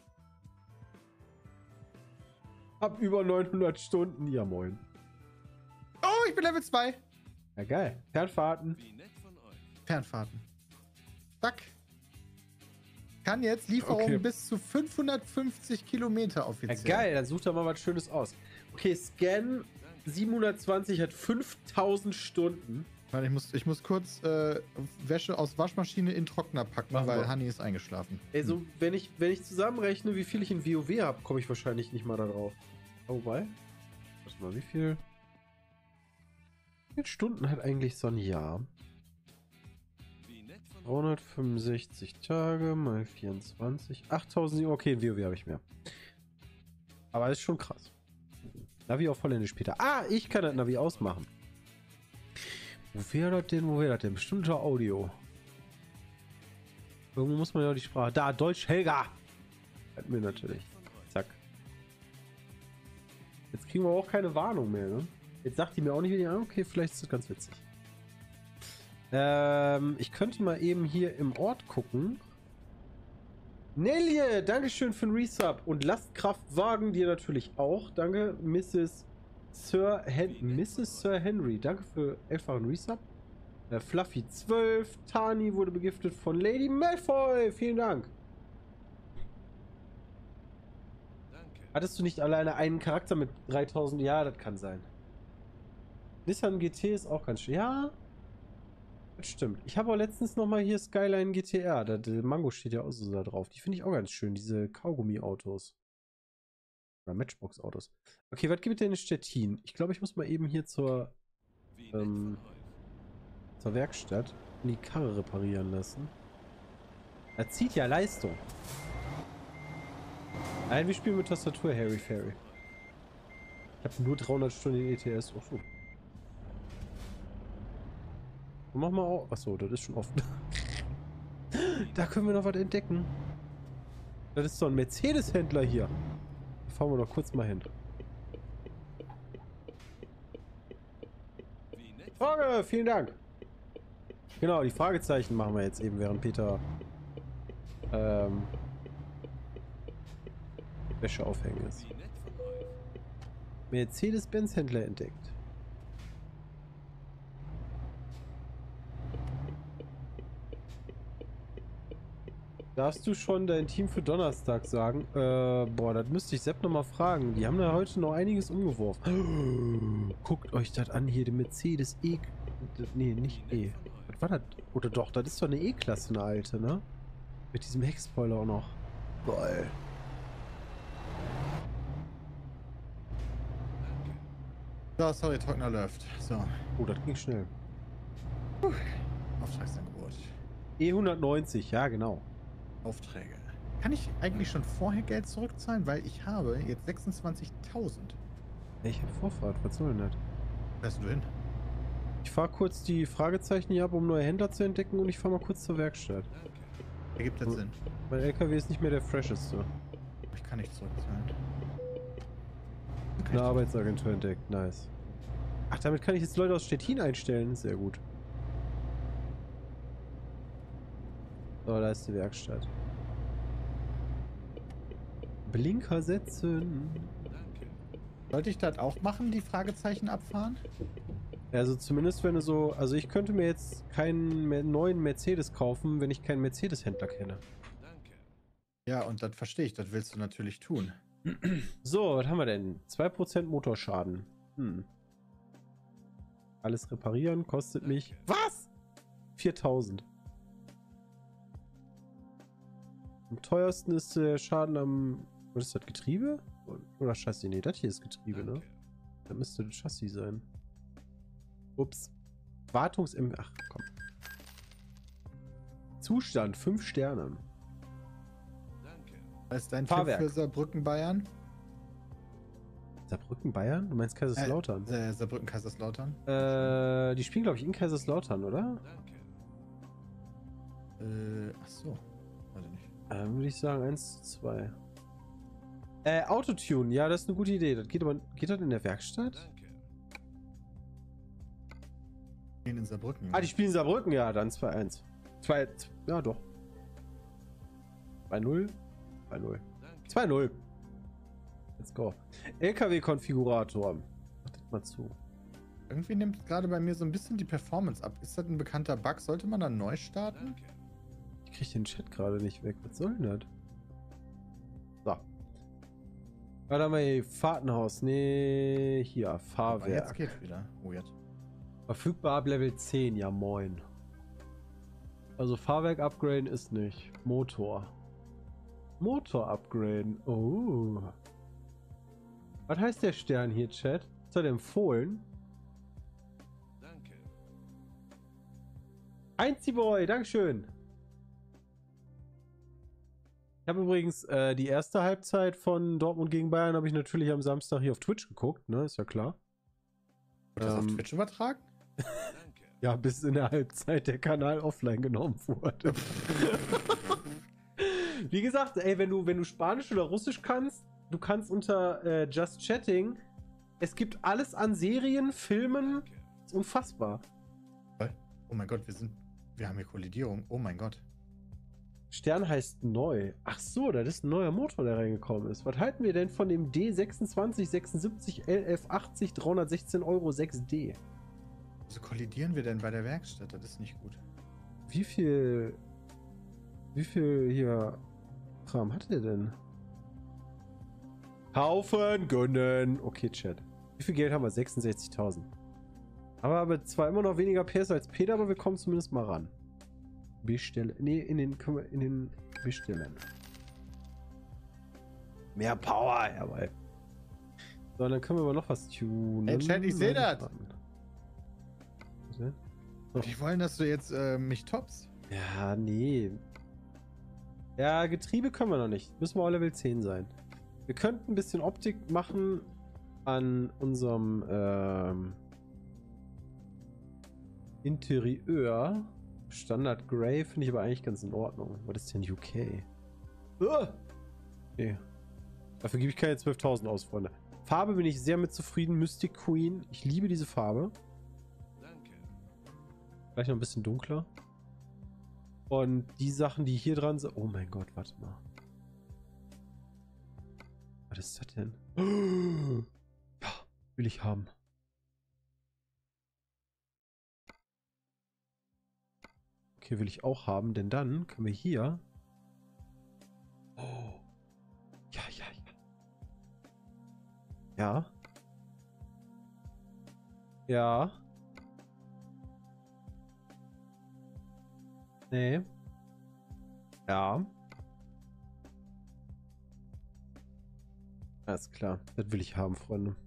Ab über 900 Stunden. Ja, moin. Oh, ich bin Level 2. Ja, geil. Fernfahrten. Wie nett von euch. Fernfahrten. Zack. Kann jetzt Lieferungen bis zu 550 Kilometer offiziell. Ja, geil. Dann sucht er mal was Schönes aus. Okay, Scan 720 hat 5000 Stunden. Warte, ich muss kurz Wäsche aus Waschmaschine in Trockner packen, weil Hanni ist eingeschlafen. Also, wenn ich zusammenrechne, wie viel ich in WoW habe, komme ich wahrscheinlich nicht mal da drauf. Oh, wobei. Warte mal, wie viele Stunden hat eigentlich so ein Jahr? 365 Tage mal 24. 8000. Okay, in WoW habe ich mehr. Aber das ist schon krass. Navi auf Holländisch später. Ah, ich kann das Navi ausmachen. Wo wäre das denn? Wo wäre das denn? Bestimmt unter Audio. Irgendwo muss man ja die Sprache. Da, Deutsch, Helga! Hatten wir natürlich. Zack. Jetzt kriegen wir auch keine Warnung mehr, ne? Jetzt sagt die mir auch nicht, wie die. Okay, vielleicht ist das ganz witzig. Ich könnte mal eben hier im Ort gucken. Nelje, Dankeschön für den Resub. Und Lastkraftwagen dir natürlich auch. Danke, Mrs. Sir Henry. Danke für einfachen Resub. Fluffy 12. Tani wurde begiftet von Lady Malfoy. Vielen Dank. Danke. Hattest du nicht alleine einen Charakter mit 3000? Ja, das kann sein. Nissan GT ist auch ganz schön. Ja, das stimmt. Ich habe auch letztens noch mal hier Skyline GTR. Der Mango steht ja auch so da drauf. Die finde ich auch ganz schön. Diese Kaugummi-Autos. Oder Matchbox-Autos. Okay, was gibt es denn in Stettin? Ich glaube, ich muss mal eben hier zur Werkstatt und die Karre reparieren lassen. Das zieht ja Leistung. Nein, wir spielen mit Tastatur Harry Ferry. Ich habe nur 300 Stunden in ETS. Oh, so. Mach mal auch. Achso, das ist schon offen. Da können wir noch was entdecken. Das ist so ein Mercedes-Händler hier. Da fahren wir noch kurz mal hin. Frage, vielen Dank. Genau, die Fragezeichen machen wir jetzt eben, während Peter Wäsche aufhängen ist. Mercedes-Benz-Händler entdeckt. Darfst du schon dein Team für Donnerstag sagen? Boah, das müsste ich Sepp nochmal fragen. Die haben da heute noch einiges umgeworfen. Guckt euch das an hier, den Mercedes E. Nee, nicht E. Was war das? Oder doch, das ist doch eine E-Klasse, eine alte, ne? Mit diesem Heckspoiler auch noch. Geil. So, sorry, Trockner läuft. So. Oh, das ging schnell. Auftragsangebot. E190, ja genau. Aufträge. Kann ich eigentlich schon vorher Geld zurückzahlen? Weil ich habe jetzt 26.000. Ich habe Vorfahrt, was soll denn das? Wo fährst du hin? Ich fahre kurz die Fragezeichen hier ab, um neue Händler zu entdecken, und ich fahre mal kurz zur Werkstatt. Ergibt das Sinn? Mein LKW ist nicht mehr der fresheste. Ich kann nicht zurückzahlen. Eine Arbeitsagentur entdeckt, nice. Ach, damit kann ich jetzt Leute aus Stettin einstellen, sehr gut. So, da ist die Werkstatt. Blinker setzen. Danke. Sollte ich das auch machen, die Fragezeichen abfahren? Also zumindest wenn du so... Also ich könnte mir jetzt keinen neuen Mercedes kaufen, wenn ich keinen Mercedes-Händler kenne. Danke. Ja, und das verstehe ich. Das willst du natürlich tun. So, was haben wir denn? 2% Motorschaden. Alles reparieren kostet mich... Was? 4.000. Am teuersten ist der Schaden am... Was ist das, Getriebe? Oder Chassis? Nee, das hier ist Getriebe, ne? Danke. Das müsste das Chassis sein. Ups. Ach, komm. Zustand, 5 Sterne. Danke. Was ist dein Fahrwerk. Tipp für Saarbrücken, Bayern? Saarbrücken, Bayern? Du meinst Kaiserslautern? Saarbrücken, Kaiserslautern? Die spielen, glaube ich, in Kaiserslautern, oder? Danke. Ach so. Weiß ich nicht. Würde ich sagen 1:2. Autotune, ja, das ist eine gute Idee. Das geht aber. Geht das in der Werkstatt? Danke. In Saarbrücken. Ah, die spielen in Saarbrücken, ja, dann 2:1. Ja, doch. 2:0. 2:0. Danke. 2:0. Let's go. LKW-Konfigurator. Mach das mal zu. Irgendwie nimmt gerade bei mir so ein bisschen die Performance ab. Ist das ein bekannter Bug? Sollte man dann neu starten? Danke. Ich krieg den Chat gerade nicht weg. Was soll denn das? So. Warte haben wir hier Fahrtenhaus. Nee, hier, Aber Fahrwerk. jetzt geht's wieder. Oh, jetzt. Verfügbar ab Level 10, ja moin. Also Fahrwerk upgraden ist nicht. Motor. Motor upgraden. Oh. Was heißt der Stern hier, Chat? Ist er empfohlen? Danke. Einziehboy, Dankeschön. Ich habe übrigens die erste Halbzeit von Dortmund gegen Bayern habe ich natürlich am Samstag hier auf Twitch geguckt, ne? Ist ja klar. Wird das auf Twitch übertragen? Danke. Ja, bis in der Halbzeit der Kanal offline genommen wurde. Wie gesagt, ey, wenn du Spanisch oder Russisch kannst, du kannst unter Just Chatting, es gibt alles an Serien, Filmen, Danke. ist unfassbar. Oh mein Gott, wir haben hier Kollidierung. Oh mein Gott. Stern heißt neu. Ach so, das ist ein neuer Motor, der reingekommen ist. Was halten wir denn von dem D2676 LF80 316 Euro 6D? Wieso kollidieren wir denn bei der Werkstatt? Das ist nicht gut. Wie viel hier Kram hat der denn? Kaufen, gönnen. Okay, Chat. Wie viel Geld haben wir? 66.000. Aber zwar immer noch weniger PS als Peter, aber wir kommen zumindest mal ran. Bestellen. Nee, in den bestellen. Mehr Power, jawohl. So, dann können wir aber noch was tunen. Hey, Chat, ich seh das. So. Die wollen, dass du jetzt mich toppst. Ja, nee. Ja, Getriebe können wir noch nicht. Müssen wir auch Level 10 sein. Wir könnten ein bisschen Optik machen an unserem Interieur. Standard Grey finde ich aber eigentlich ganz in Ordnung. Was ist denn UK? Nee. Dafür gebe ich keine 12.000 aus, Freunde. Farbe bin ich sehr mit zufrieden. Mystic Queen. Ich liebe diese Farbe. Danke. Vielleicht noch ein bisschen dunkler. Und die Sachen, die hier dran sind... Oh mein Gott, warte mal. Was ist das denn? Ja, will ich haben. Okay, will ich auch haben, denn dann können wir hier... Oh. Ja, ja, ja. Ja. Ja. Nee. Ja. Alles klar. Das will ich haben, Freunde.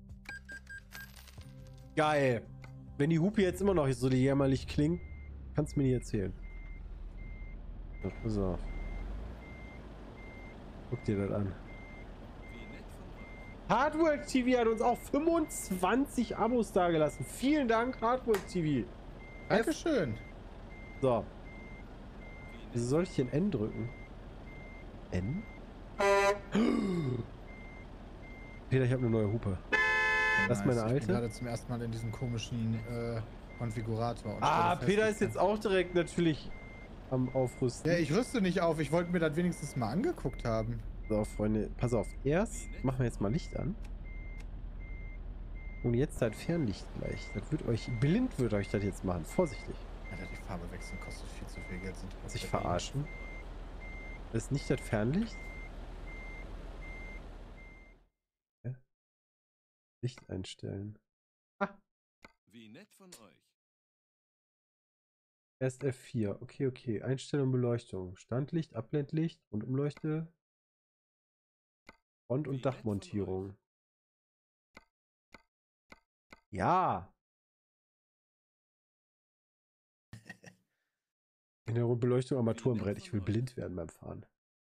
Geil. Wenn die Hupe jetzt immer noch so jämmerlich klingt, kannst du mir nicht erzählen. So, pass auf. Guck dir das an. Wie nett von euch. Hardwork TV hat uns auch 25 Abos dagelassen. Vielen Dank, Hardwork TV. Dankeschön. So. Wieso soll ich hier ein N drücken? N? Peter, ich habe eine neue Hupe. Das ist meine alte. Ich bin gerade zum ersten Mal in diesem komischen Konfigurator. Und Peter ist jetzt auch direkt natürlich am Aufrüsten. Ja, ich rüste nicht auf. Ich wollte mir das wenigstens mal angeguckt haben. So, Freunde, pass auf. Erst machen wir jetzt mal Licht an. Und jetzt halt Fernlicht gleich. Das wird euch, blind wird euch das jetzt machen. Vorsichtig. Alter, die Farbe wechseln kostet viel zu viel Geld. Sind Sich verarschen. Das ist nicht das Fernlicht? Ja. Licht einstellen. Ah. Wie nett von euch. Erst F4. Okay, okay. Einstellung Beleuchtung. Standlicht, Abblendlicht und Umleuchte. Front- und Dachmontierung. Ja. In der Beleuchtung Armaturenbrett. Ich will blind werden beim Fahren.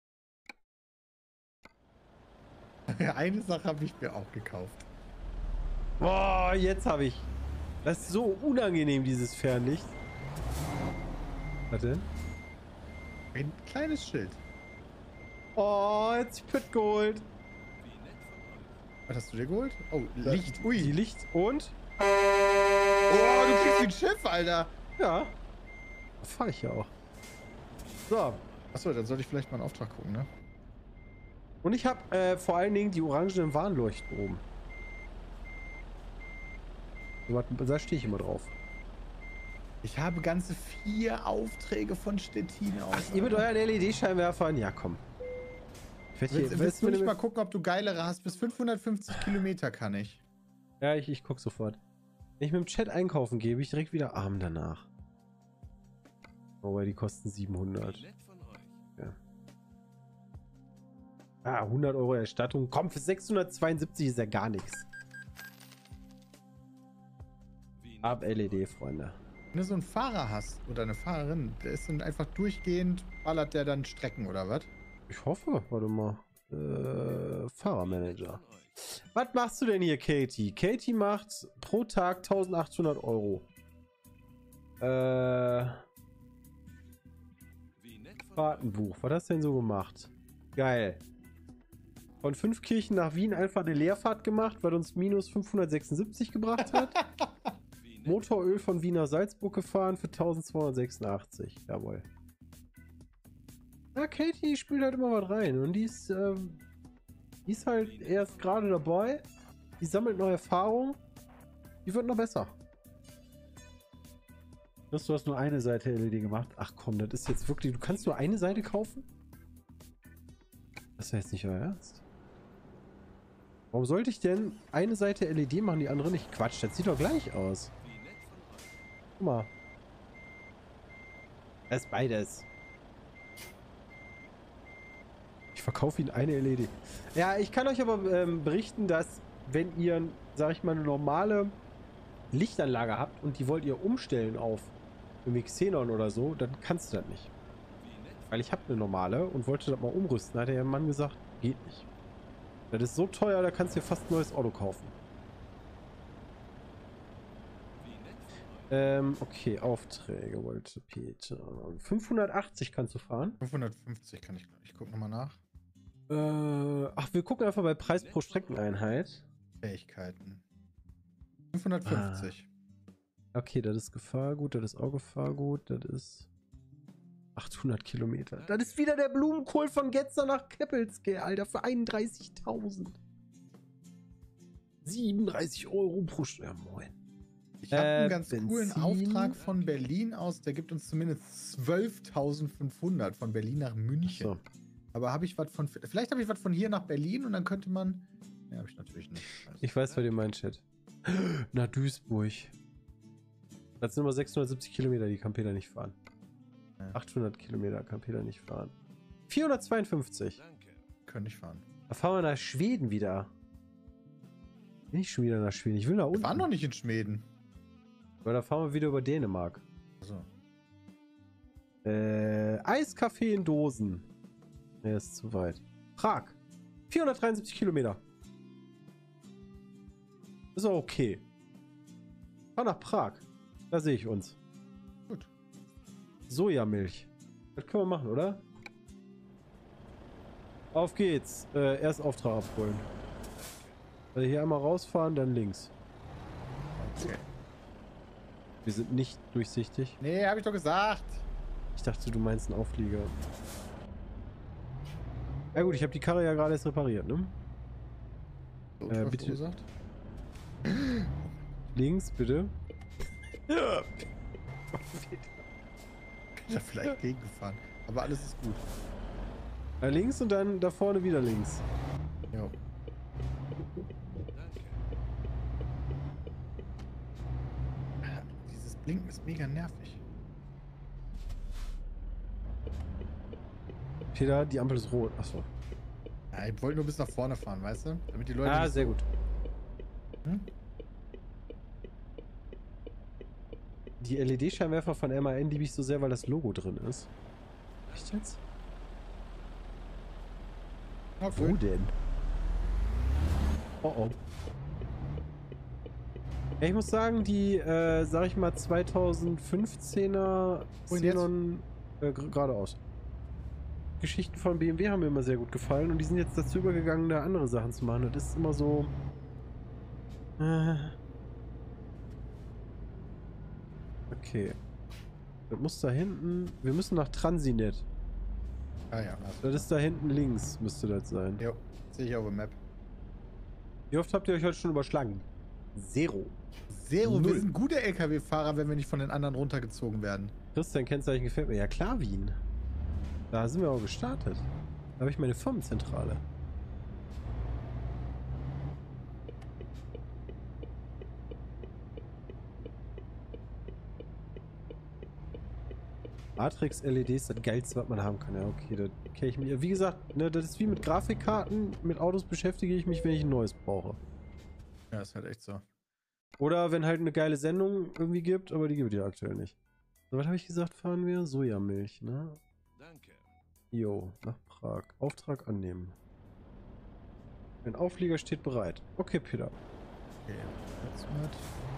Eine Sache habe ich mir auch gekauft. Boah, jetzt habe ich. Das ist so unangenehm, dieses Fernlicht. Was denn? Ein kleines Schild. Oh, jetzt Pit geholt. Wie nett von euch. Was hast du dir geholt? Oh, Licht. Ui. Die Licht und? Oh, du kriegst ein Schiff, Alter. Ja. Da fahre ich ja auch. So. Achso, dann sollte ich vielleicht mal einen Auftrag gucken, ne? Und ich habe vor allen Dingen die orangenen Warnleuchten oben. So, da stehe ich immer drauf. Ich habe ganze 4 Aufträge von Stettin aus. Ach, ihr mit euren LED-Scheinwerfern? Ja, komm. Willst du nicht mal gucken, ob du geilere hast? Bis 550 Kilometer kann ich. Ja, ich guck sofort. Wenn ich mit dem Chat einkaufen gehe, bin ich direkt wieder arm danach. Oh, weil die kosten 700. Wie nett von euch. Ja. Ah, 100 Euro Erstattung. Komm, für 672 ist ja gar nichts. Wie nett Ab von LED, euch. Freunde. Wenn du so einen Fahrer hast oder eine Fahrerin, der ist dann einfach durchgehend, ballert der dann Strecken oder was? Ich hoffe, warte mal. Fahrermanager. Von euch. Was machst du denn hier, Katie? Katie macht pro Tag 1800 Euro. Wie nett von euch. Fahrtenbuch. Was hast du denn so gemacht? Geil. Von 5 Kirchen nach Wien einfach eine Leerfahrt gemacht, was uns minus 576 gebracht hat. Wie nett. Motoröl von Wien nach Salzburg gefahren für 1286. Jawohl. Ja, Katie spielt halt immer was rein. Und die ist halt erst gerade dabei. Die sammelt neue Erfahrung. Die wird noch besser. Du hast nur eine Seite LED gemacht. Ach komm, das ist jetzt wirklich... Du kannst nur eine Seite kaufen? Das ist ja jetzt nicht euer Ernst. Warum sollte ich denn eine Seite LED machen, die andere nicht? Quatsch, das sieht doch gleich aus. Wie nett von euch. Guck mal. Das ist beides. Ich verkaufe Ihnen eine LED. Ja, ich kann euch aber berichten, dass wenn ihr, sag ich mal, eine normale Lichtanlage habt und die wollt ihr umstellen auf irgendwie Xenon oder so, dann kannst du das nicht. Wie nett. Weil ich habe eine normale und wollte das mal umrüsten. Da hat der Mann gesagt, geht nicht. Das ist so teuer, da kannst du dir fast ein neues Auto kaufen. Wie nett von euch. Okay, Aufträge wollte Peter. 580 kannst du fahren. 550 kann ich. Ich gucke nochmal nach. Ach, wir gucken einfach bei Preis pro Streckeneinheit. Fähigkeiten. 550. Okay, das ist Gefahrgut, das ist auch Gefahrgut, das ist 800 Kilometer. Das ist wieder der Blumenkohl von Getzer nach Keppelske, Alter, für 31.000. 37 Euro pro Stunde. Ja, moin. Ich habe einen ganz Benzin. coolen Auftrag von Berlin aus. Der gibt uns zumindest 12.500 von Berlin nach München. So. Aber habe ich was von... Vielleicht habe ich was von hier nach Berlin und dann könnte man... Ja, habe ich natürlich nicht. Also, Ich weiß, was ihr meint, Chat. Nach Duisburg. Das sind immer 670 Kilometer, die kann Peter nicht fahren. Ja. 800 Kilometer kann Peter nicht fahren. 452. Danke. könnte ich fahren. Da fahren wir nach Schweden wieder. Bin ich schon wieder nach Schweden? Ich will nach Wir unten. waren noch nicht in Schweden. Weil da fahren wir wieder über Dänemark. So. Eiskaffee in Dosen. Der ist zu weit. Prag. 473 Kilometer. Ist auch okay. Fahr nach Prag. Da sehe ich uns. Gut. Sojamilch. Das können wir machen, oder? Auf geht's. Erst Auftrag abholen. Also hier einmal rausfahren, dann links. Okay. Wir sind nicht durchsichtig. Nee, habe ich doch gesagt. Ich dachte, du meinst einen Auflieger. Ja gut, ich habe die Karre ja gerade erst repariert, ne? So, bitte. gesagt. Links, bitte. Ja. Ich hab vielleicht gegengefahren. Aber alles ist gut. Links und dann da vorne wieder links. Jo. Danke. Dieses Blinken ist mega nervig. Peter, die Ampel ist rot. Achso. Ja, ich wollte nur bis nach vorne fahren, weißt du? Damit die Leute. Ah, nicht sehr so- gut. Hm? Die LED-Scheinwerfer von MAN liebe ich so sehr, weil das Logo drin ist. Echt jetzt? Okay. Wo denn? Oh oh. Ja, ich muss sagen, die, sag ich mal, 2015er Wohin jetzt? Xenon geradeaus. Geschichten von BMW haben mir immer sehr gut gefallen und die sind jetzt dazu übergegangen, da andere Sachen zu machen. Das ist immer so. Okay. Das muss da hinten. Wir müssen nach Transinet. Ah ja, Das ist da hinten links, müsste das sein. Jo, sehe ich auf der Map. Wie oft habt ihr euch heute schon überschlagen? Zero. Zero, wir Null. sind gute LKW-Fahrer, wenn wir nicht von den anderen runtergezogen werden. Christian, Kennzeichen gefällt mir. Ja klar, Wien. Da sind wir auch gestartet. Da habe ich meine Firmenzentrale. Matrix LED ist das Geilste, was man haben kann. Ja, okay, da kenne ich mich. Wie gesagt, ne, das ist wie mit Grafikkarten. Mit Autos beschäftige ich mich, wenn ich ein neues brauche. Ja, ist halt echt so. Oder wenn halt eine geile Sendung irgendwie gibt, aber die gibt es ja aktuell nicht. So, was habe ich gesagt, fahren wir? Sojamilch, ne? Danke. Jo, nach Prag. Auftrag annehmen. Ein Auflieger steht bereit. Okay, Peter. Okay, jetzt mit.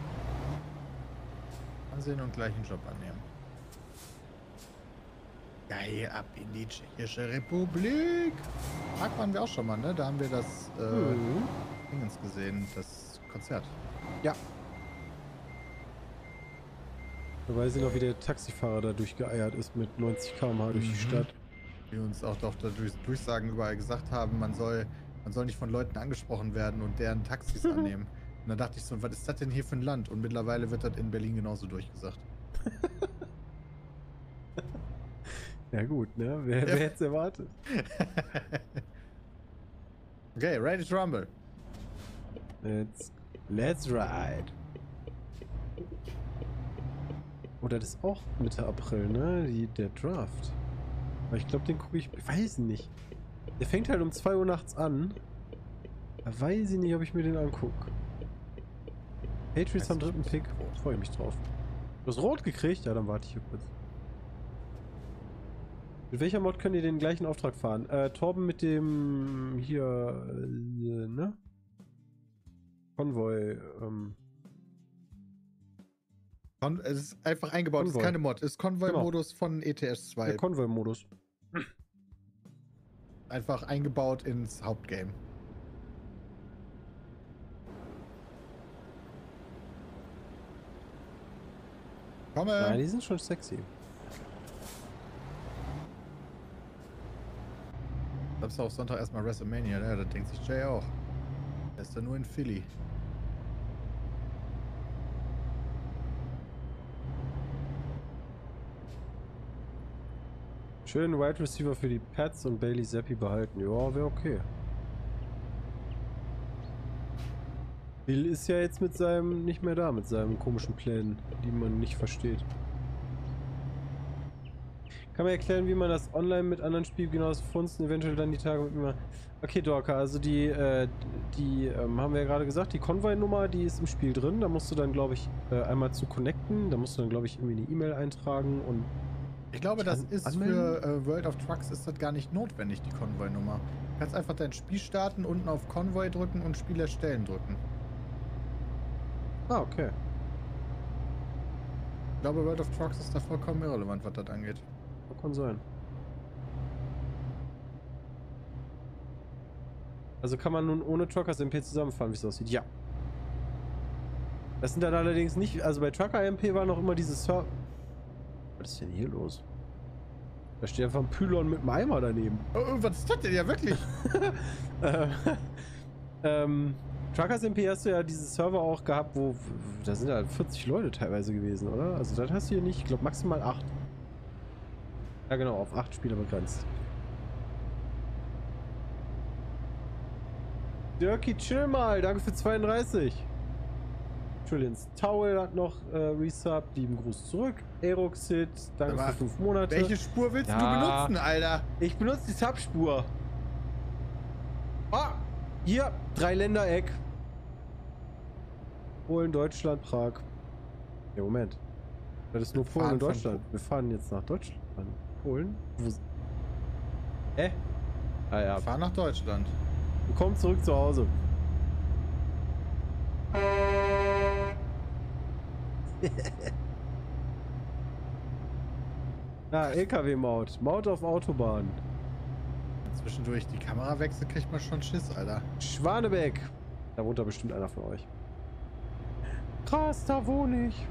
Ansehen und gleich einen Job annehmen. Geil, ab in die Tschechische Republik. Prag waren wir auch schon mal, ne? Da haben wir das Dingens gesehen, das Konzert. Ja. Da weiß ich noch, wie der Taxifahrer da durchgeeiert ist mit 90 km/h durch die Stadt. Die uns auch doch dadurch Durchsagen überall gesagt haben, man soll nicht von Leuten angesprochen werden und deren Taxis annehmen. Und dann dachte ich so, was ist das denn hier für ein Land? Und mittlerweile wird das in Berlin genauso durchgesagt. Ja gut, ne? Wer hätte es erwartet? Okay, ready to rumble. Let's ride. Oder das ist auch Mitte April, ne? Der Draft. Aber ich glaube, den gucke ich weiß nicht. Der fängt halt um 2 Uhr nachts an. Da weiß ich nicht, ob ich mir den angucke. Patriots am dritten Pick. Freue ich mich drauf. Du hast rot gekriegt? Ja, dann warte ich hier kurz. Mit welcher Mod könnt ihr den gleichen Auftrag fahren? Torben mit dem hier, ne? Konvoi, Es ist einfach eingebaut, es ist Konvoi. keine Mod. Es ist Konvoi-Modus von ETS 2. der Konvoi-Modus. Einfach eingebaut ins Hauptgame. Komme! Ja, die sind schon sexy. Glaubst du auch Sonntag erstmal WrestleMania? Ja, da denkt sich Jay auch. Der ist ja nur in Philly. Schön Wide Receiver für die Pats und Bailey Zappi behalten. Ja, wäre okay. Bill ist ja jetzt mit seinem nicht mehr da, mit seinen komischen Plänen, die man nicht versteht. Kann man erklären, wie man das online mit anderen Spielgenossen funzen, eventuell dann die Tage mit mir. Okay, Dorka, also die haben wir ja gerade gesagt, die Konvoi-Nummer, die ist im Spiel drin. Da musst du dann, glaube ich, einmal zu connecten. Da musst du dann, glaube ich, irgendwie eine E-Mail eintragen und. Ich glaube, das ist anmelden? für World of Trucks ist das gar nicht notwendig, die Konvoi-Nummer. Du kannst einfach dein Spiel starten, unten auf Konvoi drücken und Spiel erstellen drücken. Ah, okay. Ich glaube, World of Trucks ist da vollkommen irrelevant, was das angeht. Kann sein. Also kann man nun ohne Truckers MP zusammenfahren, wie es aussieht? Ja. Das sind dann allerdings nicht, also bei Trucker MP war noch immer dieses Was ist denn hier los? Da steht einfach ein Pylon mit einem Eimer daneben. Oh, was ist das denn? Ja, wirklich? Truckers MP hast du ja diese Server auch gehabt, wo da sind ja 40 Leute teilweise gewesen, oder? Also das hast du hier nicht, ich glaube maximal 8. Ja genau, auf 8 Spieler begrenzt. Dirky, chill mal, danke für 32. Julians Towel hat noch resubbed, lieben Gruß zurück. Aeroxid, danke für 5 Monate. Welche Spur willst du benutzen, Alter? Ich benutze die Subspur. Ah, hier, 3-Ländereck. Polen, Deutschland, Prag. Ja, Moment. Das ist nur Polen und Deutschland. Wir fahren jetzt nach Deutschland. Polen? Ah ja. Wir fahren nach Deutschland. Wir kommen zurück zu Hause. LKW-Maut. Maut auf Autobahn. Zwischendurch die Kamera wechselt, kriegt man schon Schiss, Alter. Schwanebeck. Da wohnt da bestimmt einer von euch. Krass, da wohne ich.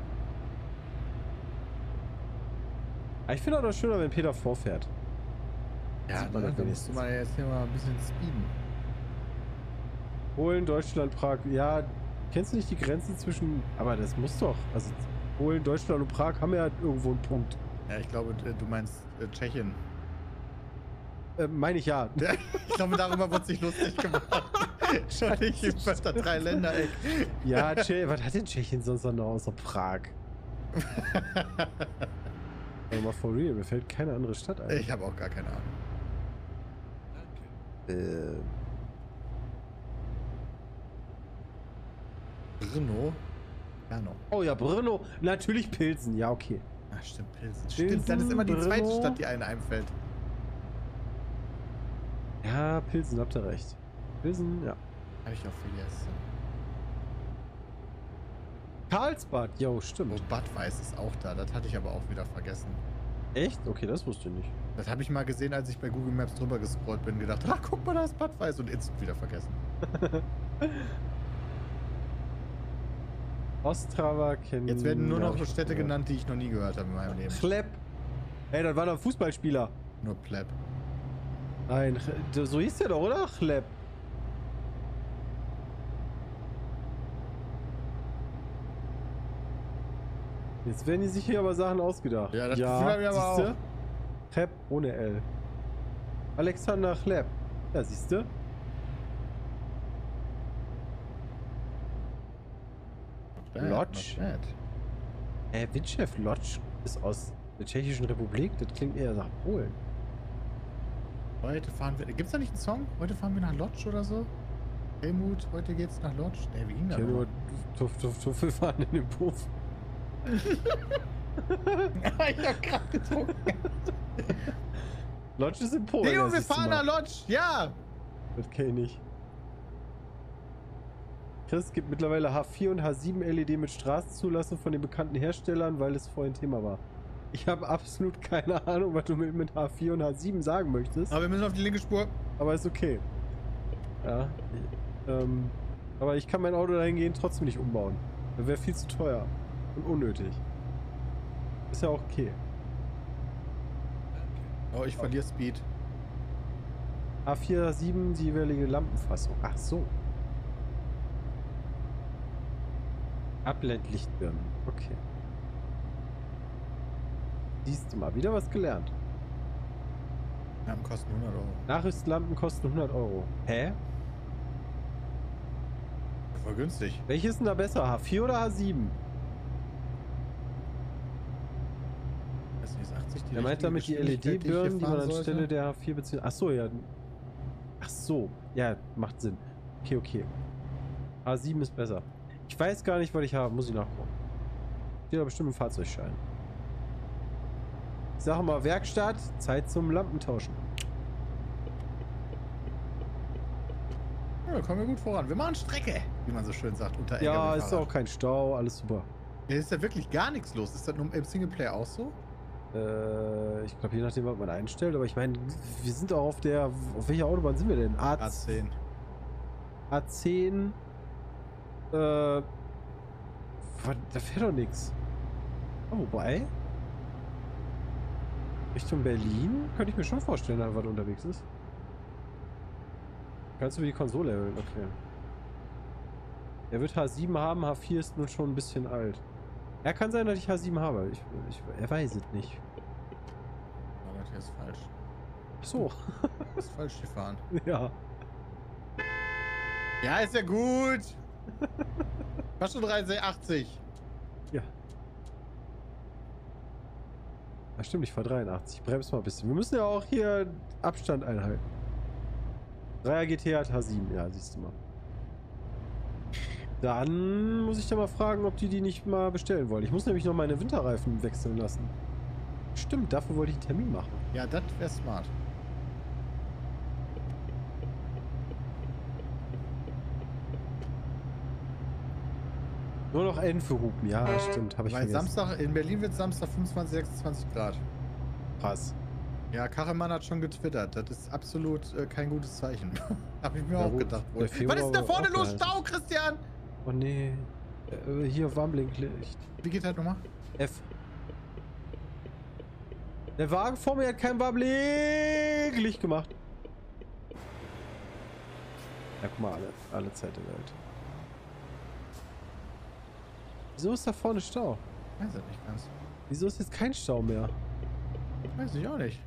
Ich finde auch noch schöner, wenn Peter vorfährt. Ja, da musst du mal jetzt hier mal ein bisschen speeden. Polen, Deutschland, Prag. Ja, kennst du nicht die Grenze zwischen... Aber das muss doch. Also Polen, Deutschland und Prag haben ja irgendwo einen Punkt. Ja, ich glaube, du meinst Tschechien. Meine ich ja. Ich glaube, darüber wird sich lustig gemacht. Schon nicht im 3-Ländereck. Ja, was hat denn Tschechien sonst noch außer Prag? Aber mal for real, mir fällt keine andere Stadt ein. Ich habe auch gar keine Ahnung. Brno? Brno. Oh ja, Brno. Natürlich Pilsen. Ja, okay. Ach, stimmt, Pilsen. Stimmt, dann ist immer die zweite Stadt, die einem einfällt. Ja, Pilsen, habt ihr recht. Pilsen, ja. Habe ich auch vergessen. Karlsbad, jo, stimmt. Oh, Bad Weiß ist auch da. Das hatte ich aber auch wieder vergessen. Echt? Okay, das wusste ich nicht. Das habe ich mal gesehen, als ich bei Google Maps drüber gescrollt bin. Gedacht, ach, guck mal, da ist Bad Weiß. Und instant wieder vergessen. Ostrava kennen. Jetzt werden nur noch Städte genannt, die ich noch nie gehört habe in meinem Leben. Chleb. Ey, das war doch ein Fußballspieler. Nur Pleb. Nein, so hieß der doch, oder? Chleb. Jetzt werden die sich hier aber Sachen ausgedacht. Ja, das Gefühl habe ich aber auch. Chleb ohne L. Alexander Chleb. Ja, siehst du? Lodz? Witschew Lodz ist aus der Tschechischen Republik. Das klingt eher nach Polen. Heute fahren wir... Gibt's da nicht einen Song? Heute fahren wir nach Lodz oder so? Helmut, heute geht's nach Lodz? Ne, wie ging das? Nur Tuff, wir fahren in den Puff. Ich hab grad getrunken. Lodz ist in Polen. Leo, wir fahren nach Lodz! Ja! Das kenn ich nicht. Chris gibt mittlerweile H4 und H7 LED mit Straßenzulassung von den bekannten Herstellern, weil es vorhin Thema war. Ich habe absolut keine Ahnung, was du mit H4 und H7 sagen möchtest. Aber wir müssen auf die linke Spur. Aber ist okay. Ja. Aber ich kann mein Auto dahingehend trotzdem nicht umbauen. Das wäre viel zu teuer. Und unnötig. Ist ja auch okay. Oh, ich verliere Speed. H4, H7, die jeweilige Lampenfassung. Ach so. Abblendlichtbirnen. Okay. Siehst du mal, wieder was gelernt. Lampen kosten 100 Euro. Nachrüstlampen kosten 100 Euro. Hä? Voll günstig. Welches ist denn da besser? H4 oder H7? Das ist 80 die Er meint damit die LED-Birnen, die man anstelle der H4 bezieht. Ach so, ja. Ach so. Ja, macht Sinn. Okay, okay. H7 ist besser. Ich weiß gar nicht, was ich habe. Muss ich nachgucken. Steht da bestimmt im Fahrzeugschein. Ich sage mal Werkstatt, Zeit zum Lampentauschen. Ja, da kommen wir gut voran. Wir machen Strecke, wie man so schön sagt, unter Ja, ist auch kein Stau, alles super. Ja, ist da wirklich gar nichts los. Ist das nur im Singleplayer auch so? Ich glaube, je nachdem, was man einstellt, aber ich meine, wir sind auch auf der... Auf welcher Autobahn sind wir denn? A10. A10. Da fährt doch nichts. Oh, wobei... Richtung Berlin könnte ich mir schon vorstellen, dass was unterwegs ist. Kannst du die Konsole erhöhen? Okay. Er wird H7 haben, H4 ist nun schon ein bisschen alt. Er kann sein, dass ich H7 habe. Er weiß es nicht. Aber das hier ist falsch. Ach so. Das ist falsch gefahren. Ja. Ja, ist ja gut. War schon 83. Ja. Ach stimmt, ich fahre 83. Bremst mal ein bisschen. Wir müssen ja auch hier Abstand einhalten. 3er GT hat H7. Ja, siehst du mal. Dann muss ich da mal fragen, ob die nicht mal bestellen wollen. Ich muss nämlich noch meine Winterreifen wechseln lassen. Stimmt, dafür wollte ich einen Termin machen. Ja, das wäre smart. Nur noch N für Hupen. Ja, stimmt. Habe ich Weil vergessen. Samstag, in Berlin wird Samstag 25, 26 Grad. Krass. Ja, Kachelmann hat schon getwittert. Das ist absolut kein gutes Zeichen. Hab ich mir Ja, auch gut. gedacht. Der Wohl. Februar Was ist da war vorne auch los? geil. Stau, Christian! Oh nee. Hier Warnblinklicht. Wie geht das nochmal? F. Der Wagen vor mir hat kein Warnblinklicht gemacht. Ja, guck mal, alle Zeit der Welt. Wieso ist da vorne Stau? Weiß ich nicht ganz. Wieso ist jetzt kein Stau mehr? Weiß ich auch nicht.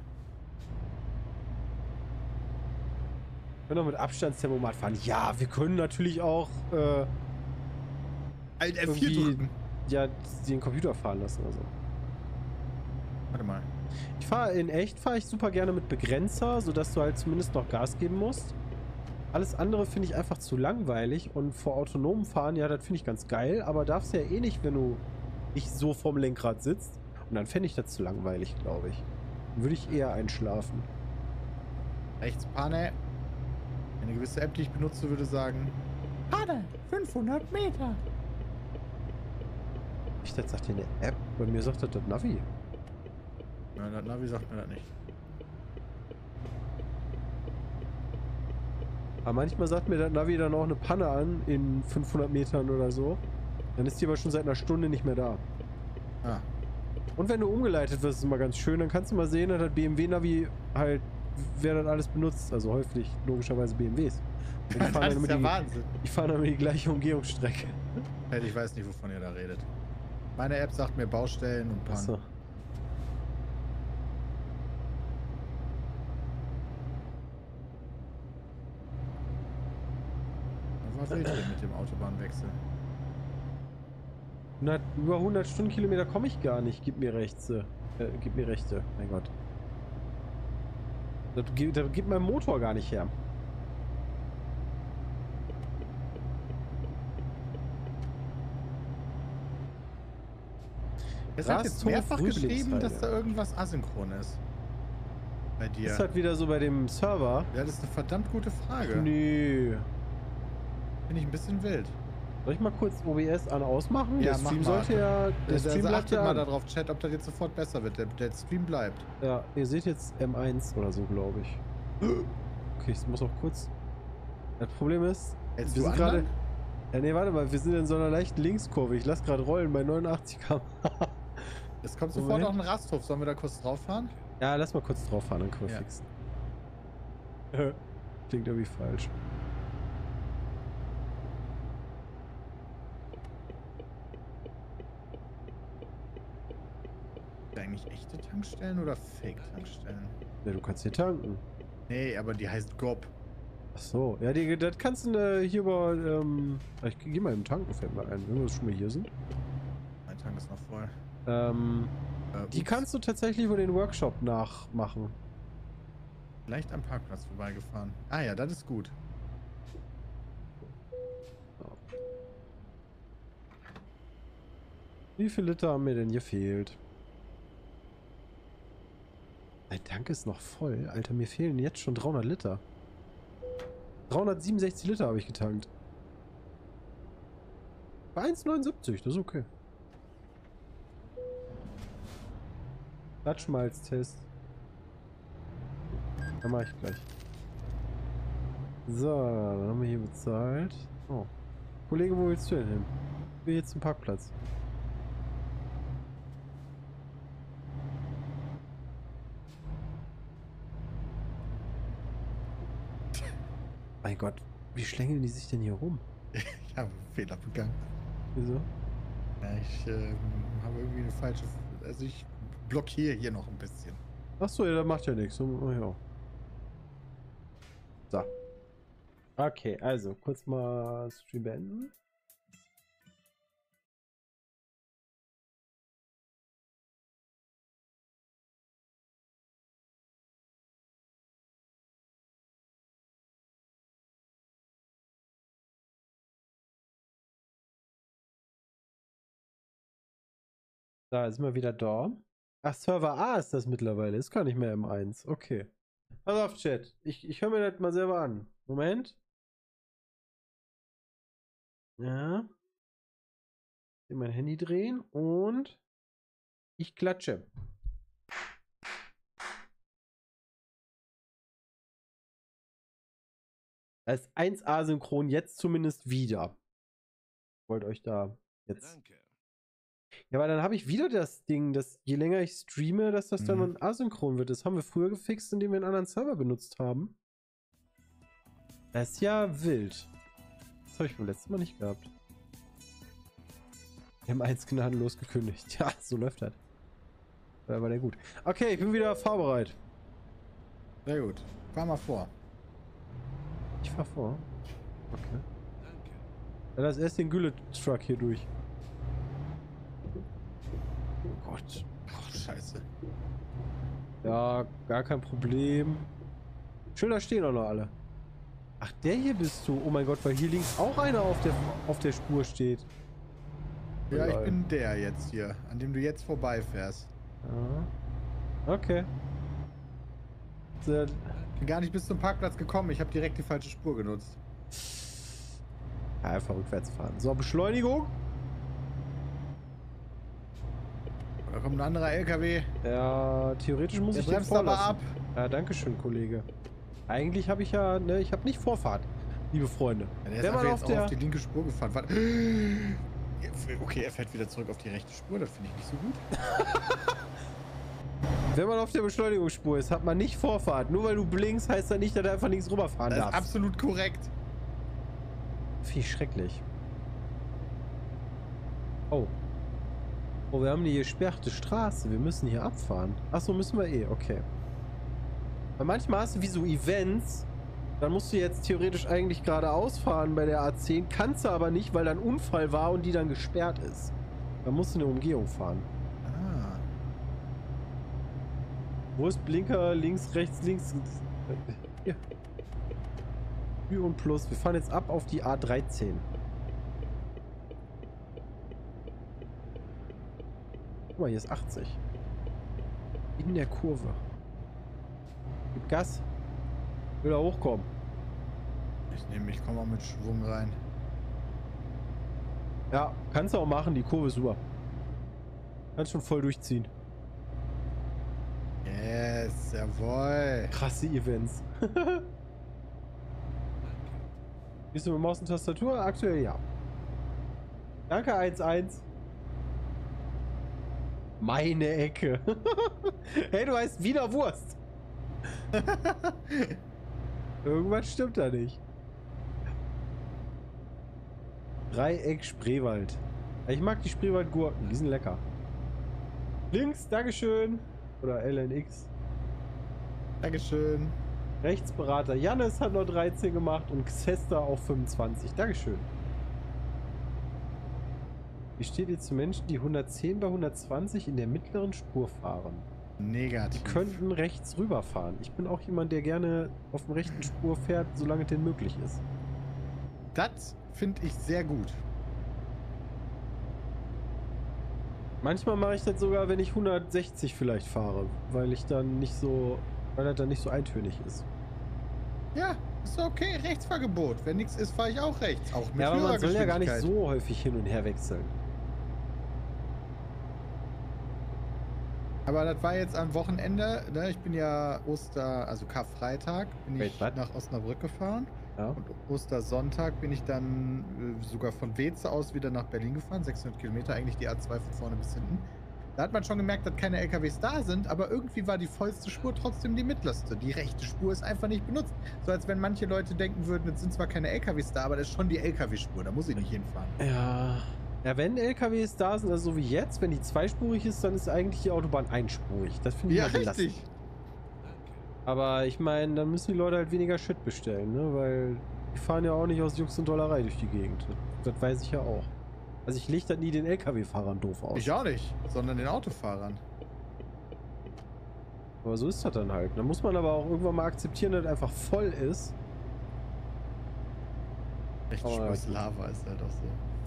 Wir können doch mit Abstandsthermomat fahren. Ja, wir können natürlich auch Alt F4 irgendwie drücken. ja, den Computer fahren lassen oder so. Warte mal. Ich fahre in echt, fahre ich super gerne mit Begrenzer, sodass du halt zumindest noch Gas geben musst. Alles andere finde ich einfach zu langweilig und vor autonomem Fahren, ja, das finde ich ganz geil, aber darfst ja eh nicht, wenn du nicht so vorm Lenkrad sitzt. Und dann fände ich das zu langweilig, glaube ich. Dann würde ich eher einschlafen. Rechts Panne. Eine gewisse App, die ich benutze, würde sagen: Panne, 500 Meter. Ich das sagt dir eine App? Bei mir sagt das Navi. Ja, das Navi sagt mir das nicht. Aber manchmal sagt mir das Navi dann auch eine Panne an in 500 Metern oder so. Dann ist die aber schon seit einer Stunde nicht mehr da. Ah. Und wenn du umgeleitet wirst, ist immer ganz schön, dann kannst du mal sehen, dass das BMW-Navi halt, wer das alles benutzt. Also häufig logischerweise BMWs. Und die fahren Das dann ist immer ja Wahnsinn. die fahren dann immer die gleiche Umgehungsstrecke. Hey, ich weiß nicht, wovon ihr da redet. Meine App sagt mir Baustellen und Pannen. Achso. Was will ich denn mit dem Autobahnwechsel? Über 100 Stundenkilometer komme ich gar nicht. Gib mir Rechte. Gib mir Rechte. Mein Gott. Das gibt mein Motor gar nicht her. Es hat jetzt Rasthof mehrfach geschrieben, Rüblingsheide. dass da irgendwas asynchron ist. Bei dir. Ist halt wieder so bei dem Server. Ja, das ist eine verdammt gute Frage. Nö. Finde ich ein bisschen wild. Soll ich mal kurz OBS an ausmachen? Ja, Der mach Stream mal. sollte ja. Der Also Stream bleibt achtet ja mal an. darauf, Chat, ob das jetzt sofort besser wird. Der Stream bleibt. Ja, ihr seht jetzt M1 oder so, glaube ich. Okay, ich muss auch kurz. Das Problem ist, Hältst wir du sind gerade. an? Ja, nee, warte mal, wir sind in so einer leichten Linkskurve. Ich lasse gerade rollen bei 89 km. Es kommt Moment. sofort auch ein Rasthof. Sollen wir da kurz drauf fahren? Ja, lass mal kurz drauf fahren, dann können wir Ja. fixen. Klingt irgendwie falsch. Sind eigentlich echte Tankstellen oder Fake-Tankstellen? Ja, du kannst hier tanken. Nee, aber die heißt GOP. Ach so. Ja, das kannst du hier über. Ich geh mal im Tanken, fällt mir ein, wenn wir schon mal hier sind. Mein Tank ist noch voll. Die Ups. kannst du tatsächlich über den Workshop nachmachen. Leicht am Parkplatz vorbeigefahren. Ah ja, das ist gut. Wie viel Liter haben mir denn gefehlt? Mein Tank ist noch voll. Alter, mir fehlen jetzt schon 300 Liter. 367 Liter habe ich getankt. Bei 1,79, das ist okay. Klatschmalztest. Ja, mach ich gleich. So, dann haben wir hier bezahlt. Oh. Kollege, wo willst du denn hin? Ich will jetzt zum Parkplatz. Mein Gott, wie schlängeln die sich denn hier rum? Ich habe einen Fehler begangen. Wieso? Ja, ich habe irgendwie eine falsche... Also ich blockiere hier noch ein bisschen. Achso, ja, das macht ja nichts. Oh, ja. So. Okay, also kurz mal Stream beenden. Da sind wir wieder da. Ach, Server A ist das mittlerweile. Ist gar nicht mehr M1. Okay. Pass auf, Chat. Ich höre mir das mal selber an. Moment. Ja. Ich mein Handy drehen und ich klatsche. Als 1A synchron jetzt zumindest wieder. Wollt euch da jetzt. Danke. Ja, aber dann habe ich wieder das Ding, dass je länger ich streame, dass das dann Mhm. asynchron wird. Das haben wir früher gefixt, indem wir einen anderen Server benutzt haben. Das ist ja wild. Das habe ich beim letzten Mal nicht gehabt. M1 gnadenlos gekündigt. Ja, so läuft das. Da war der gut. Okay, ich bin wieder fahrbereit. Sehr gut. Fahr mal vor. Ich fahr vor. Okay. Danke. Dann lass erst den Gülle-Truck hier durch. Oh Gott. Ach, scheiße. Ja, gar kein Problem. Schilder stehen auch noch alle. Ach, der hier bist du. Oh mein Gott, weil hier links auch einer auf der Spur steht. Ja, ich Lol. bin der jetzt hier, an dem du jetzt vorbeifährst. Ja. Okay. So, Bin gar nicht bis zum Parkplatz gekommen. Ich habe direkt die falsche Spur genutzt. einfach rückwärts fahren. So, Beschleunigung. Da kommt ein anderer LKW. Ja, theoretisch muss Der ich den bremst aber vorlassen. ab. Ja, dankeschön, Kollege. Eigentlich habe ich ja, ne, ich habe nicht Vorfahrt, liebe Freunde. Ja, der ist Wenn man einfach auf jetzt auch der, auf die linke Spur gefahren. Warte. Okay, er fährt wieder zurück auf die rechte Spur. Das finde ich nicht so gut. wenn man auf der Beschleunigungsspur ist, hat man nicht Vorfahrt. Nur weil du blinkst, heißt das nicht, dass du einfach links rüberfahren Das ist darfst. absolut korrekt. Finde ich schrecklich. Oh. Oh, wir haben die gesperrte Straße. Wir müssen hier abfahren. Achso, müssen wir eh. Okay. Weil manchmal hast du wie so Events. Dann musst du jetzt theoretisch eigentlich geradeaus fahren bei der A10. Kannst du aber nicht, weil da ein Unfall war und die dann gesperrt ist. Dann musst du eine Umgehung fahren. Ah. Wo ist Blinker? Links, rechts, links. Hier. Ü und Plus. Wir fahren jetzt ab auf die A13. Guck mal, hier ist 80. In der Kurve. Gib Gas. Will da hochkommen. Ich komme mal mit Schwung rein. Ja, kannst du auch machen. Die Kurve ist super. Kannst schon voll durchziehen. Yes, jawohl. Krasse Events. Bist du mit Maus und Tastatur? Aktuell ja. Danke 1-1. Meine Ecke. Hey, du heißt Wiener Wurst. Irgendwas stimmt da nicht. Dreieck Spreewald. Ich mag die Spreewaldgurken, die sind lecker. Links, Dankeschön. Oder LNX. Dankeschön. Rechtsberater Jannis hat noch 13 gemacht und Xester auch 25. Dankeschön. Wie steht ihr zu Menschen, die 110 bei 120 in der mittleren Spur fahren? Negativ. Die könnten rechts rüberfahren. Ich bin auch jemand, der gerne auf der rechten Spur fährt, solange es denn möglich ist. Das finde ich sehr gut. Manchmal mache ich das sogar, wenn ich 160 vielleicht fahre, weil das dann nicht so eintönig ist. Ja, ist okay. Rechtsfahrgebot. Wenn nichts ist, fahre ich auch rechts. Auch mit Ja, aber man soll ja gar nicht Führergeschwindigkeit. so häufig hin und her wechseln. Aber das war jetzt am Wochenende. Ne? Ich bin ja also Karfreitag, bin Wait, ich what? nach Osnabrück gefahren. Ja. Und Ostersonntag bin ich dann sogar von Weze aus wieder nach Berlin gefahren. 600 Kilometer, eigentlich die A2 von vorne bis hinten. Da hat man schon gemerkt, dass keine LKWs da sind, aber irgendwie war die vollste Spur trotzdem die mittlerste. Die rechte Spur ist einfach nicht benutzt. So als wenn manche Leute denken würden, es sind zwar keine LKWs da, aber das ist schon die LKW-Spur, da muss ich nicht hinfahren. Ja. Ja, wenn LKWs da sind, also so wie jetzt, wenn die zweispurig ist, dann ist eigentlich die Autobahn einspurig. Das finde ich Ja, mal belastend. richtig. Aber ich meine, dann müssen die Leute halt weniger Shit bestellen, ne? Weil die fahren ja auch nicht aus Jux und Dollerei durch die Gegend. Das weiß ich ja auch. Also ich lege das nie den LKW-Fahrern doof aus. Ich auch nicht, sondern den Autofahrern. Aber so ist das dann halt. Da muss man aber auch irgendwann mal akzeptieren, dass es einfach voll ist. Echt Spaß Lava ist halt auch so.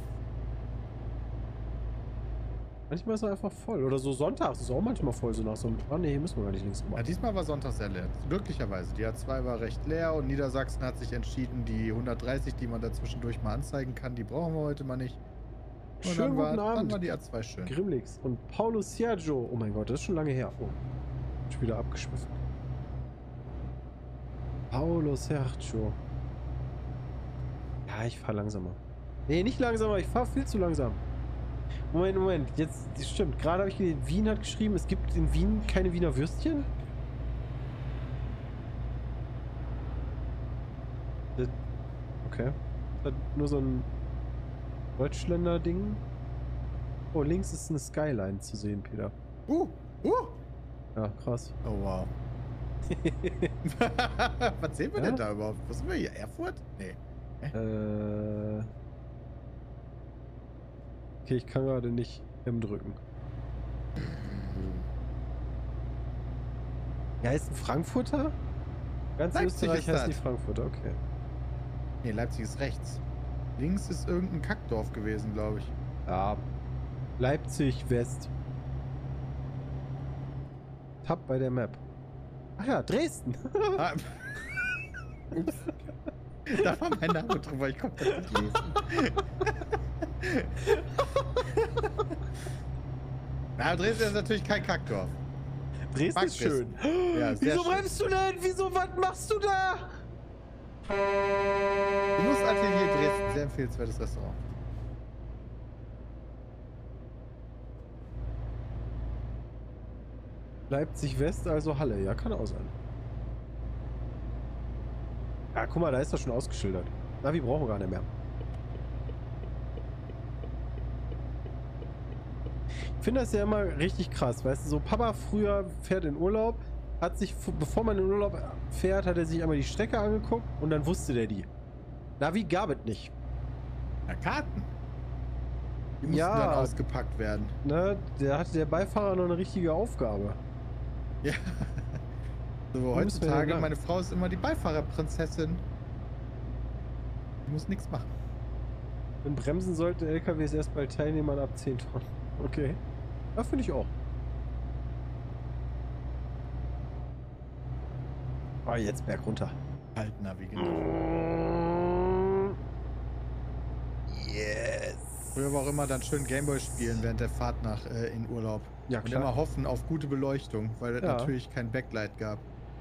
Manchmal ist er einfach voll. Oder so sonntags ist auch manchmal voll, so nach so einem... Ah ne, hier müssen wir gar nicht links rüber. Ja, diesmal war Sonntag sehr leer. Glücklicherweise. Die A2 war recht leer und Niedersachsen hat sich entschieden, die 130, die man da zwischendurch mal anzeigen kann, die brauchen wir heute mal nicht. Und Schönen guten Abend. Dann war die A2 schön. Grimlix und Paulo Sergio. Oh mein Gott, das ist schon lange her. Oh, ich bin wieder abgeschwiffen. Paulo Sergio. Ja, ich fahre langsamer. Nee, nicht langsamer, ich fahre viel zu langsam. Moment. Jetzt, das stimmt. Gerade habe ich gesehen, Wien hat geschrieben, es gibt in Wien keine Wiener Würstchen. Okay. Das ist nur so ein Deutschländer-Ding. Oh, links ist eine Skyline zu sehen, Peter. Ja, krass. Oh, wow. Was sehen wir denn da überhaupt? Was sind wir hier? Erfurt? Nee. Okay, ich kann gerade nicht M drücken. Ja, ist ein Frankfurter? Ganz Leipzig Österreich ist heißt das. nicht Frankfurter, okay. Nee, Leipzig ist rechts. Links ist irgendein Kackdorf gewesen, glaube ich. Ja. Leipzig West. Tab bei der Map. Ach ja, Dresden. Ah. Ups. Da war mein Name drüber, ich konnte das nicht lesen. Na, Dresden ist natürlich kein Kackdorf. Dresden ist schön. Ja, sehr Wieso schön. bremst du denn? Wieso, was machst du da? Genussatelier Dresden, sehr empfehlenswertes Restaurant. Leipzig West, also Halle. Ja, kann auch sein. Ja, guck mal, da ist das schon ausgeschildert. Navi brauchen wir gar nicht mehr. Ich finde das ja immer richtig krass, weißt du, so Papa früher fährt in Urlaub, hat sich, bevor man in Urlaub fährt, hat er sich einmal die Strecke angeguckt und dann wusste der die. Navi gab es nicht. Na, Karten. Die mussten Ja. dann ausgepackt werden. Ne, da hatte der Beifahrer noch eine richtige Aufgabe. Ja. So, Wo müssen wir denn heutzutage, lang? meine Frau ist immer die Beifahrerprinzessin. Die muss nichts machen. Wenn bremsen sollten LKWs erst bei Teilnehmern ab 10 Tonnen. Okay. Ja, finde ich auch. Ah, jetzt berg runter. Halt, Navi, genau. Yes. Früher war auch immer dann schön Gameboy spielen während der Fahrt nach in Urlaub. Ja, Und klar. immer hoffen auf gute Beleuchtung, weil es Ja. natürlich kein Backlight gab.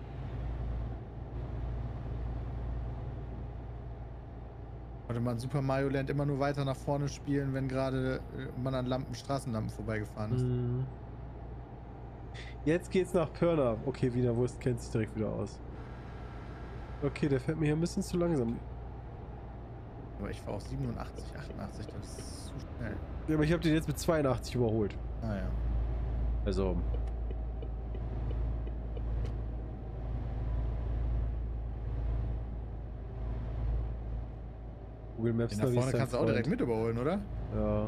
Konnte man Super Mario Land immer nur weiter nach vorne spielen, wenn gerade man an Straßenlampen vorbeigefahren ist. Mhm. Jetzt geht's nach Pirna. Okay, Wiener Wurst kennt sich direkt wieder aus. Okay, der fährt mir hier ein bisschen zu langsam. Aber ich war auch 87, 88, das ist zu schnell. Ja, aber ich habe den jetzt mit 82 überholt. Ah ja. Also. Google Maps Den da Navi ist vorne dein kannst du auch Freund. direkt mit überholen, oder? Ja.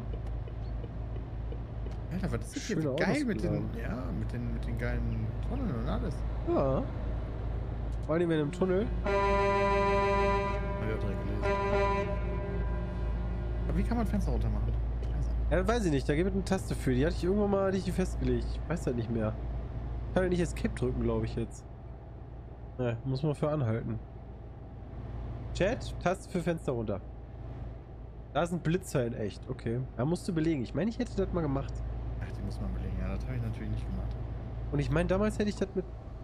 Alter, was ist das hier Schöne geil Autos mit geladen. mit den geilen Tunneln und alles. Ja. Vor allem wenn im Tunnel. Hab ich auch direkt gelesen. Aber wie kann man Fenster runter machen? Scheiße. Ja, das weiß ich nicht. Da gibt es eine Taste für. Die hatte ich irgendwann mal festgelegt. Ich weiß das nicht mehr. Ich kann ja nicht Escape drücken, glaube ich jetzt. Ne, muss man für anhalten. Chat, Taste für Fenster runter. Da ist ein Blitzer in echt. Okay. Da musst du belegen. Ich meine, ich hätte das mal gemacht. Ach, die muss man belegen. Ja, das habe ich natürlich nicht gemacht. Und ich meine, damals hätte ich das mit...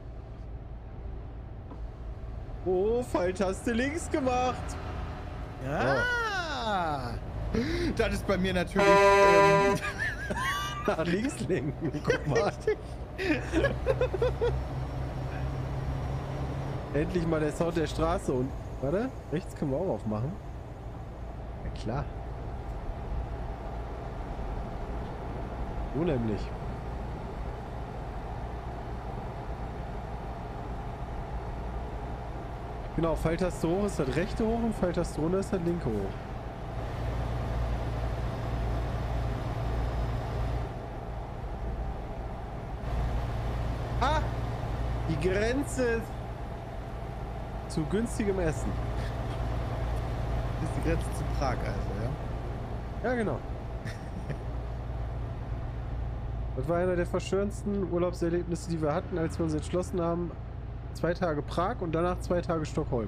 Oh, Pfeiltaste links gemacht. Ja! Das ist bei mir natürlich Nach links lenken. Guck mal. Endlich mal der Sound der Straße und... Warte, rechts können wir auch aufmachen. Ja klar. So nämlich. Genau, Pfeiltaste hoch ist das rechte hoch und Pfeiltaste runter ist das linke hoch. Ah! Die Grenze zu günstigem Essen. Das ist die Grenze zu Prag also, ja? Ja, genau. Das war einer der verstörendsten Urlaubserlebnisse, die wir hatten, als wir uns entschlossen haben, 2 Tage Prag und danach 2 Tage Stockholm.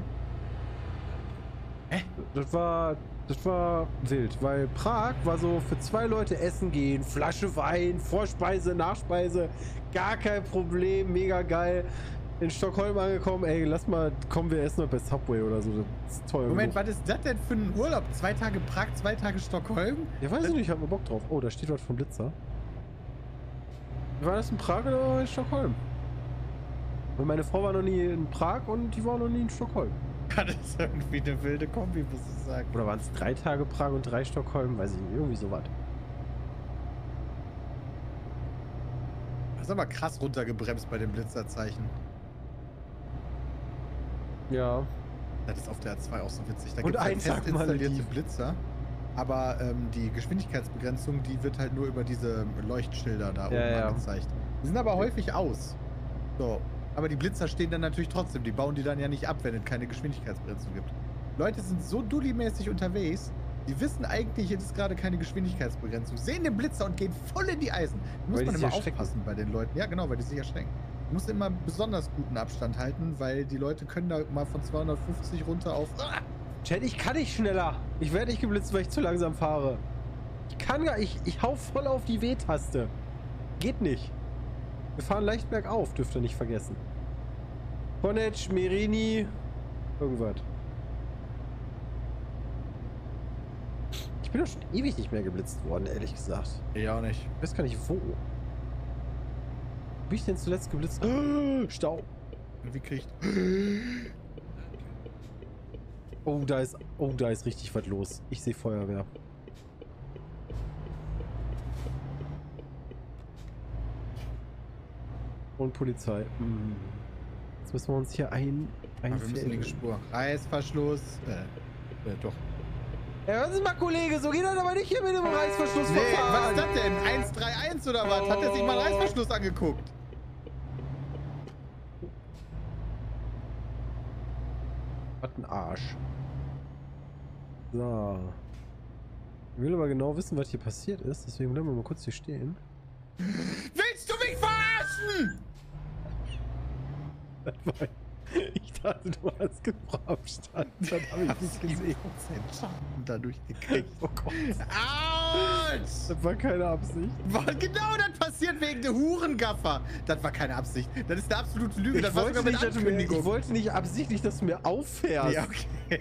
Das war wild, weil Prag war so für 2 Leute essen gehen, Flasche Wein, Vorspeise, Nachspeise, gar kein Problem, mega geil. In Stockholm angekommen, ey, lass mal, kommen wir essen noch bei Subway oder so, das ist teuer. Moment, was ist das denn für ein Urlaub? 2 Tage Prag, 2 Tage Stockholm? Ja, weiß ich nicht, ich hab mal Bock drauf. Oh, da steht was vom Blitzer. War das in Prag oder in Stockholm? Und meine Frau war noch nie in Prag und die war noch nie in Stockholm. Das ist irgendwie eine wilde Kombi, muss ich sagen. Oder waren es 3 Tage Prag und 3 Stockholm? Weiß ich nicht, irgendwie sowas. Das ist aber krass runtergebremst bei dem Blitzerzeichen. Ja. Das ist auf der A2 auch so witzig. Da Und gibt es halt ein fest Tag installierte Malediven. Blitzer. Aber die Geschwindigkeitsbegrenzung, die wird halt nur über diese Leuchtschilder da oben ja. angezeigt. Die sind aber häufig aus. So. Aber die Blitzer stehen dann natürlich trotzdem. Die bauen die dann ja nicht ab, wenn es keine Geschwindigkeitsbegrenzung gibt. Leute sind so dulli-mäßig unterwegs, die wissen eigentlich, jetzt ist gerade keine Geschwindigkeitsbegrenzung, sehen den Blitzer und gehen voll in die Eisen. Da muss Weil man die immer sich erschrecken. aufpassen bei den Leuten. Ja, genau, weil die sich erschrecken. Du musst immer besonders guten Abstand halten, weil die Leute können da mal von 250 runter auf... Chat, ich kann nicht schneller. Ich werde nicht geblitzt, weil ich zu langsam fahre. Ich kann gar nicht. Ich hau voll auf die W-Taste. Geht nicht. Wir fahren leicht bergauf, dürft ihr nicht vergessen. Konec, Merini, irgendwas. Ich bin doch schon ewig nicht mehr geblitzt worden, ehrlich gesagt. Ja, auch nicht. Ich weiß gar nicht, wo. Wo bin ich denn zuletzt geblitzt? Stau. Wie kriegt... Oh, da ist richtig was los. Ich sehe Feuerwehr. Und Polizei. Jetzt müssen wir uns hier wir müssen linke Spur. Reißverschluss. Doch. Ja, hören Sie mal, Kollege, so geht das aber nicht hier mit dem Reißverschluss Nee, was verfahren. ist das denn? 131 oder was? Hat er sich mal einen Reißverschluss angeguckt? Was ein Arsch. So. Ich will aber genau wissen, was hier passiert ist, deswegen bleiben wir mal kurz hier stehen. Willst du mich verarschen? Ich dachte, du hast Gebrauchsstand. Das habe ich nicht gesehen. 10% Schaden dadurch gekriegt. Oh Gott. Autsch! Das war keine Absicht. Genau, das passiert wegen der Hurengaffer. Das war keine Absicht. Das ist eine absolute Lüge. Das war sogar mit Ankündigung. Ich wollte nicht absichtlich, dass du mir auffährst. Ja, okay.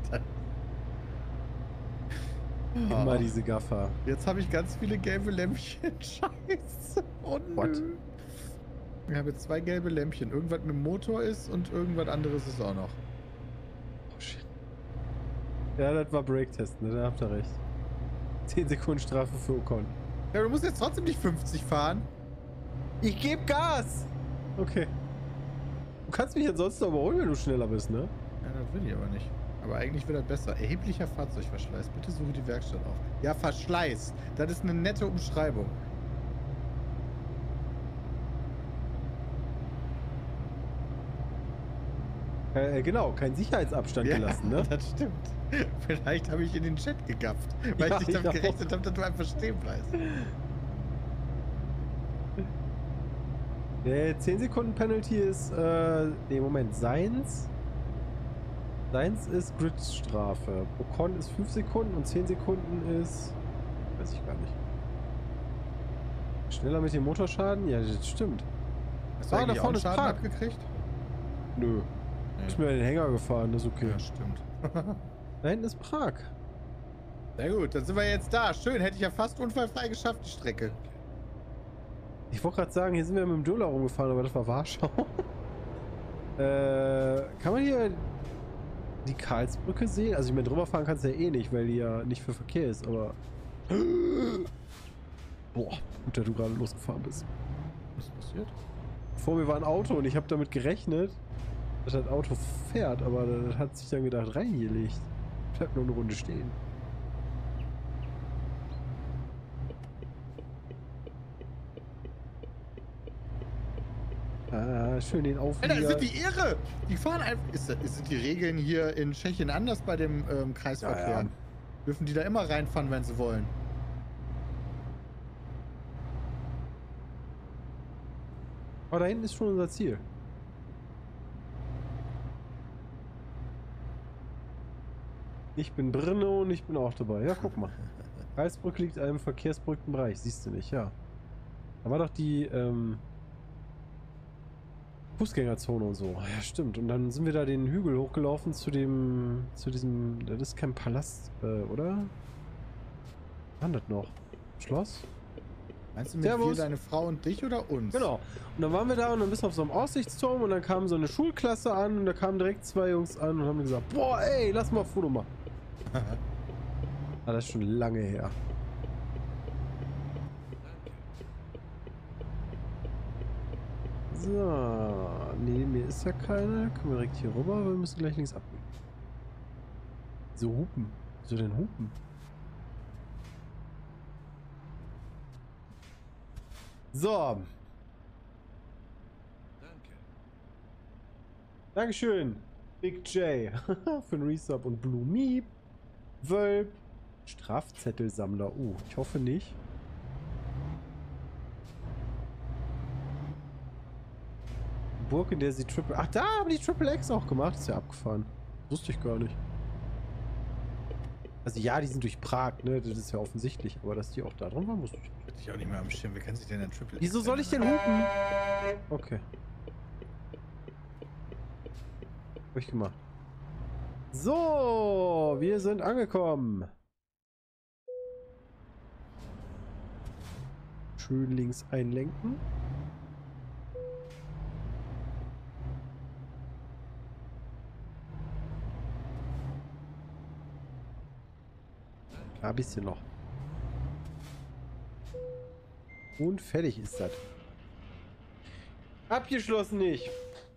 Immer diese Gaffer. Jetzt habe ich ganz viele gelbe Lämpchen. Scheiße. Oh nö. What? Ich habe jetzt 2 gelbe Lämpchen. Irgendwas mit dem Motor ist und irgendwas anderes ist auch noch. Oh shit. Ja, das war Break-Test, ne? Da habt ihr recht. 10 Sekunden Strafe für Ocon. Ja, du musst jetzt trotzdem nicht 50 fahren. Ich gebe Gas! Okay. Du kannst mich ansonsten überholen, wenn du schneller bist, ne? Ja, das will ich aber nicht. Aber eigentlich wird das besser. Erheblicher Fahrzeugverschleiß. Bitte suche die Werkstatt auf. Ja, Verschleiß. Das ist eine nette Umschreibung. Genau, kein Sicherheitsabstand gelassen, ne? Das stimmt. Vielleicht habe ich in den Chat gegafft, weil Ja, ich nicht damit ich auch. gerechnet habe, dass du einfach stehen bleibst. Der 10 Sekunden Penalty ist, nee, Moment, Seins ist Gridstrafe. Ocon ist 5 Sekunden und 10 Sekunden ist, weiß ich gar nicht. Schneller mit dem Motorschaden? Ja, das stimmt. Hast du Ah, eigentlich da auch vorne einen ist Schaden Prag. abgekriegt? Nö. Ist mir den Hänger gefahren, das ist okay. Ja, stimmt. Da hinten ist Prag. Sehr gut, dann sind wir jetzt da. Schön, hätte ich ja fast unfallfrei geschafft, die Strecke. Ich wollte gerade sagen, hier sind wir mit dem Jola rumgefahren, aber das war Warschau. Kann man hier die Karlsbrücke sehen? Also ich meine, drüber fahren kannst du ja eh nicht, weil die ja nicht für Verkehr ist, aber... Boah, gut, dass du gerade losgefahren bist. Was ist passiert? Vor mir war ein Auto und ich habe damit gerechnet, dass das Auto fährt, aber das hat sich dann gedacht, reingelegt. Bleibt nur eine Runde stehen. Ah, schön den Auflieger. Alter, sind die irre! Die fahren einfach... Sind die Regeln hier in Tschechien anders bei dem Kreisverkehr? Ja, ja. Dürfen die da immer reinfahren, wenn sie wollen? Aber da hinten ist schon unser Ziel. Ich bin Brno und ich bin auch dabei. Ja, guck mal. Karlsbrücke liegt in einem verkehrsberuhigten Bereich. Siehst du nicht, ja. Da war doch die Fußgängerzone und so. Ja, stimmt. Und dann sind wir da den Hügel hochgelaufen zu diesem, das ist kein Palast, oder? Was war das noch? Schloss? Meinst du mit Servus. dir, deine Frau und dich oder uns? Genau. Und dann waren wir da und dann bist du auf so einem Aussichtsturm und dann kam so eine Schulklasse an und da kamen direkt zwei Jungs an und haben gesagt, boah, ey, lass mal ein Foto machen. Ah, das ist schon lange her. So, neben mir ist ja keiner. Können wir direkt hier rüber, aber wir müssen gleich links abbiegen. So hupen. Wieso denn hupen? So. Danke. Dankeschön. Big J. Für den Resub und Blue Meep. Wölb. Strafzettelsammler. Ich hoffe nicht. Burg, in der sie Triple... Ach, da haben die Triple X auch gemacht. Ist ja abgefahren. Wusste ich gar nicht. Also ja, die sind durch Prag, ne? Das ist ja offensichtlich. Aber dass die auch da drin waren, wusste ich nicht. Hätte ich auch nicht mehr am Schirm. Wie kann sich denn ein Triple X Wieso soll ich denn hupen? Okay. Hab ich gemacht. So, wir sind angekommen. Schön links einlenken. Ein bisschen noch. Und fertig ist das. Abgeschlossen nicht.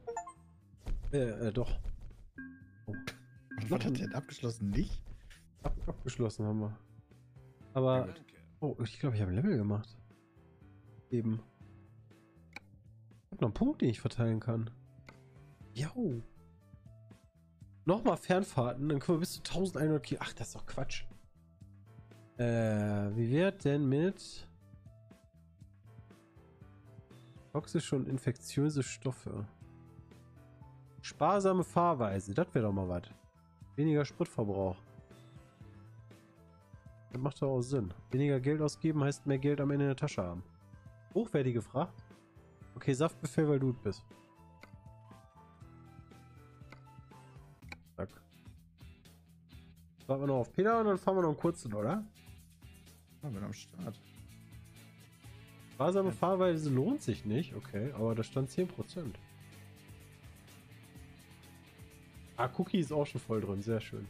Doch. Oh. Was hat denn abgeschlossen? Nicht? Abgeschlossen haben wir. Aber... Danke. Oh, ich glaube, ich habe ein Level gemacht. Eben. Ich habe noch einen Punkt, den ich verteilen kann. Jau. Nochmal Fernfahrten, dann können wir bis zu 1100 Kilo. Ach, das ist doch Quatsch. Wie wird denn mit toxische und infektiöse Stoffe? Sparsame Fahrweise, das wäre doch mal was. Weniger Spritverbrauch. Das macht doch auch Sinn. Weniger Geld ausgeben heißt mehr Geld am Ende in der Tasche haben. Hochwertige Fracht? Okay, Saftbefehl, weil du es bist. Zack. Warten wir noch auf Peter und dann fahren wir noch einen kurzen, oder? Ja, bin am Start. Sparsame Fahrweise lohnt sich nicht, okay, aber da stand 10%. Ah, Cookie ist auch schon voll drin, sehr schön.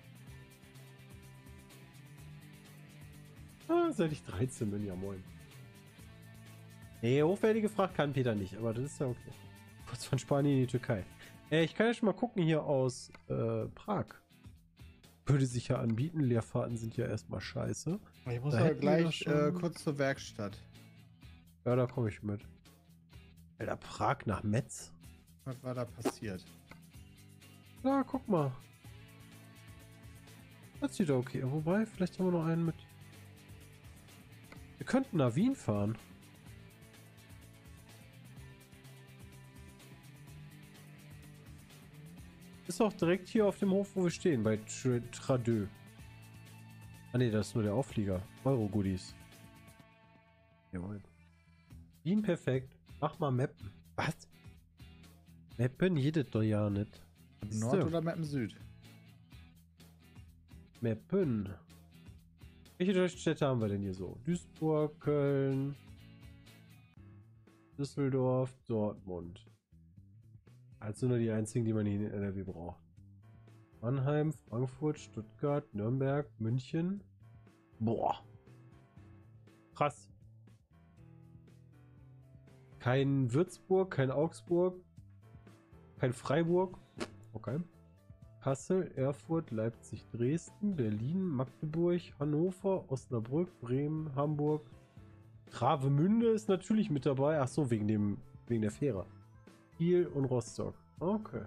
Ah, seit ich 13 bin, ja moin. Nee, hochwertige Fracht kann Peter nicht, aber das ist ja okay. Kurz von Spanien in die Türkei. Ich kann ja schon mal gucken hier aus Prag. Würde sich ja anbieten, Leerfahrten sind ja erstmal scheiße. Ich muss Da aber hätten wir gleich doch schon- kurz zur Werkstatt. Ja, da komme ich mit. Alter, Prag nach Metz? Was war da passiert? Ja, guck mal. Das sieht okay. Wobei, vielleicht haben wir noch einen mit. Wir könnten nach Wien fahren. Ist auch direkt hier auf dem Hof, wo wir stehen, bei Tradeux. Ah ne, das ist nur der Auflieger. Euro-Goodies. Jawohl. Wien perfekt. Mach mal Mappen. Was? Mappen jedes doch ja nicht. Nord oder Mappen Süd? Mappen. Welche deutschen Städte haben wir denn hier so? Duisburg, Köln. Düsseldorf, Dortmund. Also nur die einzigen, die man hier in NRW braucht. Mannheim, Frankfurt, Stuttgart, Nürnberg, München. Boah. Krass. Kein Würzburg, kein Augsburg, kein Freiburg. Okay. Kassel, Erfurt, Leipzig, Dresden, Berlin, Magdeburg, Hannover, Osnabrück, Bremen, Hamburg. Travemünde ist natürlich mit dabei. Ach so, wegen der Fähre. Kiel und Rostock. Okay.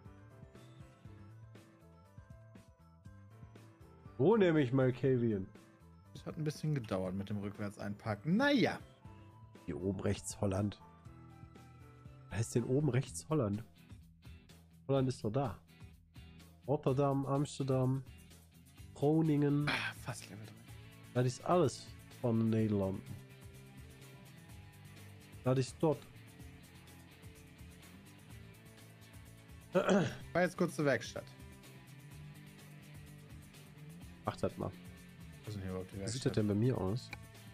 Wo nehme ich Malkavian? Das hat ein bisschen gedauert mit dem rückwärts einpacken. Naja. Hier oben rechts Holland. Was heißt denn oben rechts Holland? Holland ist doch da. Rotterdam, Amsterdam, Groningen. Ah, fast Level 3. Das ist alles von den Niederlanden. Das ist dort. War jetzt kurz zur Werkstatt. Mach das mal. Was ist denn hier überhaupt die Wie Werkstatt? sieht das denn bei mir aus?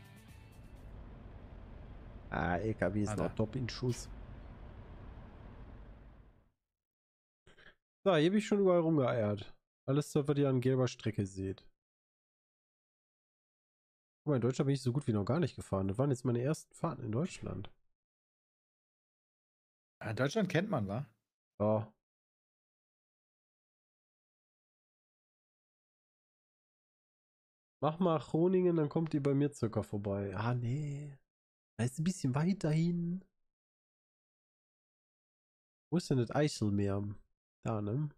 Ah, LKW ist noch top in Schuss. So, hier bin ich schon überall rumgeeiert. Alles, was ihr an gelber Strecke seht. Guck mal, in Deutschland bin ich so gut wie noch gar nicht gefahren. Das waren jetzt meine ersten Fahrten in Deutschland. Ja, Deutschland kennt man, wa? Ja. Mach mal Groningen, dann kommt ihr bei mir circa vorbei. Ah, nee. Da ist ein bisschen weiter hin. Wo ist denn das Eiselmeer? Da, ne?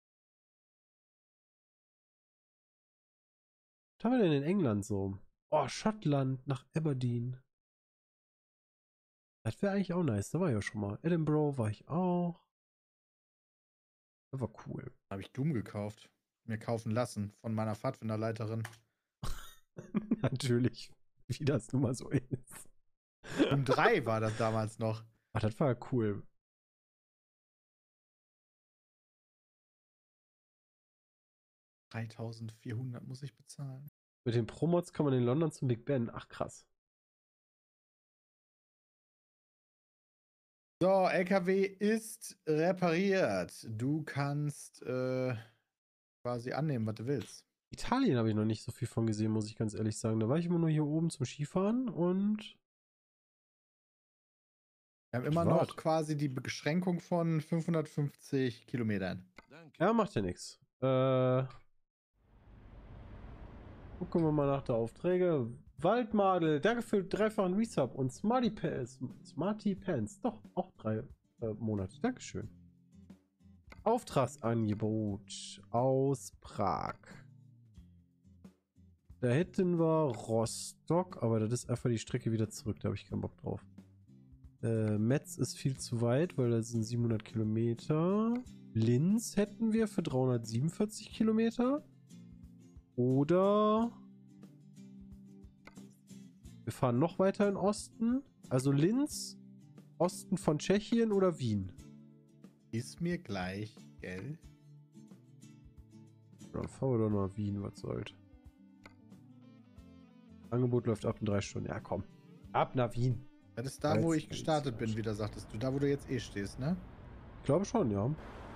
Was haben wir denn in England so? Oh, Schottland nach Aberdeen. Das wäre eigentlich auch nice. Da war ich ja schon mal. Edinburgh war ich auch. Das war cool. Habe ich Doom gekauft. Mir kaufen lassen von meiner Pfadfinderleiterin. Natürlich. Wie das nun mal so ist. Doom 3 war das damals noch. Ach, das war cool. $3.400 muss ich bezahlen. Mit den Promods kann man in London zum Big Ben. Ach, krass. So, LKW ist repariert. Du kannst quasi annehmen, was du willst. Italien habe ich noch nicht so viel von gesehen, muss ich ganz ehrlich sagen. Da war ich immer nur hier oben zum Skifahren und Wir haben immer noch quasi die Beschränkung von 550 Kilometern. Danke. ja, macht ja nichts. Gucken wir mal nach der Aufträge. Waldmadel, danke für dreifachen Resub und Smarty Pants. Doch, auch 3 Monate. Dankeschön. Auftragsangebot aus Prag. Da hätten wir Rostock, aber das ist einfach die Strecke wieder zurück. Da habe ich keinen Bock drauf. Metz ist viel zu weit, weil das sind 700 Kilometer. Linz hätten wir für 347 Kilometer. Oder wir fahren noch weiter in Osten. Also Linz, Osten von Tschechien oder Wien. Ist mir gleich, gell? Dann fahren wir doch nach Wien, was soll's. Angebot läuft ab in 3 Stunden. Ja, komm. Ab nach Wien. Das ist da, wo ich gestartet bin, wieder sagtest du. Da, wo du jetzt eh stehst, ne? Ich glaube schon, ja.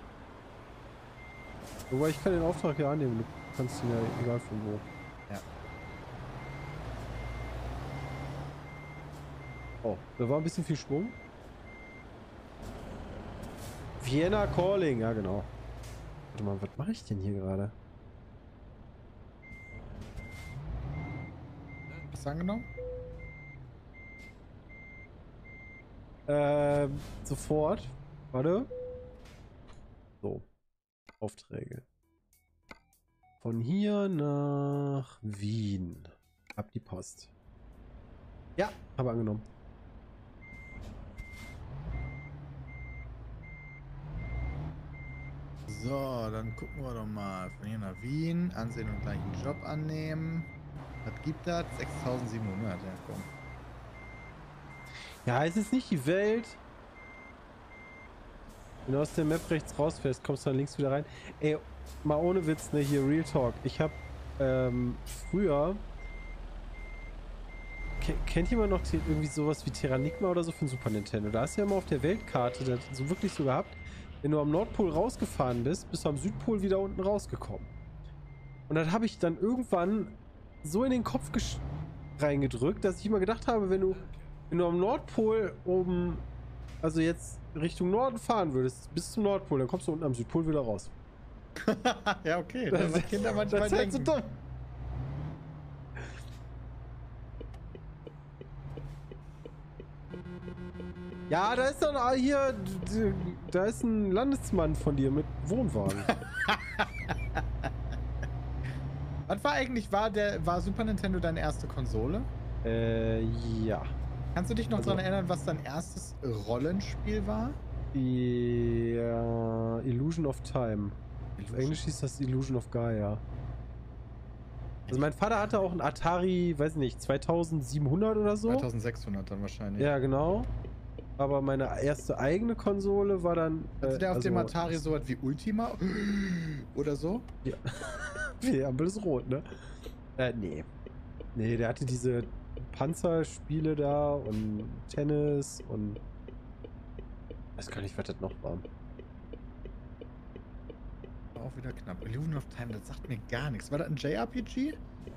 Wobei ich kann den Auftrag ja annehmen. Du kannst ihn ja egal von wo. Ja. Oh, da war ein bisschen viel Schwung. Vienna Calling, ja genau. Warte mal, was mache ich denn hier gerade? Hast du angenommen? Sofort. Warte. So. Aufträge. Von hier nach Wien. Ab die Post. Ja, habe angenommen. So, dann gucken wir doch mal. Von hier nach Wien. Ansehen und gleich einen Job annehmen. Was gibt das? 6.700. Ja, komm. Ja, es ist nicht die Welt. Wenn du aus der Map rechts rausfährst, kommst du dann links wieder rein. Ey, mal ohne Witz, ne, hier Real Talk. Ich habe früher kennt jemand noch irgendwie sowas wie Terranigma oder so für den Super Nintendo? Da hast du ja immer auf der Weltkarte das so wirklich so gehabt, wenn du am Nordpol rausgefahren bist, bist du am Südpol wieder unten rausgekommen. Und das habe ich dann irgendwann so in den Kopf reingedrückt, dass ich immer gedacht habe, wenn du am Nordpol oben, also jetzt Richtung Norden fahren würdest, bis zum Nordpol, dann kommst du unten am Südpol wieder raus. Ja, okay. Das sind Kinder manchmal das ist halt so denken. dumm. Ja, da ist dann hier, da ist ein Landesmann von dir mit Wohnwagen. Was war eigentlich, war Super Nintendo deine erste Konsole? Ja. Kannst du dich noch daran erinnern, was dein erstes Rollenspiel war? Ja, Illusion of Time. Auf Englisch hieß das Illusion of Gaia. Also mein Vater hatte auch ein Atari, weiß nicht, 2700 oder so. 2600 dann wahrscheinlich. Ja, genau. Aber meine erste eigene Konsole war dann... Hatte der auf dem Atari so was wie Ultima? Oder so? Ja. Die Ampel ist rot, ne? Nee. Nee, der hatte diese Panzerspiele da und Tennis und... Ich weiß gar nicht, was das noch war. War auch wieder knapp. Illusion of Time, das sagt mir gar nichts. War das ein JRPG?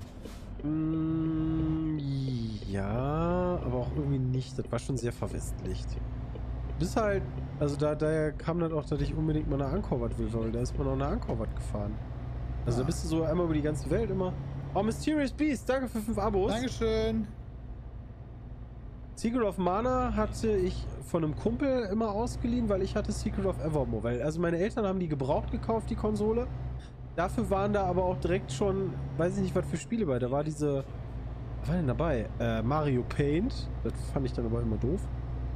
Ja, aber auch irgendwie nicht. Das war schon sehr verwestlicht. Das ist halt, also daher kam dann auch, dass ich unbedingt mal nach Angkor Wat will, weil da ist man auch nach Angkor Wat gefahren. Also da bist du so einmal über die ganze Welt immer. Oh, Mysterious Beast, danke für 5 Abos. Dankeschön. Secret of Mana hatte ich von einem Kumpel immer ausgeliehen, weil ich hatte Secret of Evermore. Weil, also meine Eltern haben die gebraucht gekauft, die Konsole. Dafür waren da aber auch direkt schon, weiß ich nicht, was für Spiele bei. Da war diese, was war denn dabei? Mario Paint. Das fand ich dann aber immer doof.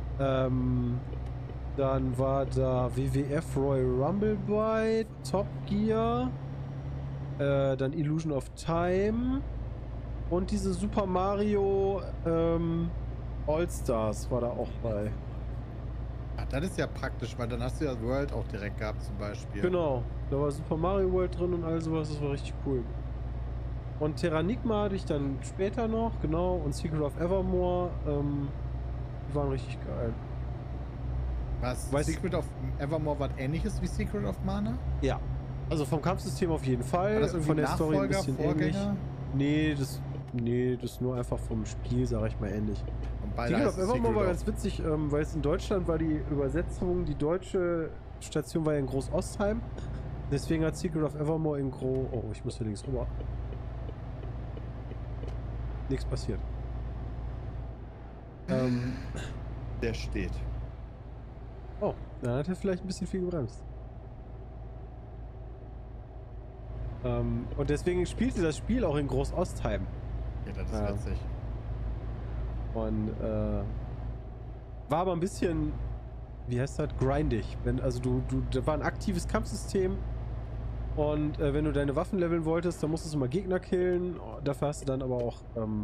Dann war da WWF Royal Rumble bei, Top Gear. Dann Illusion of Time. Und diese Super Mario All-Stars war da auch bei. Ach, das ist ja praktisch, weil dann hast du ja World auch direkt gehabt zum Beispiel. Genau, da war Super Mario World drin und all sowas, das war richtig cool. Und Terranigma hatte ich dann später noch, genau, und Secret of Evermore, die waren richtig geil. Was? Secret of Evermore was ähnliches wie Secret of Mana? Ja, also vom Kampfsystem auf jeden Fall, war das irgendwie von der Nachfolger, Story ein bisschen Vorgänger? ähnlich. Nee, das ist nur einfach vom Spiel, sag ich mal, ähnlich. Secret of Evermore war ganz witzig, weil es in Deutschland war die Übersetzung, die deutsche Station war ja in Groß-Ostheim. Deswegen hat Secret of Evermore in Oh, ich muss hier links rüber. Nichts passiert. Der steht. Oh, dann hat er vielleicht ein bisschen viel gebremst. Und deswegen spielte das Spiel auch in Groß-Ostheim. Ja, das ist witzig. Und war aber ein bisschen, wie heißt das, grindig. Also da war ein aktives Kampfsystem und wenn du deine Waffen leveln wolltest, dann musstest du mal Gegner killen. Dafür hast du dann aber auch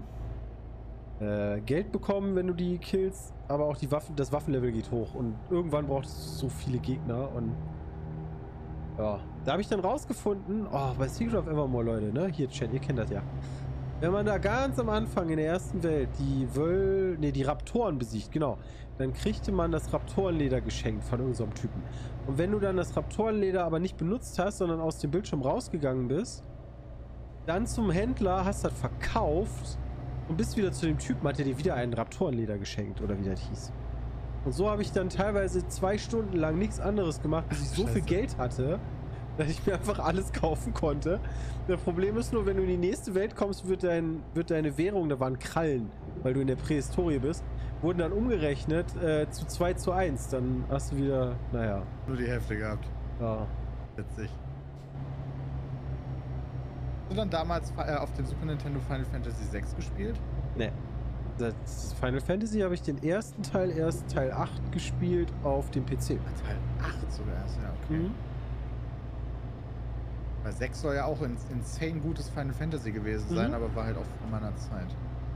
Geld bekommen, wenn du die killst. Aber auch das Waffenlevel geht hoch und irgendwann brauchtest du so viele Gegner und ja, da habe ich dann rausgefunden, bei Secret of Evermore, Leute, ne? Hier, Chat, ihr kennt das ja. Wenn man da ganz am Anfang in der ersten Welt die Raptoren besiegt, genau, dann kriegte man das Raptorenleder geschenkt von irgendeinem Typen. Und wenn du dann das Raptorenleder aber nicht benutzt hast, sondern aus dem Bildschirm rausgegangen bist, dann zum Händler, hast das verkauft und bist wieder zu dem Typen, hat er dir wieder ein Raptorenleder geschenkt, oder wie das hieß. Und so habe ich dann teilweise 2 Stunden lang nichts anderes gemacht, bis ich so viel Geld hatte, dass ich mir einfach alles kaufen konnte. Das Problem ist nur, wenn du in die nächste Welt kommst, wird deine Währung, da waren Krallen, weil du in der Prähistorie bist, wurden dann umgerechnet zu 2:1. Dann hast du wieder, naja. Nur die Hälfte gehabt. Ja. Witzig. Hast du dann damals auf dem Super Nintendo Final Fantasy 6 gespielt? Ne. Das Final Fantasy habe ich den ersten Teil erst Teil 8 gespielt auf dem PC. Teil 8 sogar erst, ja, okay. Mhm. Weil 6 soll ja auch ein insane gutes Final Fantasy gewesen sein, aber war halt auch vor meiner Zeit.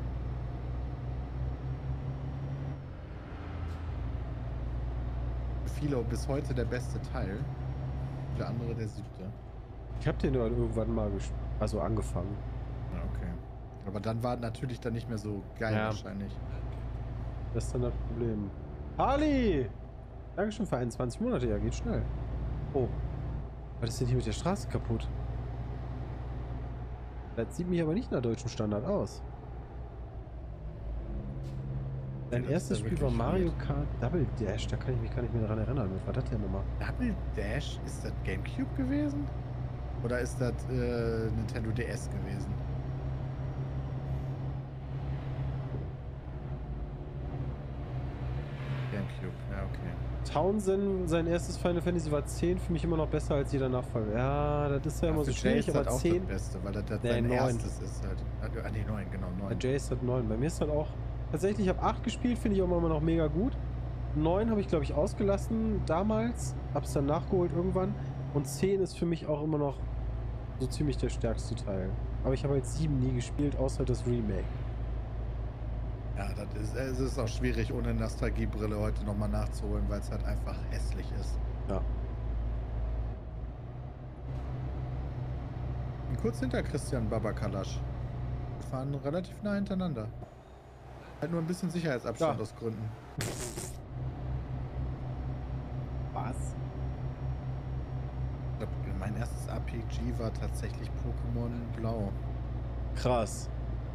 Für viele bis heute der beste Teil. Für andere der 7. Ich habe den irgendwann mal angefangen. Ja, okay. Aber dann war natürlich dann nicht mehr so geil wahrscheinlich. Das ist dann das Problem. Ali! Dankeschön für 21 Monate, ja, geht schnell. Oh. Was ist denn hier mit der Straße kaputt? Das sieht mich aber nicht nach deutschem Standard aus. Dein erstes Spiel war Mario Kart Double Dash, da kann ich mich gar nicht mehr daran erinnern. Was war das denn nochmal? Double Dash? Ist das GameCube gewesen? Oder ist das Nintendo DS gewesen? GameCube, ja, okay. Townsend, sein erstes Final Fantasy war 10, für mich immer noch besser als jeder Nachfolger. Ja, das ist ja immer so schwierig, aber auch 10... das Beste, weil das sein 9. erstes ist halt. Ah, nee, 9, genau, 9. Der Jace hat 9. Bei mir ist halt auch... Tatsächlich, ich habe 8 gespielt, finde ich auch immer noch mega gut. 9 habe ich, glaube ich, ausgelassen damals. Hab's dann nachgeholt irgendwann. Und 10 ist für mich auch immer noch so ziemlich der stärkste Teil. Aber ich habe halt 7 nie gespielt, außer das Remake. Ja, es ist auch schwierig, ohne Nostalgiebrille heute nochmal nachzuholen, weil es halt einfach hässlich ist. Ja. Und kurz hinter Christian Babakalasch. Wir fahren relativ nah hintereinander. Halt nur ein bisschen Sicherheitsabstand aus Gründen. Was? Ich glaube, mein erstes RPG war tatsächlich Pokémon Blau. Krass.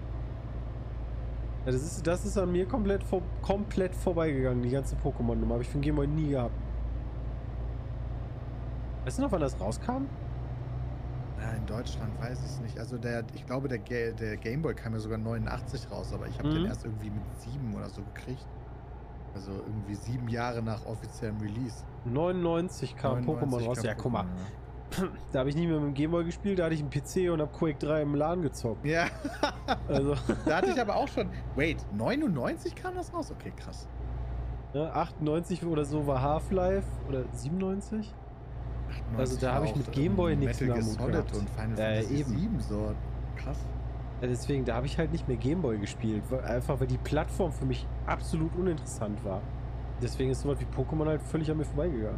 Ja, das ist an mir komplett vorbeigegangen, die ganze Pokémon-Nummer. Habe ich für den Game Boy nie gehabt. Weißt du noch, wann das rauskam? Ja, in Deutschland weiß ich es nicht. Also ich glaube, der Game Boy kam ja sogar 89 raus, aber ich habe den erst irgendwie mit 7 oder so gekriegt. Also irgendwie 7 Jahre nach offiziellem Release. 99 kam Pokémon raus. Ja, guck mal. Da habe ich nicht mehr mit dem Gameboy gespielt, da hatte ich einen PC und habe Quake 3 im LAN gezockt. Ja. Also. Da hatte ich aber auch schon... Wait, 99 kam das raus? Okay, krass. Ja, 98 oder so war Half-Life oder 97? Also da habe ich mit Gameboy nichts mehr am Hut gehabt. Und Final Fantasy eben. 7 so. Krass. Ja, deswegen, da habe ich halt nicht mehr Gameboy gespielt. Einfach weil die Plattform für mich absolut uninteressant war. Deswegen ist sowas wie Pokémon halt völlig an mir vorbeigegangen.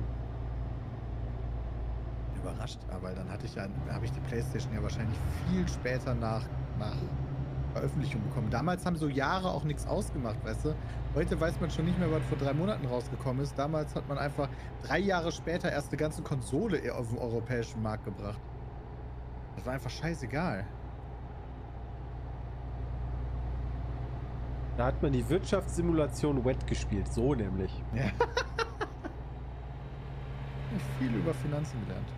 Überrascht, aber dann habe ich die PlayStation ja wahrscheinlich viel später nach Veröffentlichung bekommen. Damals haben so Jahre auch nichts ausgemacht, weißt du? Heute weiß man schon nicht mehr, was vor 3 Monaten rausgekommen ist. Damals hat man einfach 3 Jahre später erst eine ganze Konsole auf den europäischen Markt gebracht. Das war einfach scheißegal. Da hat man die Wirtschaftssimulation Wet gespielt, so nämlich. Ja. Ich viel über Finanzen gelernt.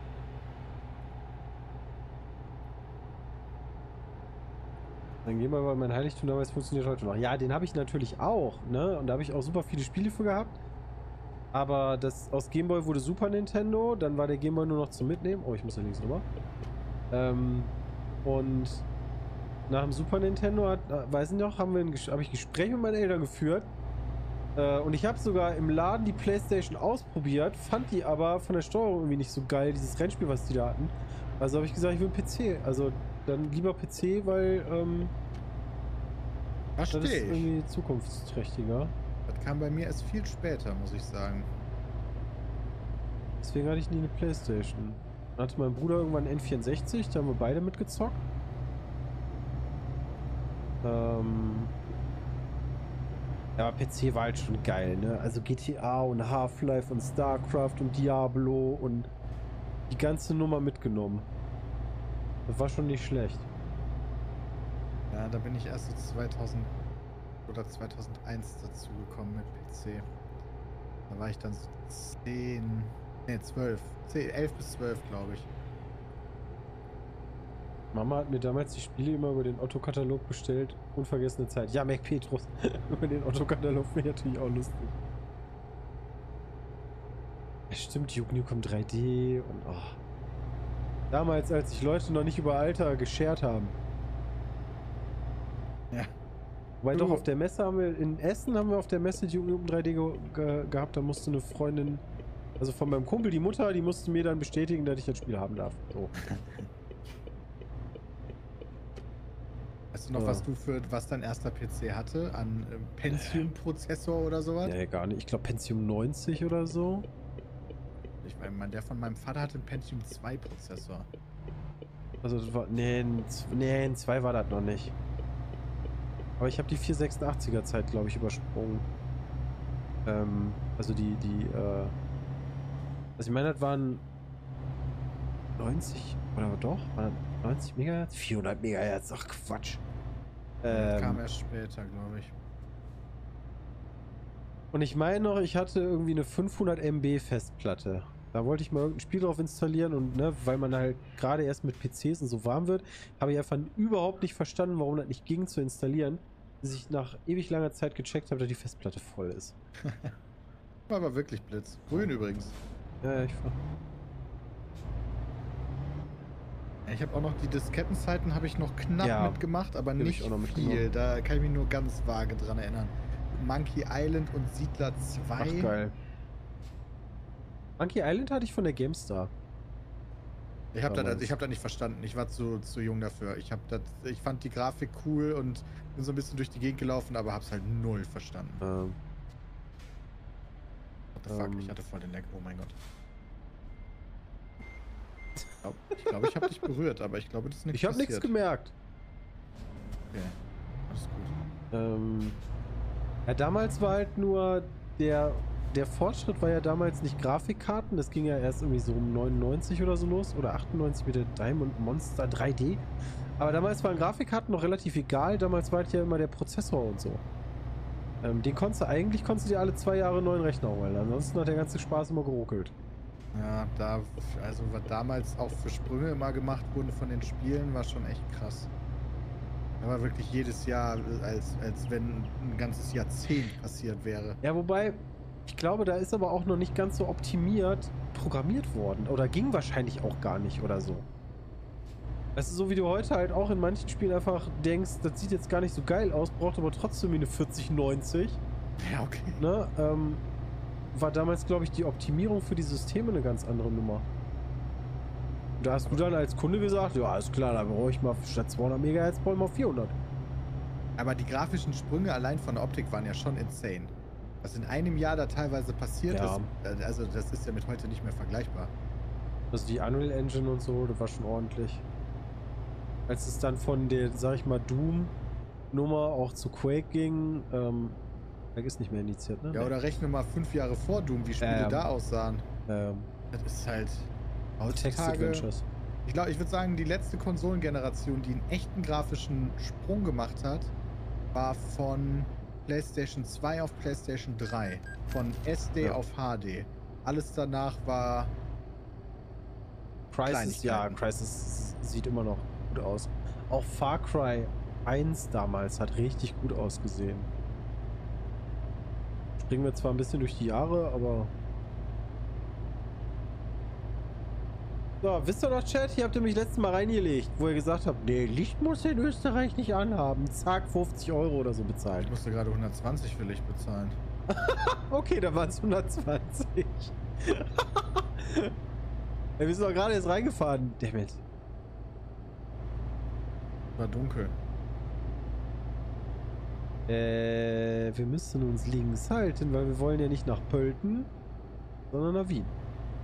Dann gehen wir mal, mein Heiligtum damals funktioniert heute noch. Ja, den habe ich natürlich auch, ne? Und da habe ich auch super viele Spiele für gehabt. Aber aus Gameboy wurde Super Nintendo, dann war der Gameboy nur noch zum Mitnehmen. Oh, ich muss ja links rüber. Und nach dem Super Nintendo weiß ich noch, habe ich Gespräche mit meinen Eltern geführt. Und ich habe sogar im Laden die PlayStation ausprobiert, fand die aber von der Steuerung irgendwie nicht so geil, dieses Rennspiel, was die da hatten. Also habe ich gesagt, ich will einen PC. Also dann lieber PC, weil das ist irgendwie zukunftsträchtiger. Das kam bei mir erst viel später, muss ich sagen. Deswegen hatte ich nie eine PlayStation. Dann hatte mein Bruder irgendwann einen N64, da haben wir beide mitgezockt. Ja, aber PC war halt schon geil, ne? Also GTA und Half-Life und StarCraft und Diablo und die ganze Nummer mitgenommen. Das war schon nicht schlecht. Ja, da bin ich erst so 2000 oder 2001 dazu gekommen mit PC. Da war ich dann so 11 bis 12, glaube ich. Mama hat mir damals die Spiele immer über den Otto-Katalog bestellt. Unvergessene Zeit. Ja, Mac Petrus. Über den Otto-Katalog finde ich natürlich auch lustig. Ja, stimmt, Duke Nukem 3D und oh. Damals, als sich Leute noch nicht über Alter geschert haben. Ja. Weil doch auf der Messe in Essen haben wir auf der Messe Duke Nukem 3D gehabt. Da musste eine Freundin, also von meinem Kumpel, die Mutter, die musste mir dann bestätigen, dass ich das Spiel haben darf. So. Weißt du noch, was dein erster PC hatte? An Pentium-Prozessor oder sowas? Nee, gar nicht. Ich glaube Pentium 90 oder so. Ich meine, der von meinem Vater hatte einen Pentium 2 Prozessor. Also das war, nee, in 2 war das noch nicht. Aber ich habe die 486er Zeit, glaube ich, übersprungen. Also also ich meine, das waren 90, oder doch? Waren das 90 Megahertz? 400 Megahertz, ach Quatsch. Kam erst später, glaube ich. Und ich meine noch, ich hatte irgendwie eine 500 MB Festplatte. Da wollte ich mal irgendein Spiel drauf installieren und ne, weil man halt gerade erst mit PCs und so warm wird, habe ich einfach überhaupt nicht verstanden, warum das nicht ging zu installieren, bis ich nach ewig langer Zeit gecheckt habe, dass die Festplatte voll ist. War aber wirklich Blitz. Grün übrigens. Ja, ich fahr. Ich habe auch noch die Diskettenzeiten habe ich noch knapp mitgemacht, aber nicht auch noch viel. Da kann ich mich nur ganz vage dran erinnern. Monkey Island und Siedler 2. Ach, geil. Monkey Island hatte ich von der GameStar. Ich habe das nicht verstanden. Ich war zu jung dafür. Ich fand die Grafik cool und bin so ein bisschen durch die Gegend gelaufen, aber hab's halt null verstanden. What the fuck? Ich hatte voll den Lag. Oh mein Gott. Ich glaube, ich habe dich berührt, aber ich glaube, das ist nichts passiert. Ich habe nichts gemerkt. Okay, alles gut. Ja, damals war halt nur der Fortschritt war ja damals nicht Grafikkarten, das ging ja erst irgendwie so um 99 oder so los oder 98 mit der Diamond Monster 3D. Aber damals waren Grafikkarten noch relativ egal, damals war halt ja immer der Prozessor und so. Den konntest du dir alle 2 Jahre einen neuen Rechner holen, ansonsten hat der ganze Spaß immer geruckelt. Ja, also was damals auch für Sprünge immer gemacht wurden von den Spielen, war schon echt krass. Da war wirklich jedes Jahr, als wenn ein ganzes Jahrzehnt passiert wäre. Ja, wobei, ich glaube, da ist aber auch noch nicht ganz so optimiert programmiert worden. Oder ging wahrscheinlich auch gar nicht oder so. Weißt du, so wie du heute halt auch in manchen Spielen einfach denkst, das sieht jetzt gar nicht so geil aus, braucht aber trotzdem wie eine 4090. Ja, okay. Ne, war damals, glaube ich, die Optimierung für die Systeme eine ganz andere Nummer. Und da hast du dann als Kunde gesagt, ja, alles klar, da brauche ich mal statt 200 Megahertz brauche ich mal 400. Aber die grafischen Sprünge allein von der Optik waren ja schon insane. Was in einem Jahr da teilweise passiert ist, also das ist ja mit heute nicht mehr vergleichbar. Also die Unreal Engine und so, das war schon ordentlich. Als es dann von der, sag ich mal, Doom-Nummer auch zu Quake ging, Quake ist nicht mehr indiziert, ne? Ja, oder rechne mal 5 Jahre vor Doom, wie Spiele da aussahen. Das ist halt heutzutage... Ich glaube, ich würde sagen, die letzte Konsolengeneration, die einen echten grafischen Sprung gemacht hat, war von PlayStation 2 auf PlayStation 3. Von SD auf HD. Alles danach war... Crysis sieht immer noch gut aus. Auch Far Cry 1 damals hat richtig gut ausgesehen. Springen wir zwar ein bisschen durch die Jahre, aber... So, wisst ihr noch, Chat? Hier habt ihr mich letztes Mal reingelegt, wo ihr gesagt habt, nee, Licht muss in Österreich nicht anhaben. Zack, 50 € oder so bezahlt. Ich musste gerade 120 für Licht bezahlen. Okay, da waren es 120. Ja, wir sind doch gerade jetzt reingefahren. Dammit. War dunkel. Wir müssen uns links halten, weil wir wollen ja nicht nach Pölten, sondern nach Wien.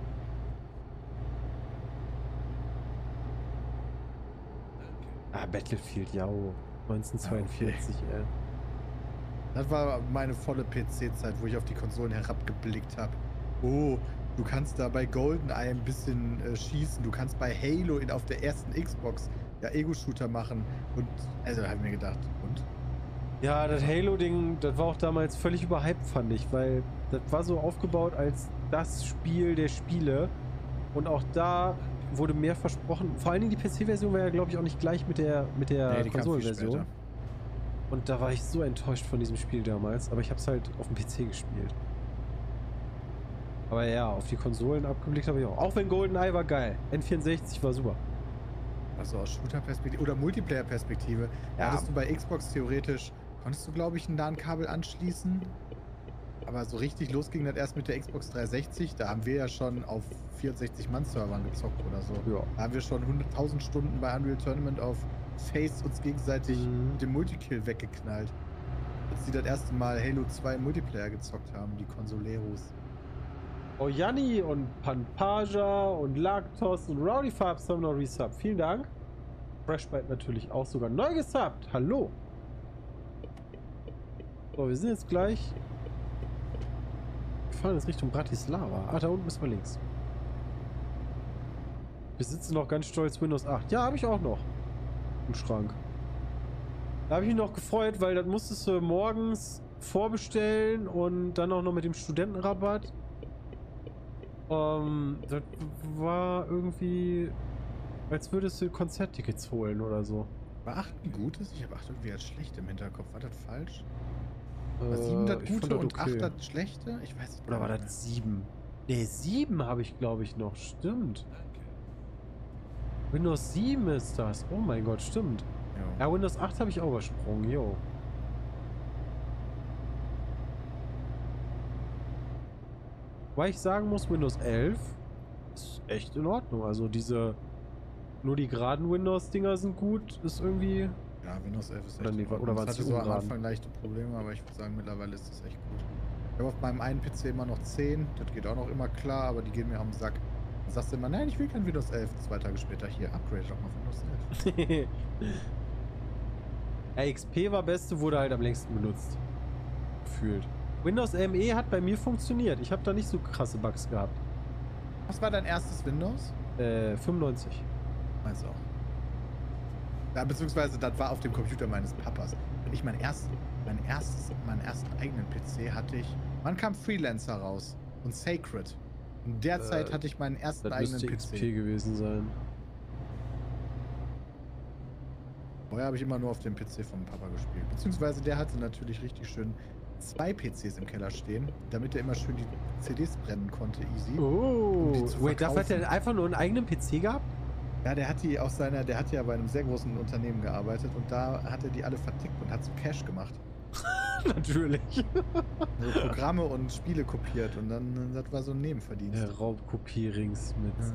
Battlefield, ja, 1942, okay. Das war meine volle PC-Zeit, wo ich auf die Konsolen herabgeblickt habe. Oh, du kannst da bei GoldenEye ein bisschen schießen. Du kannst bei Halo auf der ersten Xbox ja Ego-Shooter machen. Und, also habe ich mir gedacht, und? Ja, das Halo-Ding, das war auch damals völlig überhyped, fand ich, weil das war so aufgebaut als das Spiel der Spiele. Und auch da wurde mehr versprochen. Vor allen Dingen die PC-Version war ja, glaube ich, auch nicht gleich mit der Konsolenversion. Und da war ich so enttäuscht von diesem Spiel damals. Aber ich habe es halt auf dem PC gespielt. Aber ja, auf die Konsolen abgeblickt habe ich auch. Auch wenn GoldenEye war geil. N64 war super. Also aus Shooter-Perspektive oder Multiplayer-Perspektive. Ja. Hattest du bei Xbox theoretisch, konntest du, glaube ich, ein LAN-Kabel anschließen. Aber so richtig los ging das erst mit der Xbox 360. Da haben wir ja schon auf 64-Mann-Servern gezockt oder so. Ja. Da haben wir schon 100.000 Stunden bei Unreal Tournament auf Face uns gegenseitig mit dem Multikill weggeknallt. Als die das erste Mal Halo 2 Multiplayer gezockt haben, die Consoleros. Oh, Janni und Panpaja und Lactos und Rowdy Farbs haben noch Resub. Vielen Dank. Freshbite natürlich auch sogar neu gesubbt. Hallo. So, wir sind jetzt gleich. Wir fahren jetzt Richtung Bratislava. Ah, da unten müssen wir links. Wir sitzen noch ganz stolz Windows 8. Ja, habe ich auch noch. Im Schrank. Da habe ich mich noch gefreut, weil das musstest du morgens vorbestellen und dann auch noch mit dem Studentenrabatt. Das war irgendwie, als würdest du Konzerttickets holen oder so. War 8 ein gutes? Ich habe 8 irgendwie als schlecht im Hinterkopf. War das falsch? War 7 das ich fand gute das und okay. 8 das schlechte? Ich weiß nicht. Oder war das 7? Ne, 7 habe ich, glaube ich, noch. Stimmt. Danke. Windows 7 ist das. Oh mein Gott, stimmt. Ja. Ja, Windows 8 habe ich auch übersprungen, jo. Weil ich sagen muss, Windows 11 ist echt in Ordnung. Also diese, nur die geraden Windows-Dinger sind gut, ist irgendwie... Ja, Windows 11 ist echt Oder nee, in Ordnung. oder war Es es hatte die so am ungeraden? Anfang leichte Probleme, aber ich würde sagen, mittlerweile ist es echt gut. Ich habe auf meinem einen PC immer noch 10. Das geht auch noch immer klar, aber die gehen mir am Sack. Dann sagst du immer, nein, ich will kein Windows 11. 2 Tage später, hier, upgrade doch mal Windows 11. Ja, XP war beste, wurde halt am längsten benutzt. Gefühlt. Windows ME hat bei mir funktioniert. Ich habe da nicht so krasse Bugs gehabt. Was war dein erstes Windows? 95. Meins auch. Ja, beziehungsweise das war auf dem Computer meines Papas. Und ich meinen ersten eigenen PC hatte ich. Wann kam Freelancer raus? Und Sacred. In der Zeit hatte ich meinen ersten Das eigenen müsste PC. XP gewesen sein. Vorher habe ich immer nur auf dem PC vom Papa gespielt. Beziehungsweise der hatte natürlich richtig schön 2 PCs im Keller stehen, damit er immer schön die CDs brennen konnte, easy. Oh, die zu wait, dafür hat verkaufen. er einfach nur einen eigenen PC gehabt? Ja, der hat ja bei einem sehr großen Unternehmen gearbeitet und da hat er die alle vertickt und hat so Cash gemacht. Natürlich. So Programme und Spiele kopiert und dann, das war so ein Nebenverdienst. Der Raubkopierings mit. Ja.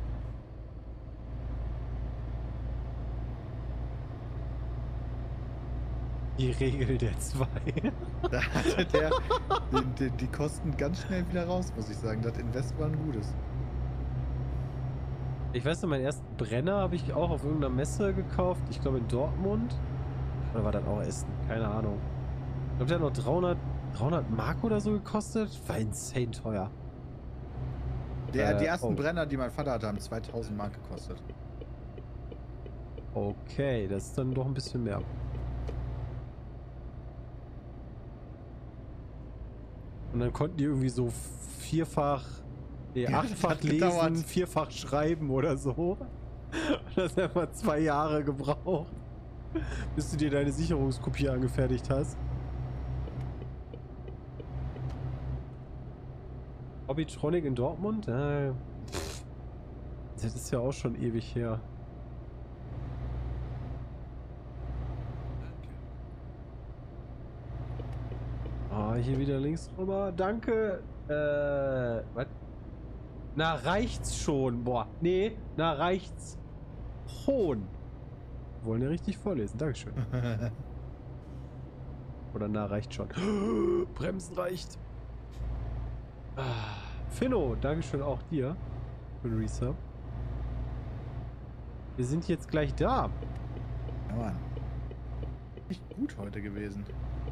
Die Regel der 2. Da hatte der die Kosten ganz schnell wieder raus, muss ich sagen. Das Invest war ein gutes. Ich weiß noch, meinen ersten Brenner habe ich auch auf irgendeiner Messe gekauft. Ich glaube in Dortmund. Oder war das auch Essen? Keine Ahnung. Ich glaube, der hat noch 300 Mark oder so gekostet. War insane teuer. Die ersten Brenner, die mein Vater hatte, haben 2000 Mark gekostet. Okay, das ist dann doch ein bisschen mehr. Und dann konnten die irgendwie so Ja, 8-fach hat lesen, gedauert. 4-fach schreiben oder so. Das hat einfach 2 Jahre gebraucht, bis du dir deine Sicherungskopie angefertigt hast. Hobbytronic in Dortmund? Das ist ja auch schon ewig her. Ah, hier wieder links rüber. Danke. Was? Na, reicht's schon. Boah, nee, na, reicht's schon. Wollen ja richtig vorlesen. Dankeschön. Oder na, reicht schon. Bremsen reicht. Ah, Finno, Dankeschön auch dir. Für den Resub. Wir sind jetzt gleich da. Ja, Mann. Nicht gut heute gewesen.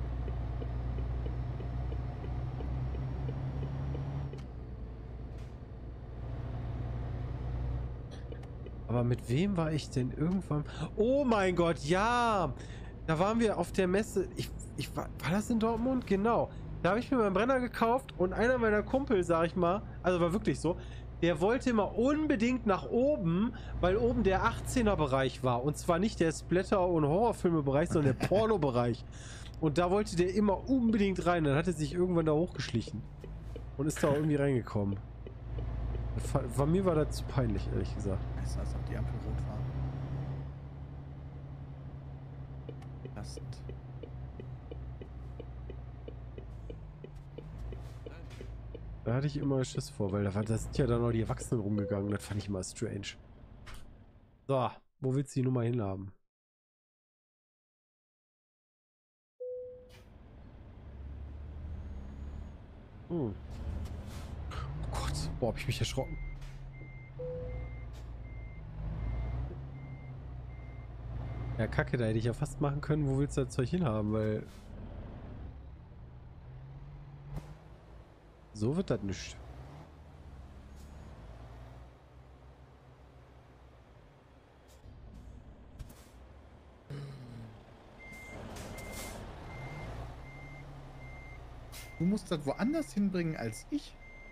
Aber mit wem war ich denn irgendwann? Oh mein Gott, ja! Da waren wir auf der Messe. War das in Dortmund? Genau. Da habe ich mir meinen Brenner gekauft und einer meiner Kumpel, sag ich mal, also war wirklich so, der wollte immer unbedingt nach oben, weil oben der 18er-Bereich war. Und zwar nicht der Splatter- und Horrorfilme-Bereich, sondern der Porno-Bereich. Und da wollte der immer unbedingt rein. Dann hat er sich irgendwann da hochgeschlichen. Und ist da irgendwie reingekommen. Bei mir war das zu peinlich, ehrlich gesagt. Besser, als ob die Ampel rot war. Belastend. Da hatte ich immer Schiss vor, weil da sind ja dann noch die Erwachsenen rumgegangen. Das fand ich immer strange. So, wo willst du die Nummer hinhaben? Oh Gott, boah, hab ich mich erschrocken. Ja, kacke, da hätte ich ja fast machen können, wo willst du das Zeug hinhaben, weil... So wird das nicht. Du musst das woanders hinbringen als ich.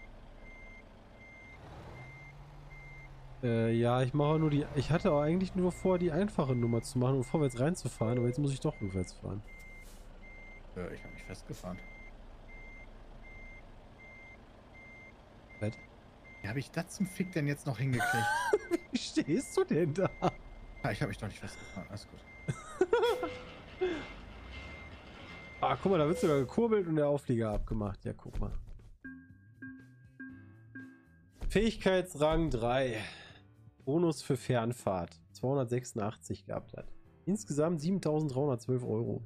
Ja, ich mache nur die... Ich hatte auch eigentlich nur vor, die einfache Nummer zu machen und vorwärts reinzufahren, aber jetzt muss ich doch rückwärts fahren. Ich habe mich festgefahren. Was? Wie habe ich das zum Fick denn jetzt noch hingekriegt? Wie stehst du denn da? Ah, ich habe mich doch nicht festgefahren. Alles gut. Ah, guck mal, da wird sogar gekurbelt und der Auflieger abgemacht. Ja, guck mal. Fähigkeitsrang 3. Bonus für Fernfahrt. 286 gehabt hat. Insgesamt 7.312 Euro.